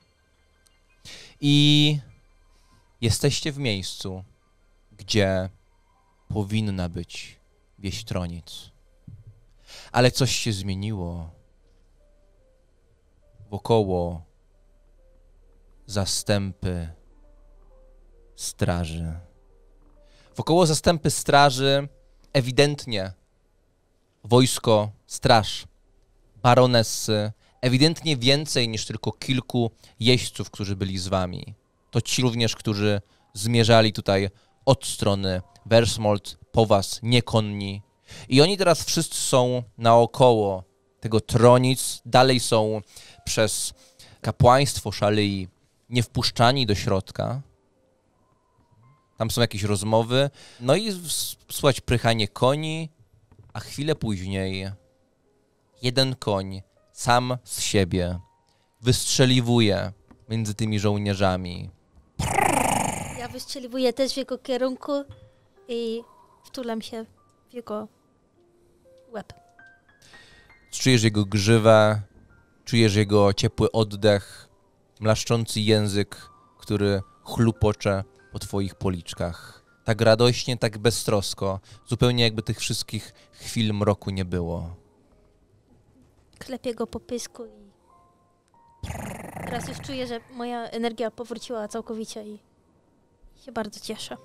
i jesteście w miejscu, gdzie powinna być wieś Tronic. Ale coś się zmieniło. Wokoło zastępy straży. Wokoło zastępy straży ewidentnie wojsko, straż, baronessy, ewidentnie więcej niż tylko kilku jeźdźców, którzy byli z wami. To ci również, którzy zmierzali tutaj od strony Versmold po was, niekonni. I oni teraz wszyscy są naokoło tego tronic. Dalej są przez kapłaństwo Szalei nie wpuszczani do środka. Tam są jakieś rozmowy. No i s- słychać prychanie koni, a chwilę później jeden koń sam z siebie wystrzeliwuje między tymi żołnierzami. Ja wystrzeliwuję też w jego kierunku i wtulam się w jego łeb. Czujesz jego grzywę, czujesz jego ciepły oddech, mlaszczący język, który chlupocze po twoich policzkach. Tak radośnie, tak beztrosko, zupełnie jakby tych wszystkich chwil mroku nie było. Klepię go po pysku i teraz już czuję, że moja energia powróciła całkowicie i się bardzo cieszę.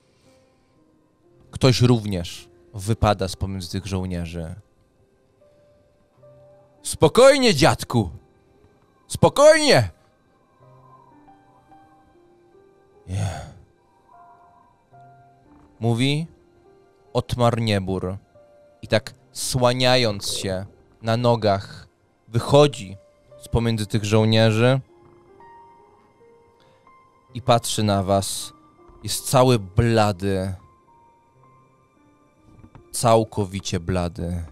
Ktoś również wypada z pomiędzy tych żołnierzy. Spokojnie, dziadku! Spokojnie! Yeah. Mówi Otmar Niebur i tak słaniając się na nogach wychodzi z pomiędzy tych żołnierzy i patrzy na was. Jest cały blady. Całkowicie blady.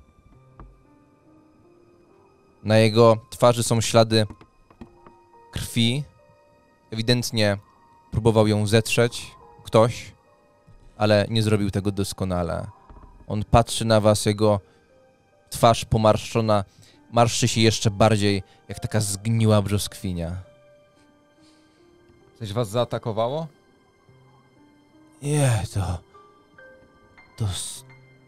Na jego twarzy są ślady krwi. Ewidentnie próbował ją zetrzeć ktoś, ale nie zrobił tego doskonale. On patrzy na was, jego twarz pomarszczona marszczy się jeszcze bardziej jak taka zgniła brzoskwinia. Coś was zaatakowało? Nie, to... To... s-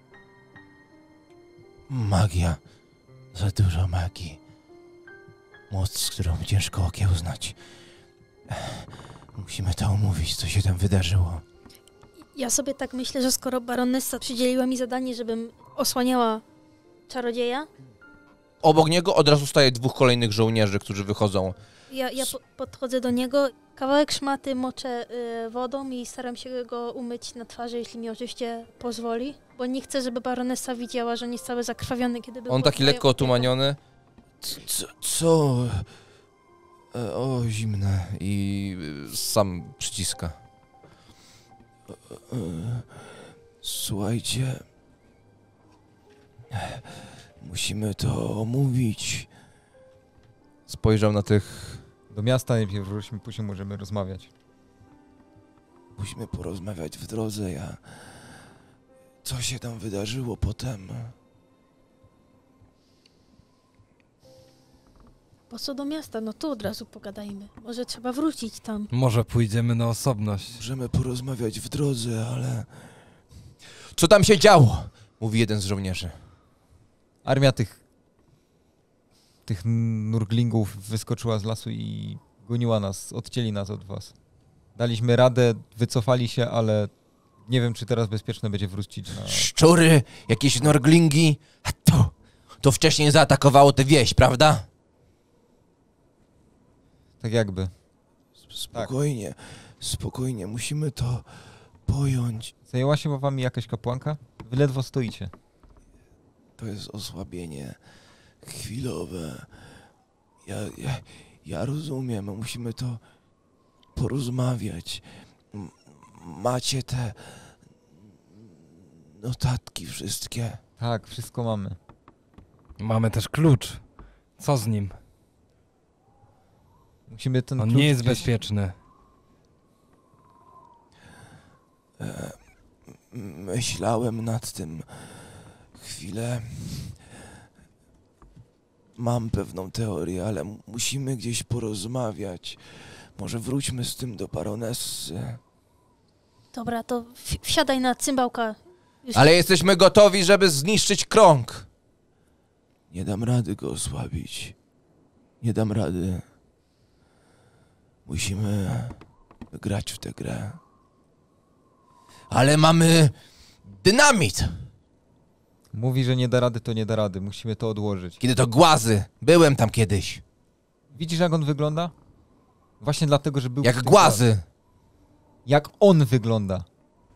Magia. Za dużo magii. Moc, którą ciężko okiełznać. Musimy to omówić, co się tam wydarzyło. Ja sobie tak myślę, że skoro baronessa przydzieliła mi zadanie, żebym osłaniała czarodzieja, Obok niego od razu staje dwóch kolejnych żołnierzy, którzy wychodzą. ja, ja po, podchodzę do niego, kawałek szmaty moczę y, wodą i staram się go umyć na twarzy, jeśli mi oczywiście pozwoli, bo nie chcę, żeby baronessa widziała, że on jest cały zakrwawiony, kiedy był On pod taki moją lekko opieką. otumaniony. Co? co? E, O, zimne. I y, sam przyciska. E, e, Słuchajcie. Musimy to omówić. Spojrzał na tych... Do miasta najpierw wróćmy, później możemy rozmawiać. Musimy porozmawiać w drodze, ja... Co się tam wydarzyło potem? Po co do miasta? No tu od razu pogadajmy. Może trzeba wrócić tam. Może pójdziemy na osobność. Możemy porozmawiać w drodze, ale... Co tam się działo? Mówi jeden z żołnierzy. Armia tych... tych nurglingów wyskoczyła z lasu i goniła nas, odcięli nas od was. Daliśmy radę, wycofali się, ale nie wiem, czy teraz bezpieczne będzie wrócić na... Szczury, jakieś norglingi. A to... To wcześniej zaatakowało tę wieś, prawda? Tak jakby. Spokojnie, spokojnie, musimy to pojąć. Zajęła się wami jakaś kapłanka? Wy ledwo stoicie. To jest osłabienie chwilowe. Ja, ja, ja rozumiem, musimy to porozmawiać. M- macie te notatki wszystkie. Tak, wszystko mamy. Mamy też klucz. Co z nim? Musimy ten On klucz nie jest gdzieś- bezpieczny. E, m- myślałem nad tym chwilę. Mam pewną teorię, ale m- musimy gdzieś porozmawiać. Może wróćmy z tym do baronessy. Dobra, to w- wsiadaj na cymbałka. Już Ale jesteśmy gotowi, żeby zniszczyć krąg. Nie dam rady go osłabić. Nie dam rady. Musimy grać w tę grę. Ale mamy dynamit. Mówi, że nie da rady, to nie da rady. Musimy to odłożyć. Kiedy to głazy. Byłem tam kiedyś. Widzisz, jak on wygląda? Właśnie dlatego, że był... Jak przy tych głazy. głazach. Jak on wygląda.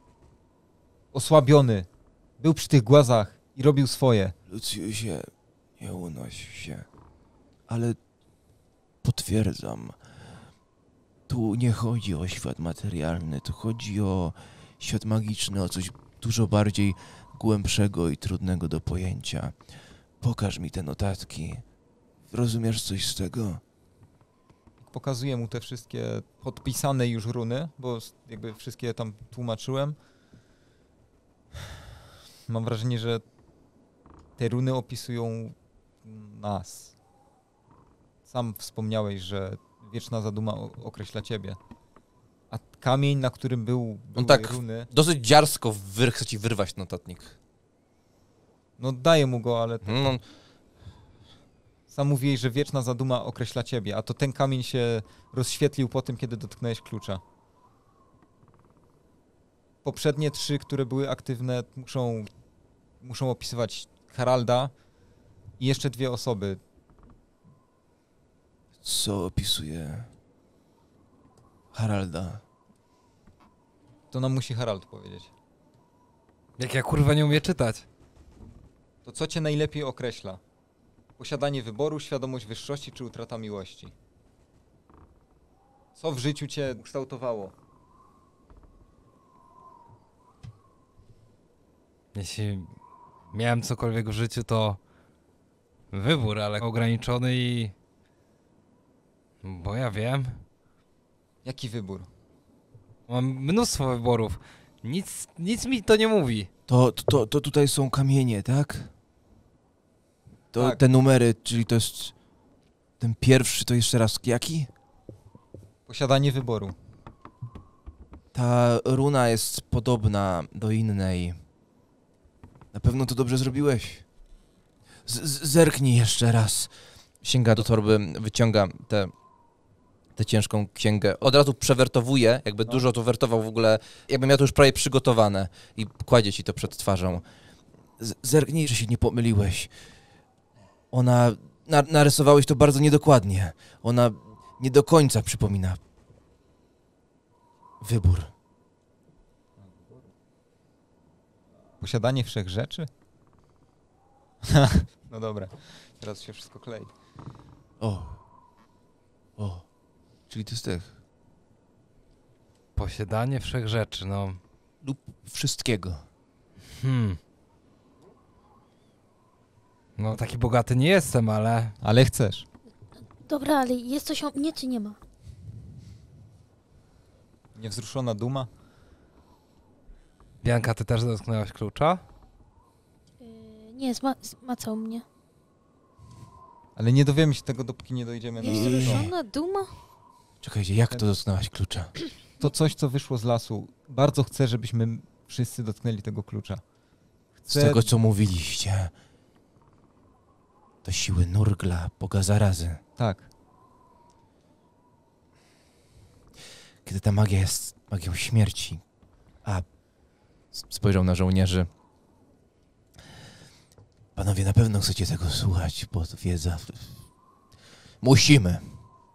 Osłabiony. Był przy tych głazach i robił swoje. Lucjusie, Nie unoś się. Ale potwierdzam, tu nie chodzi o świat materialny, tu chodzi o świat magiczny, o coś dużo bardziej głębszego i trudnego do pojęcia. Pokaż mi te notatki. Rozumiesz coś z tego? Pokazuję mu te wszystkie podpisane już runy, bo jakby wszystkie tam tłumaczyłem. Mam wrażenie, że te runy opisują nas. Sam wspomniałeś, że wieczna zaduma określa ciebie. A kamień, na którym był były tak runy... Dosyć dziarsko wy- chce ci wyrwać notatnik. No daję mu go, ale... No, Sam mówiłeś, że wieczna zaduma określa ciebie, a to ten kamień się rozświetlił po tym, kiedy dotknąłeś klucza. Poprzednie trzy, które były aktywne, muszą, muszą opisywać Haralda i jeszcze dwie osoby. co opisuje Haralda? To nam musi Harald powiedzieć. Jak ja kurwa nie umiem czytać. To co cię najlepiej określa? Posiadanie wyboru, świadomość wyższości czy utrata miłości? Co w życiu cię ukształtowało? Jeśli miałem cokolwiek w życiu, to wybór, ale ograniczony i... Bo ja wiem. Jaki wybór? Mam mnóstwo wyborów. Nic, nic mi to nie mówi. To, to, to tutaj są kamienie, tak? To Tak. te numery, czyli to jest ten pierwszy, to jeszcze raz jaki? Posiadanie wyboru. Ta runa jest podobna do innej. Na pewno to dobrze zrobiłeś. Z- z- zerknij jeszcze raz. Sięga do torby, wyciąga tę tę ciężką księgę. Od razu przewertowuje, jakby No. dużo tu wertował w ogóle, jakby miał to już prawie przygotowane i kładzie ci to przed twarzą. Z- zerknij, że się nie pomyliłeś. Ona... Na- narysowałeś to bardzo niedokładnie. Ona nie do końca przypomina wybór. Posiadanie wszech rzeczy? No dobra, teraz się wszystko klei. O. O. Czyli ty z tych. Posiadanie wszech rzeczy, no. Lub wszystkiego. Hmm. No taki bogaty nie jestem, ale... Ale chcesz. Dobra, ale jest coś o mnie, czy nie ma? Niewzruszona duma? Bianka, ty też dotknęłaś klucza? Yy, nie, zma- zmacał mnie. Ale nie dowiemy się tego, dopóki nie dojdziemy na... Niewzruszona duma? Czekajcie, jak to dotknęłaś klucza? To coś, co wyszło z lasu. Bardzo chcę, żebyśmy wszyscy dotknęli tego klucza. Z Chcę... tego, co mówiliście. To siły Nurgla, Boga zarazy. Tak. Kiedy ta magia jest magią śmierci. A... s- Spojrzał na żołnierzy. Panowie, na pewno chcecie tego słuchać, bo to wiedza... Musimy.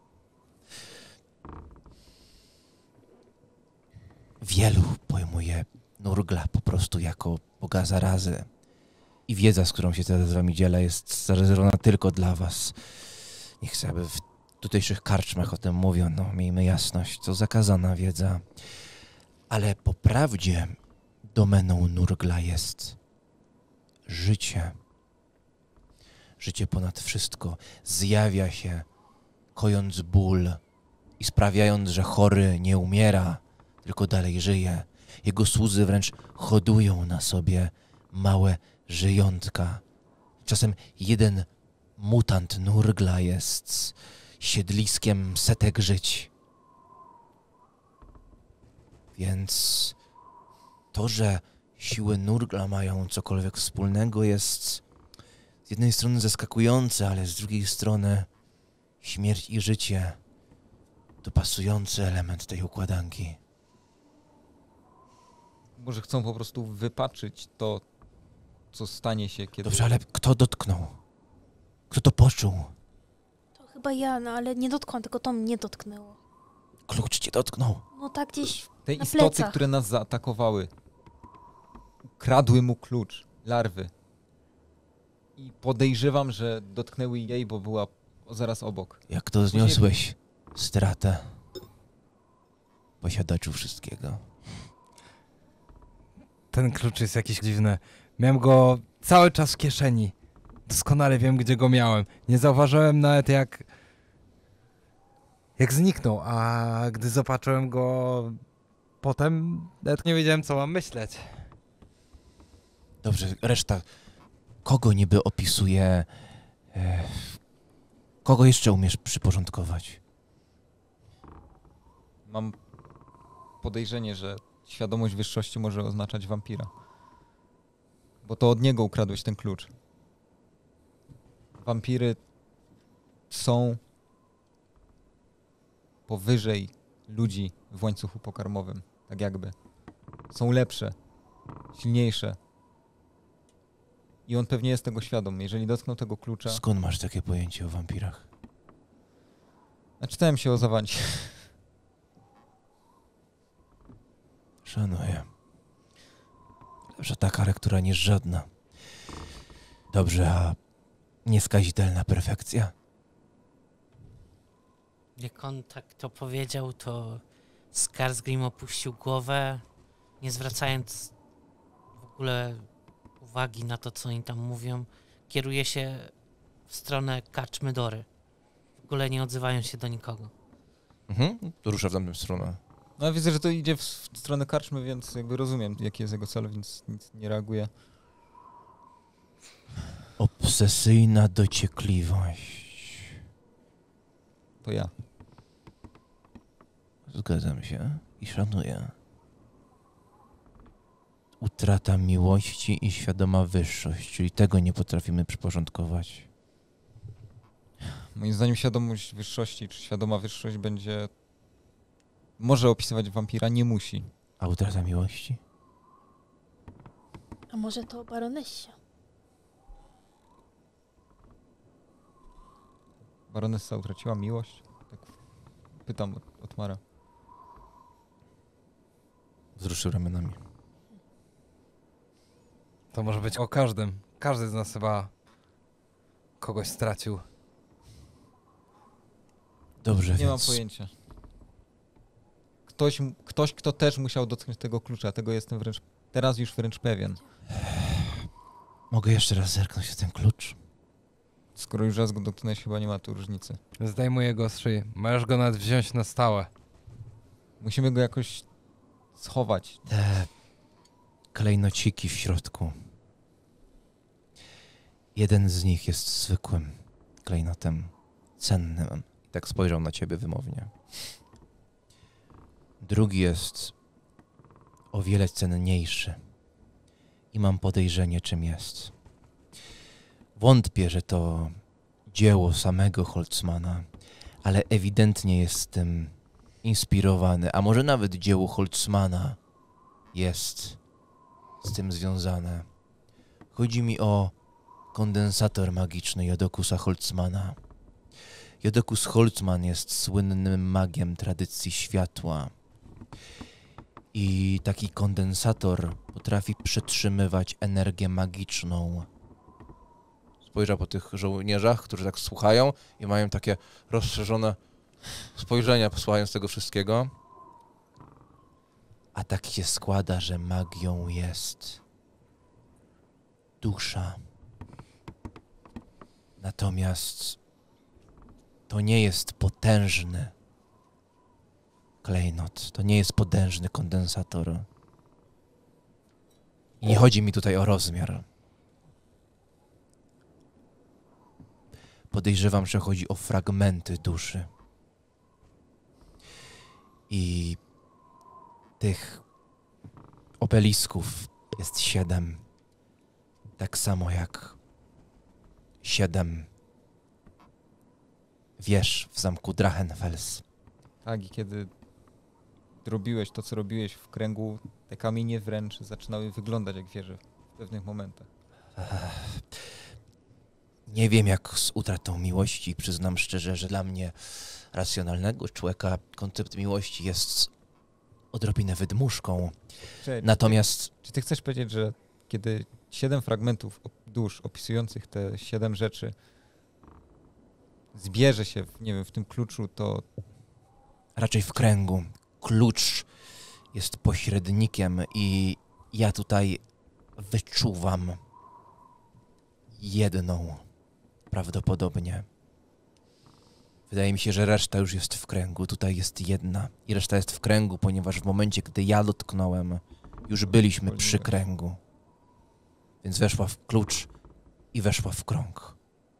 Wielu pojmuje Nurgla po prostu jako Boga zarazy. I wiedza, z którą się teraz z wami dzielę, jest zarezerwowana tylko dla was. Nie chcę, aby w tutejszych karczmach o tym mówią. No, miejmy jasność, to zakazana wiedza. Ale po prawdzie domeną Nurgla jest życie. Życie ponad wszystko zjawia się, kojąc ból i sprawiając, że chory nie umiera, tylko dalej żyje. Jego słudzy wręcz hodują na sobie małe żyjątka. Czasem jeden mutant Nurgla jest siedliskiem setek żyć. Więc to, że siły Nurgla mają cokolwiek wspólnego, jest z jednej strony zaskakujące, ale z drugiej strony śmierć i życie to pasujący element tej układanki. Może chcą po prostu wypaczyć to, co stanie się, kiedy... Dobrze, ale kto dotknął? Kto to poczuł? To chyba ja, no ale nie dotknąłem, tylko to mnie dotknęło. Klucz cię dotknął. No tak gdzieś Te na istoty, plecach. które nas zaatakowały, ukradły mu klucz, larwy. i podejrzewam, że dotknęły jej, bo była zaraz obok. Jak to zniosłeś stratę posiadaczu wszystkiego? Ten klucz jest jakiś dziwny. Miałem go cały czas w kieszeni. Doskonale wiem, gdzie go miałem. Nie zauważyłem nawet jak... jak zniknął, a gdy zobaczyłem go potem, nawet nie wiedziałem, co mam myśleć. Dobrze, reszta. Kogo niby opisuje... E, kogo jeszcze umiesz przyporządkować? Mam podejrzenie, że świadomość wyższości może oznaczać wampira. Bo to od niego ukradłeś ten klucz. Wampiry są powyżej ludzi w łańcuchu pokarmowym. Tak jakby. Są lepsze, silniejsze. I on pewnie jest tego świadom. Jeżeli dotknął tego klucza... Skąd masz takie pojęcie o wampirach? Naczytałem się o Zawancie. Szanuję. Dobrze, taka lektura niż żadna. Dobrze, a nieskazitelna perfekcja? Jak on tak to powiedział, to Skarsgrim opuścił głowę, nie zwracając w ogóle uwagi na to, co oni tam mówią. Kieruje się w stronę karczmy Dory. W ogóle nie odzywają się do nikogo. Mhm, to rusza w tamtą stronę. No widzę, że to idzie w, w stronę karczmy, więc jakby rozumiem, jaki jest jego cel, więc nic nie reaguje. Obsesyjna dociekliwość. To ja. Zgadzam się i szanuję. Utrata miłości i świadoma wyższość, czyli tego nie potrafimy przyporządkować. Moim zdaniem świadomość wyższości, czy świadoma wyższość będzie... Może opisywać wampira, nie musi. A utrata miłości? A może to baronessia? Baronessa utraciła miłość? Tak pytam od, od Mara. Wzruszył ramionami. To może być o każdym. Każdy z nas chyba kogoś stracił. Dobrze, Nie więc... mam pojęcia. Ktoś, ktoś, kto też musiał dotknąć tego klucza, tego jestem wręcz, teraz już wręcz pewien. Mogę jeszcze raz zerknąć na ten klucz? Skoro już raz go dotknąłeś, chyba nie ma tu różnicy. Zdejmuję go z szyi. Możesz go nawet wziąć na stałe. Musimy go jakoś schować. Te klejnociki w środku. Jeden z nich jest zwykłym klejnotem, cennym. I tak spojrzał na ciebie wymownie. Drugi jest o wiele cenniejszy. I mam podejrzenie, czym jest. Wątpię, że to dzieło samego Holtzmana, ale ewidentnie jest tym inspirowany, a może nawet dzieło Holtzmana jest z tym związane. Chodzi mi o kondensator magiczny Jodokusa Holtzmana. Jodokus Holtzman jest słynnym magiem tradycji światła. I taki kondensator potrafi przetrzymywać energię magiczną. Spojrzał po tych żołnierzach, którzy tak słuchają i mają takie rozszerzone spojrzenia, posłuchając tego wszystkiego. A tak się składa, że magią jest dusza. Natomiast to nie jest potężny klejnot. To nie jest potężny kondensator. I nie chodzi mi tutaj o rozmiar. Podejrzewam, że chodzi o fragmenty duszy. I tych obelisków jest siedem. Tak samo jak siedem wież w zamku Drachenfels. Tak, i kiedy robiłeś to, co robiłeś w kręgu, te kamienie wręcz zaczynały wyglądać jak wieże w pewnych momentach. Nie wiem jak z utratą miłości. Przyznam szczerze, że dla mnie, racjonalnego człowieka, koncept miłości jest odrobinę wydmuszką. Czy, Natomiast... Czy ty chcesz powiedzieć, że kiedy siedem fragmentów dusz opisujących te siedem rzeczy zbierze się, w, nie wiem, w tym kluczu, to... Raczej w kręgu. Klucz jest pośrednikiem i ja tutaj wyczuwam jedną prawdopodobnie. Wydaje mi się, że reszta już jest w kręgu. Tutaj jest jedna i reszta jest w kręgu, ponieważ w momencie, gdy ja dotknąłem, już byliśmy przy kręgu. Więc weszła w klucz i weszła w krąg.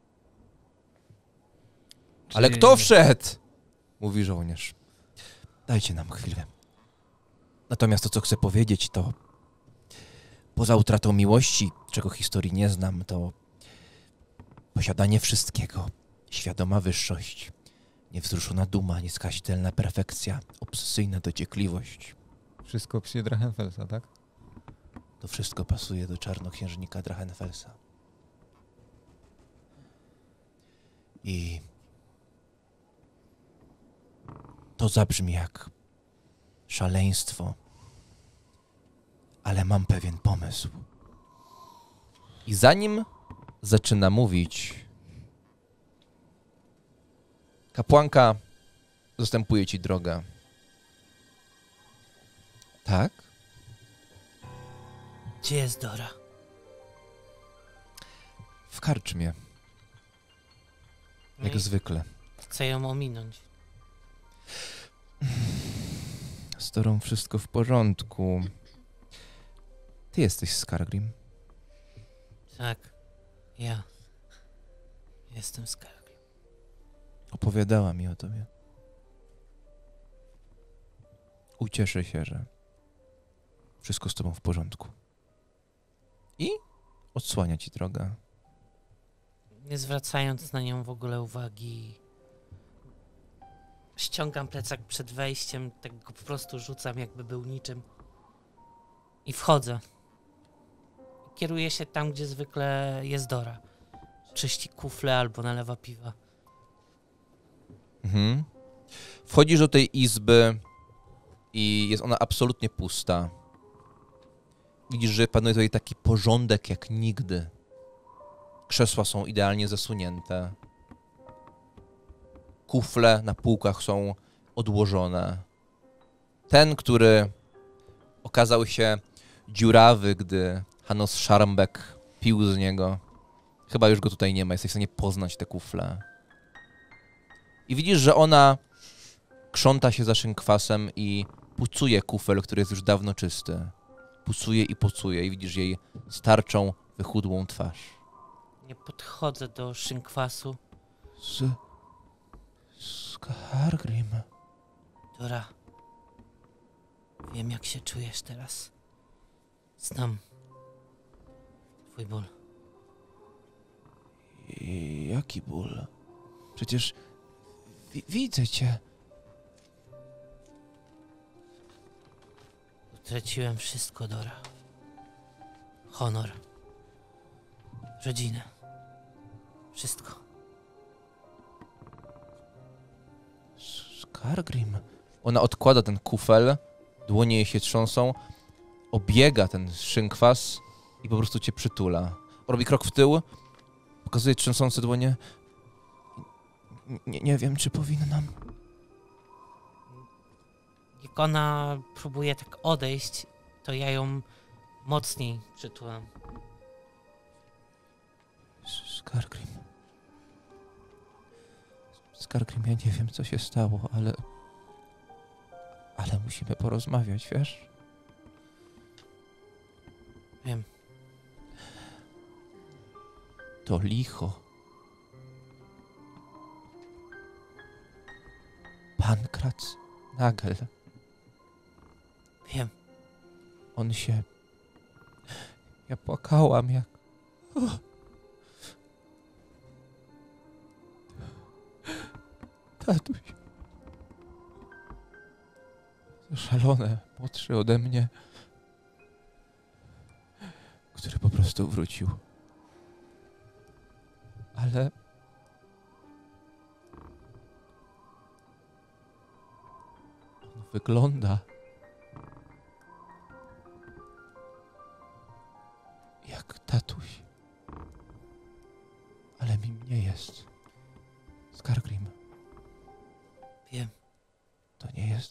Ale Czyli- kto wszedł? Mówi żołnierz. Dajcie nam chwilę. Natomiast to, co chcę powiedzieć, to poza utratą miłości, czego historii nie znam, to posiadanie wszystkiego, świadoma wyższość, niewzruszona duma, nieskazitelna perfekcja, obsesyjna dociekliwość. Wszystko opisuje Drachenfelsa, tak? To wszystko pasuje do czarnoksiężnika Drachenfelsa. I to zabrzmi jak szaleństwo, ale mam pewien pomysł. I zanim zaczyna mówić, kapłanka zastępuje ci drogę. Tak? Gdzie jest Dora? W karczmie, No jak i zwykle. chcę ją ominąć. Z Dorą wszystko w porządku. Ty jesteś Skargrim. Tak, ja jestem Skargrim. Opowiadała mi o tobie. Ucieszę się, że wszystko z tobą w porządku. I odsłania ci drogę. Nie zwracając na nią w ogóle uwagi, ściągam plecak przed wejściem, tak go po prostu rzucam, jakby był niczym. I wchodzę. Kieruję się tam, gdzie zwykle jest Dora. Czyści kufle albo nalewa piwa. Mhm. Wchodzisz do tej izby i jest ona absolutnie pusta. Widzisz, że panuje tutaj taki porządek jak nigdy. Krzesła są idealnie zasunięte. Kufle na półkach są odłożone. Ten, który okazał się dziurawy, gdy Hanos Szarmbek pił z niego, chyba już go tutaj nie ma. Jesteś w stanie poznać te kufle. I widzisz, że ona krząta się za szynkwasem i pucuje kufel, który jest już dawno czysty. Pucuje i pucuje i widzisz jej starczą, wychudłą twarz. Nie podchodzę do szynkwasu. Z... Skargrim. Dora, wiem, jak się czujesz teraz. Znam twój ból. I jaki ból? Przecież wi- widzę cię. Utraciłem wszystko, Dora. Honor. Rodzinę. Wszystko. Skargrim. Ona odkłada ten kufel, dłonie jej się trząsą, obiega ten szynkwas i po prostu cię przytula. Robi krok w tył, pokazuje trzęsące dłonie. Nie, nie wiem, czy powinnam. Jak ona próbuje tak odejść, to ja ją mocniej przytulam. Skargrim. Skargrim, ja nie wiem, co się stało, ale... Ale musimy porozmawiać, wiesz? Wiem. To licho. Pankrac Nagel. Wiem. On się... Ja płakałam jak... Tatuś. Szalone, młodszy ode mnie, który po prostu wrócił. Ale... On wygląda... jak tatuś.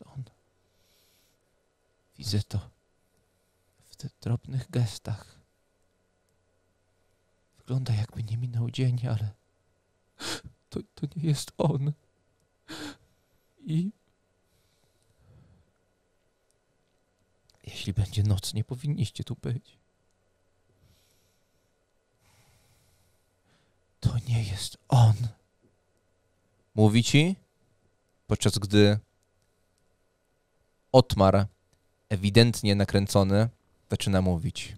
jest on. Widzę to w tych drobnych gestach. Wygląda, jakby nie minął dzień, ale to, to nie jest on. I jeśli będzie noc, nie powinniście tu być. To nie jest on. Mówi ci, podczas gdy Otmar, ewidentnie nakręcony, zaczyna mówić.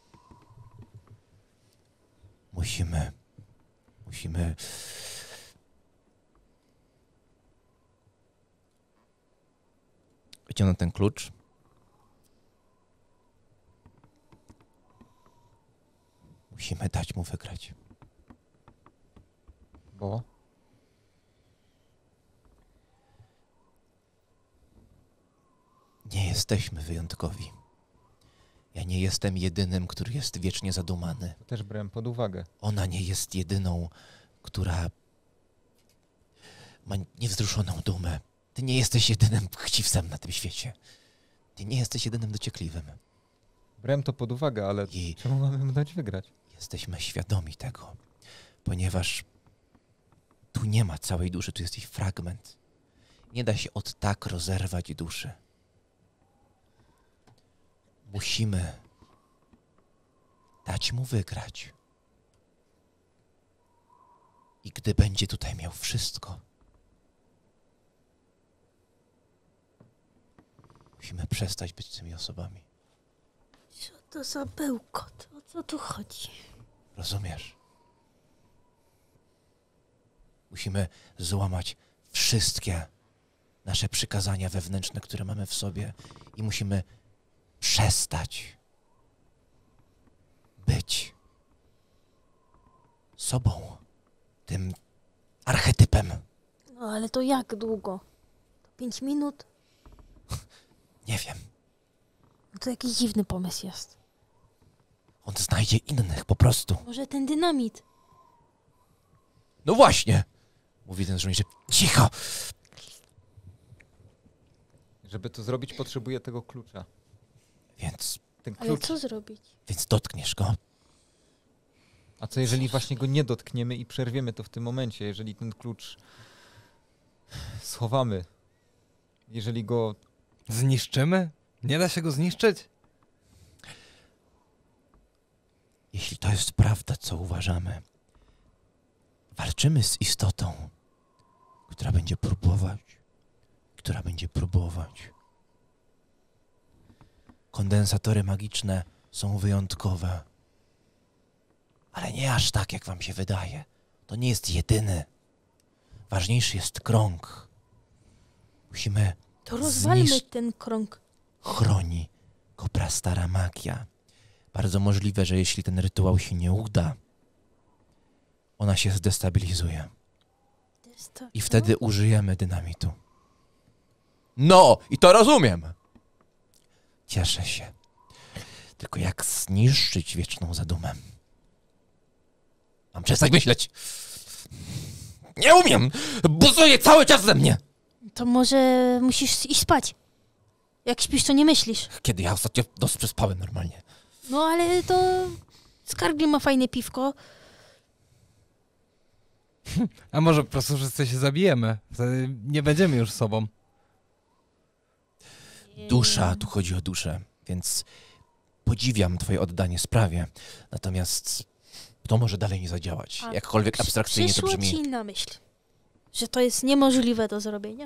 Musimy, musimy... Wyciągnę ten klucz. Musimy dać mu wygrać. Bo? Nie jesteśmy wyjątkowi. Ja nie jestem jedynym, który jest wiecznie zadumany. To też brałem pod uwagę. Ona nie jest jedyną, która ma niewzruszoną dumę. Ty nie jesteś jedynym chciwcem na tym świecie. Ty nie jesteś jedynym dociekliwym. Brałem to pod uwagę, ale I czemu mamy mu dać wygrać? jesteśmy świadomi tego, ponieważ tu nie ma całej duszy, tu jest ich fragment. Nie da się od tak rozerwać duszy. Musimy dać mu wygrać. I gdy będzie tutaj miał wszystko, musimy przestać być tymi osobami. Co to za bełkot? O co tu chodzi? Rozumiesz? Musimy złamać wszystkie nasze przykazania wewnętrzne, które mamy w sobie i musimy przestać być sobą, tym archetypem. No ale to jak długo? To pięć minut? Nie wiem, No to jakiś dziwny pomysł jest. on znajdzie innych po prostu. Może ten dynamit? No właśnie, mówi ten żołnierz. Cicho! Żeby to zrobić, potrzebuję tego klucza. Więc, Ten Ale klucz. co zrobić? więc dotkniesz go. A co jeżeli właśnie go nie dotkniemy i przerwiemy to w tym momencie? Jeżeli ten klucz schowamy? Jeżeli go... Zniszczymy? Nie da się go zniszczyć? Jeśli to jest prawda, co uważamy, walczymy z istotą, która będzie próbować, która będzie próbować. Kondensatory magiczne są wyjątkowe, ale nie aż tak, jak wam się wydaje. To nie jest jedyny. Ważniejszy jest krąg. Musimy... To rozwalmy Zniszcz- ten krąg. Chroni go prastara magia. Bardzo możliwe, że jeśli ten rytuał się nie uda, ona się zdestabilizuje. Desta- I wtedy użyjemy dynamitu. No, i to rozumiem. Cieszę się. Tylko jak zniszczyć wieczną zadumę? Mam przestać myśleć. Nie umiem! Buzuje cały czas ze mnie! No to może musisz iść spać. Jak śpisz, to nie myślisz. Kiedy ja ostatnio noc przespałem normalnie. No ale to... Skargli ma fajne piwko. A może po prostu wszyscy się zabijemy? Wtedy nie będziemy już sobą. Dusza, tu chodzi o duszę, więc podziwiam twoje oddanie sprawie. Natomiast to może dalej nie zadziałać. A Jakkolwiek Przy- abstrakcyjnie to Przyszło brzmi. ci na myśl, że to jest niemożliwe do zrobienia?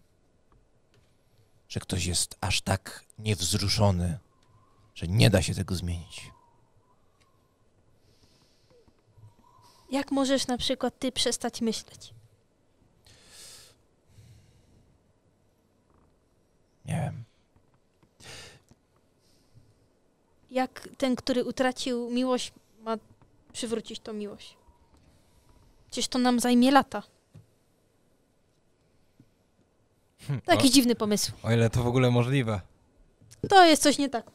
Że ktoś jest aż tak niewzruszony, że nie da się tego zmienić. Jak możesz na przykład ty przestać myśleć? Nie wiem. Jak ten, który utracił miłość, ma przywrócić tą miłość? Przecież to nam zajmie lata. Hm, To jakiś dziwny pomysł. O, o ile to w ogóle możliwe. To jest coś nie tak.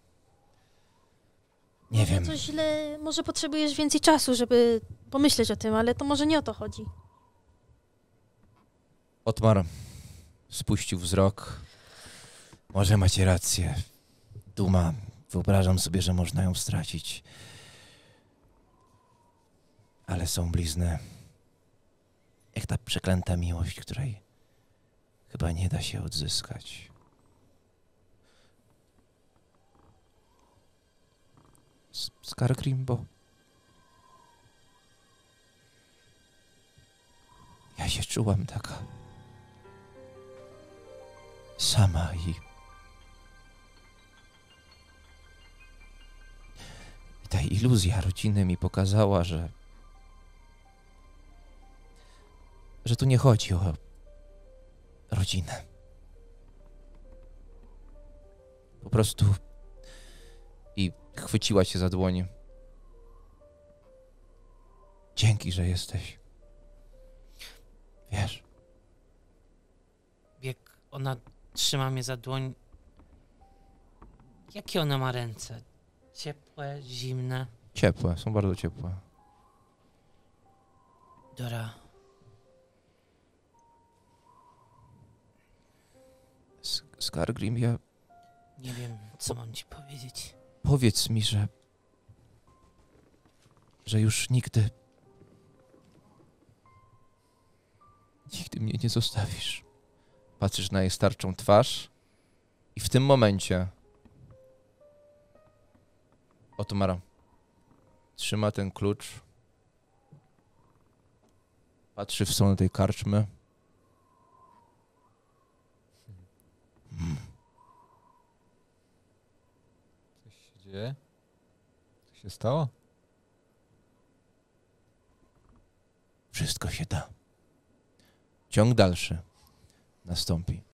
Nie może wiem. Coś źle, może potrzebujesz więcej czasu, żeby pomyśleć o tym, ale to może nie o to chodzi. Otmar, Spuścił wzrok. Może macie rację. Duma. Wyobrażam sobie, że można ją stracić. Ale są blizny. Jak ta przeklęta miłość, której chyba nie da się odzyskać. S- Skargrim, bo ja się czułam taka sama i i ta iluzja rodziny mi pokazała, że że tu nie chodzi o rodzinę. Po prostu i chwyciła się za dłoń. Dzięki, że jesteś. Wiesz, Jak ona trzyma mnie za dłoń. Jakie ona ma ręce? Ciepłe, zimne. ciepłe, są bardzo ciepłe. Dora, S- Skargrim, ja nie wiem, co mam ci powiedzieć. powiedz mi, że że już nigdy nigdy mnie nie zostawisz. Patrzysz na jej starczą twarz i w tym momencie Otmar trzyma ten klucz, patrzy w stronę tej karczmy. Mm. Coś się dzieje? Co się stało? Wszystko się da. Ciąg dalszy nastąpi.